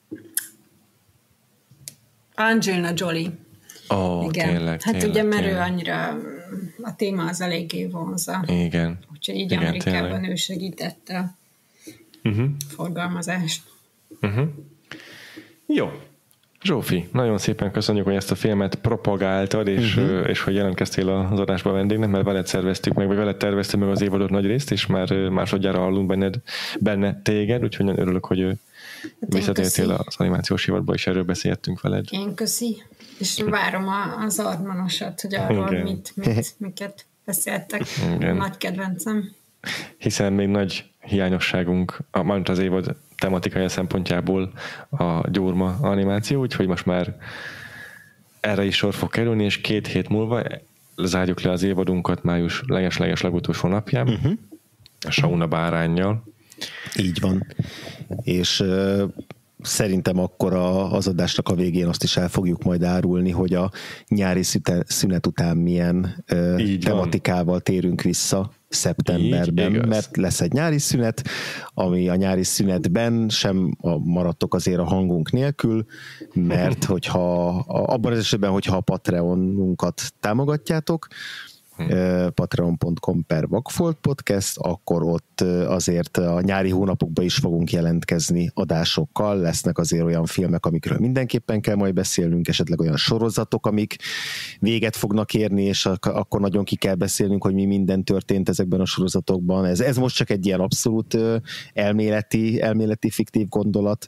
Speaker 3: Angelina Jolie.
Speaker 1: Ó, oh, tényleg.
Speaker 3: Hát
Speaker 1: tényleg,
Speaker 3: ugye, mert
Speaker 1: tényleg.
Speaker 3: ő annyira, a téma az eléggé vonza.
Speaker 1: Igen.
Speaker 3: Úgyhogy így
Speaker 1: Igen,
Speaker 3: Amerikában
Speaker 1: tényleg.
Speaker 3: ő segítette a
Speaker 1: uh-huh.
Speaker 3: forgalmazást.
Speaker 1: Uh-huh. Jó. Zsófi, nagyon szépen köszönjük, hogy ezt a filmet propagáltad, és, uh-huh. és hogy jelentkeztél az adásba vendégnek, mert veled szerveztük meg, vagy veled terveztük meg az évadot nagy részt, és már másodjára hallunk benned, benne téged, úgyhogy nagyon örülök, hogy hát visszatértél az animációs évadba, és erről beszéltünk veled.
Speaker 3: Én köszi, és várom az Armanosat, hogy arról mit, mit, miket beszéltek. Igen. Nagy kedvencem.
Speaker 1: Hiszen még nagy hiányosságunk, a, az évad tematikai szempontjából a gyurma animáció, úgyhogy most már erre is sor fog kerülni, és két hét múlva zárjuk le az évadunkat május leges-leges legutolsó napján, uh-huh. a Sauna báránnyal.
Speaker 2: Így van. És uh, szerintem akkor a, az adásnak a végén azt is el fogjuk majd árulni, hogy a nyári szünet után milyen uh, tematikával van. Térünk vissza szeptemberben, mert lesz egy nyári szünet, ami a nyári szünetben sem maradtok azért a hangunk nélkül, mert hogyha abban az esetben, hogyha a Patreonunkat támogatjátok, patreon pont com per Vagfolt Podcast, akkor ott azért a nyári hónapokban is fogunk jelentkezni adásokkal, lesznek azért olyan filmek, amikről mindenképpen kell majd beszélnünk, esetleg olyan sorozatok, amik véget fognak érni, és akkor nagyon ki kell beszélnünk, hogy mi minden történt ezekben a sorozatokban. Ez, ez most csak egy ilyen abszolút elméleti, elméleti fiktív gondolat,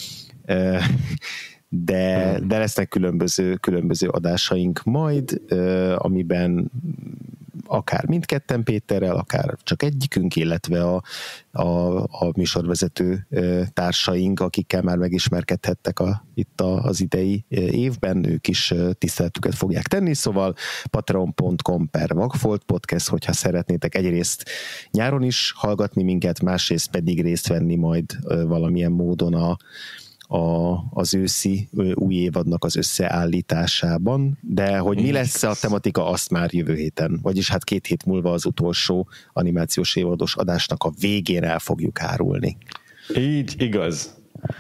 Speaker 2: de, de lesznek különböző, különböző adásaink majd, amiben akár mindketten Péterrel, akár csak egyikünk, illetve a, a, a műsorvezető társaink, akikkel már megismerkedhettek a, itt a, az idei évben, ők is tiszteletüket fogják tenni, szóval patreon pont com per Vagfolt Podcast, hogyha szeretnétek egyrészt nyáron is hallgatni minket, másrészt pedig részt venni majd valamilyen módon a A, az őszi új évadnak az összeállításában, de hogy mi lesz a tematika, azt már jövő héten, vagyis hát két hét múlva az utolsó animációs évados adásnak a végén el fogjuk árulni.
Speaker 1: Így igaz.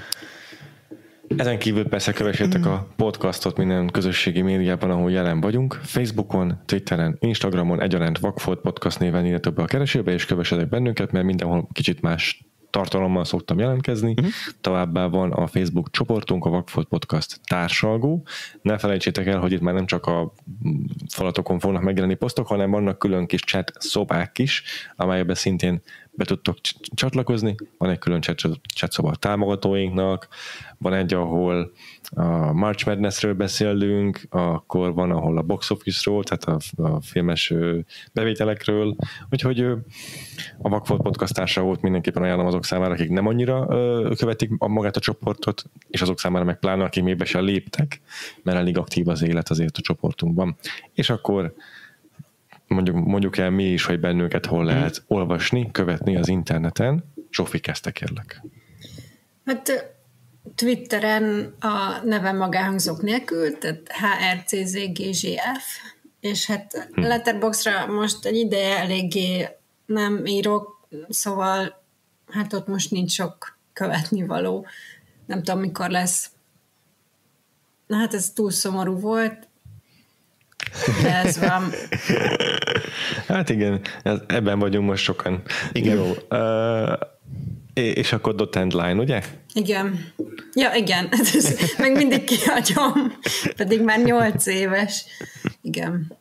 Speaker 1: Ezen kívül persze kövessétek a podcastot minden közösségi médiában, ahol jelen vagyunk. Facebookon, Twitteren, Instagramon egyaránt Vagfolt Podcast néven írjatok be a keresőbe, és kövessetek bennünket, mert mindenhol kicsit más tartalommal szoktam jelentkezni. Uh-huh. Továbbá van a Facebook csoportunk, a Vagfolt Podcast társalgó. Ne felejtsétek el, hogy itt már nem csak a falatokon fognak megjelenni posztok, hanem vannak külön kis chat szobák is, amelyekben szintén be tudtok csatlakozni. Van egy külön chat, chat szoba a támogatóinknak, van egy, ahol a March Madnessről beszélünk, akkor van, ahol a box office-ról, tehát a, a filmes bevételekről, úgyhogy a Vagfolt Podcast társadalmat mindenképpen ajánlom azok számára, akik nem annyira követik magát a csoportot, és azok számára meg pláne, akik még be sem léptek, mert elég aktív az élet azért a csoportunkban. És akkor mondjuk, mondjuk el mi is, hogy bennünket hol lehet olvasni, követni az interneten. Zsófi, kezdte kérlek.
Speaker 3: Hát Twitteren a nevem magáhangzók nélkül, tehát há er cé zé gé zé ef, és hát hm. Letterboxdra most egy ideje eléggé nem írok, szóval hát ott most nincs sok követnivaló. Nem tudom, mikor lesz. Na hát ez túl szomorú volt, de ez van.
Speaker 1: Hát igen, ebben vagyunk most sokan. Igen. Jó. Uh, és akkor Dot and Line, ugye? Igen.
Speaker 3: Ja, igen. Meg mindig kihagyom. Pedig már nyolc éves. Igen.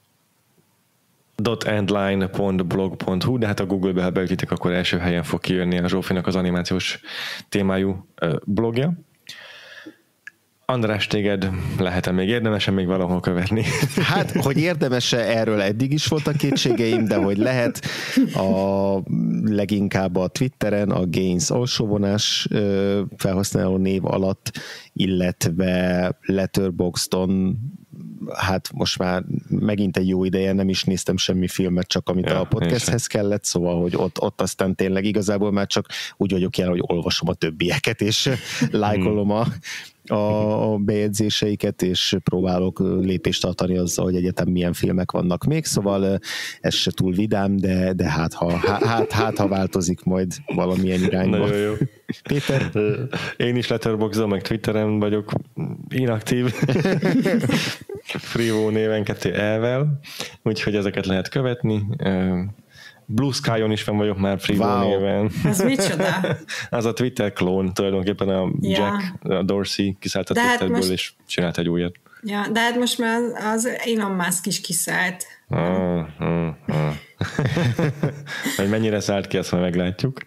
Speaker 1: dotandline pont blog pont hu, de hát a Google-be, ha beütitek, akkor első helyen fog kijönni a Zsófinak az animációs témájú blogja. András, téged lehet-e még érdemesen még valahol követni?
Speaker 2: Hát, hogy érdemes-e, erről eddig is voltak kétségeim, de hogy lehet, a leginkább a Twitteren a Gains alsóvonás felhasználó név alatt, illetve Letterboxdon, hát most már megint egy jó ideje nem is néztem semmi filmet, csak amit ja, a podcasthez kellett, szóval, hogy ott, ott aztán tényleg igazából már csak úgy vagyok jelen, hogy olvasom a többieket, és lájkolom a, a bejegyzéseiket, és próbálok lépést tartani azzal, hogy egyetem milyen filmek vannak még, szóval ez se túl vidám, de, de hát, ha, hát, hát ha változik majd valamilyen irányba.
Speaker 1: Nagyon jó.
Speaker 2: Péter?
Speaker 1: Én is Letterboxdon, meg Twitteren vagyok inaktív. Freevo néven kettő elvel, úgyhogy ezeket lehet követni. Blue Sky-on is fenn vagyok már Freevo wow. néven.
Speaker 3: Az micsoda?
Speaker 1: Az a Twitter klón, tulajdonképpen a ja. Jack a Dorsey kiszállt a de Twitterből, hát most... és csinált egy újat.
Speaker 3: Ja, de hát most már az Elon Musk is kiszállt.
Speaker 1: Ah, ah, ah. Hogy mennyire szállt ki, azt majd meglátjuk.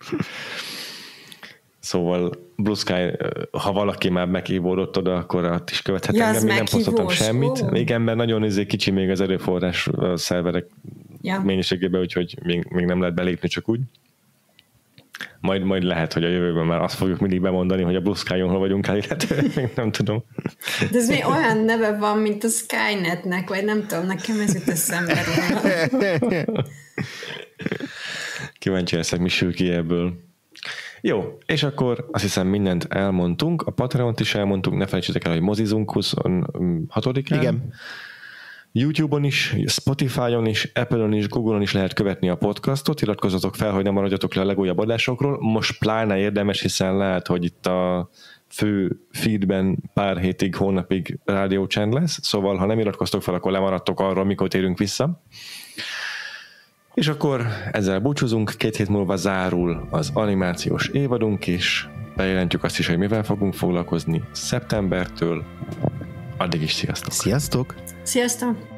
Speaker 1: Szóval Blue Sky, ha valaki már meghívódott oda, akkor ott is követhet ja, engem, még nem posztoltam semmit. Oh. Igen, mert nagyon izé, kicsi még az erőforrás a szerverek ja. mennyiségében, úgyhogy még, még nem lehet belépni csak úgy. Majd, majd lehet, hogy a jövőben már azt fogjuk mindig bemondani, hogy a Blue Sky-on hol vagyunk elérhető, még nem tudom.
Speaker 3: De ez még olyan neve van, mint a Skynetnek, vagy nem tudom, nekem ez jut eszembe.
Speaker 1: Kíváncsi leszek, mi sül ki ebből. Jó, és akkor azt hiszem mindent elmondtunk, a Patreont is elmondtunk, ne felejtsétek el, hogy mozizunk huszonhatodikán.
Speaker 2: Igen.
Speaker 1: YouTube-on is, Spotify-on is, Apple-on is, Google-on is lehet követni a podcastot, iratkozzatok fel, hogy nem maradjatok le a legújabb adásokról. Most pláne érdemes, hiszen lehet, hogy itt a fő feedben pár hétig, hónapig rádiócsend lesz, szóval ha nem iratkoztok fel, akkor lemaradtok arról, mikor térünk vissza. És akkor ezzel búcsúzunk, két hét múlva zárul az animációs évadunk, és bejelentjük azt is, hogy mivel fogunk foglalkozni szeptembertől. Addig is sziasztok!
Speaker 2: Sziasztok!
Speaker 3: Sziasztok!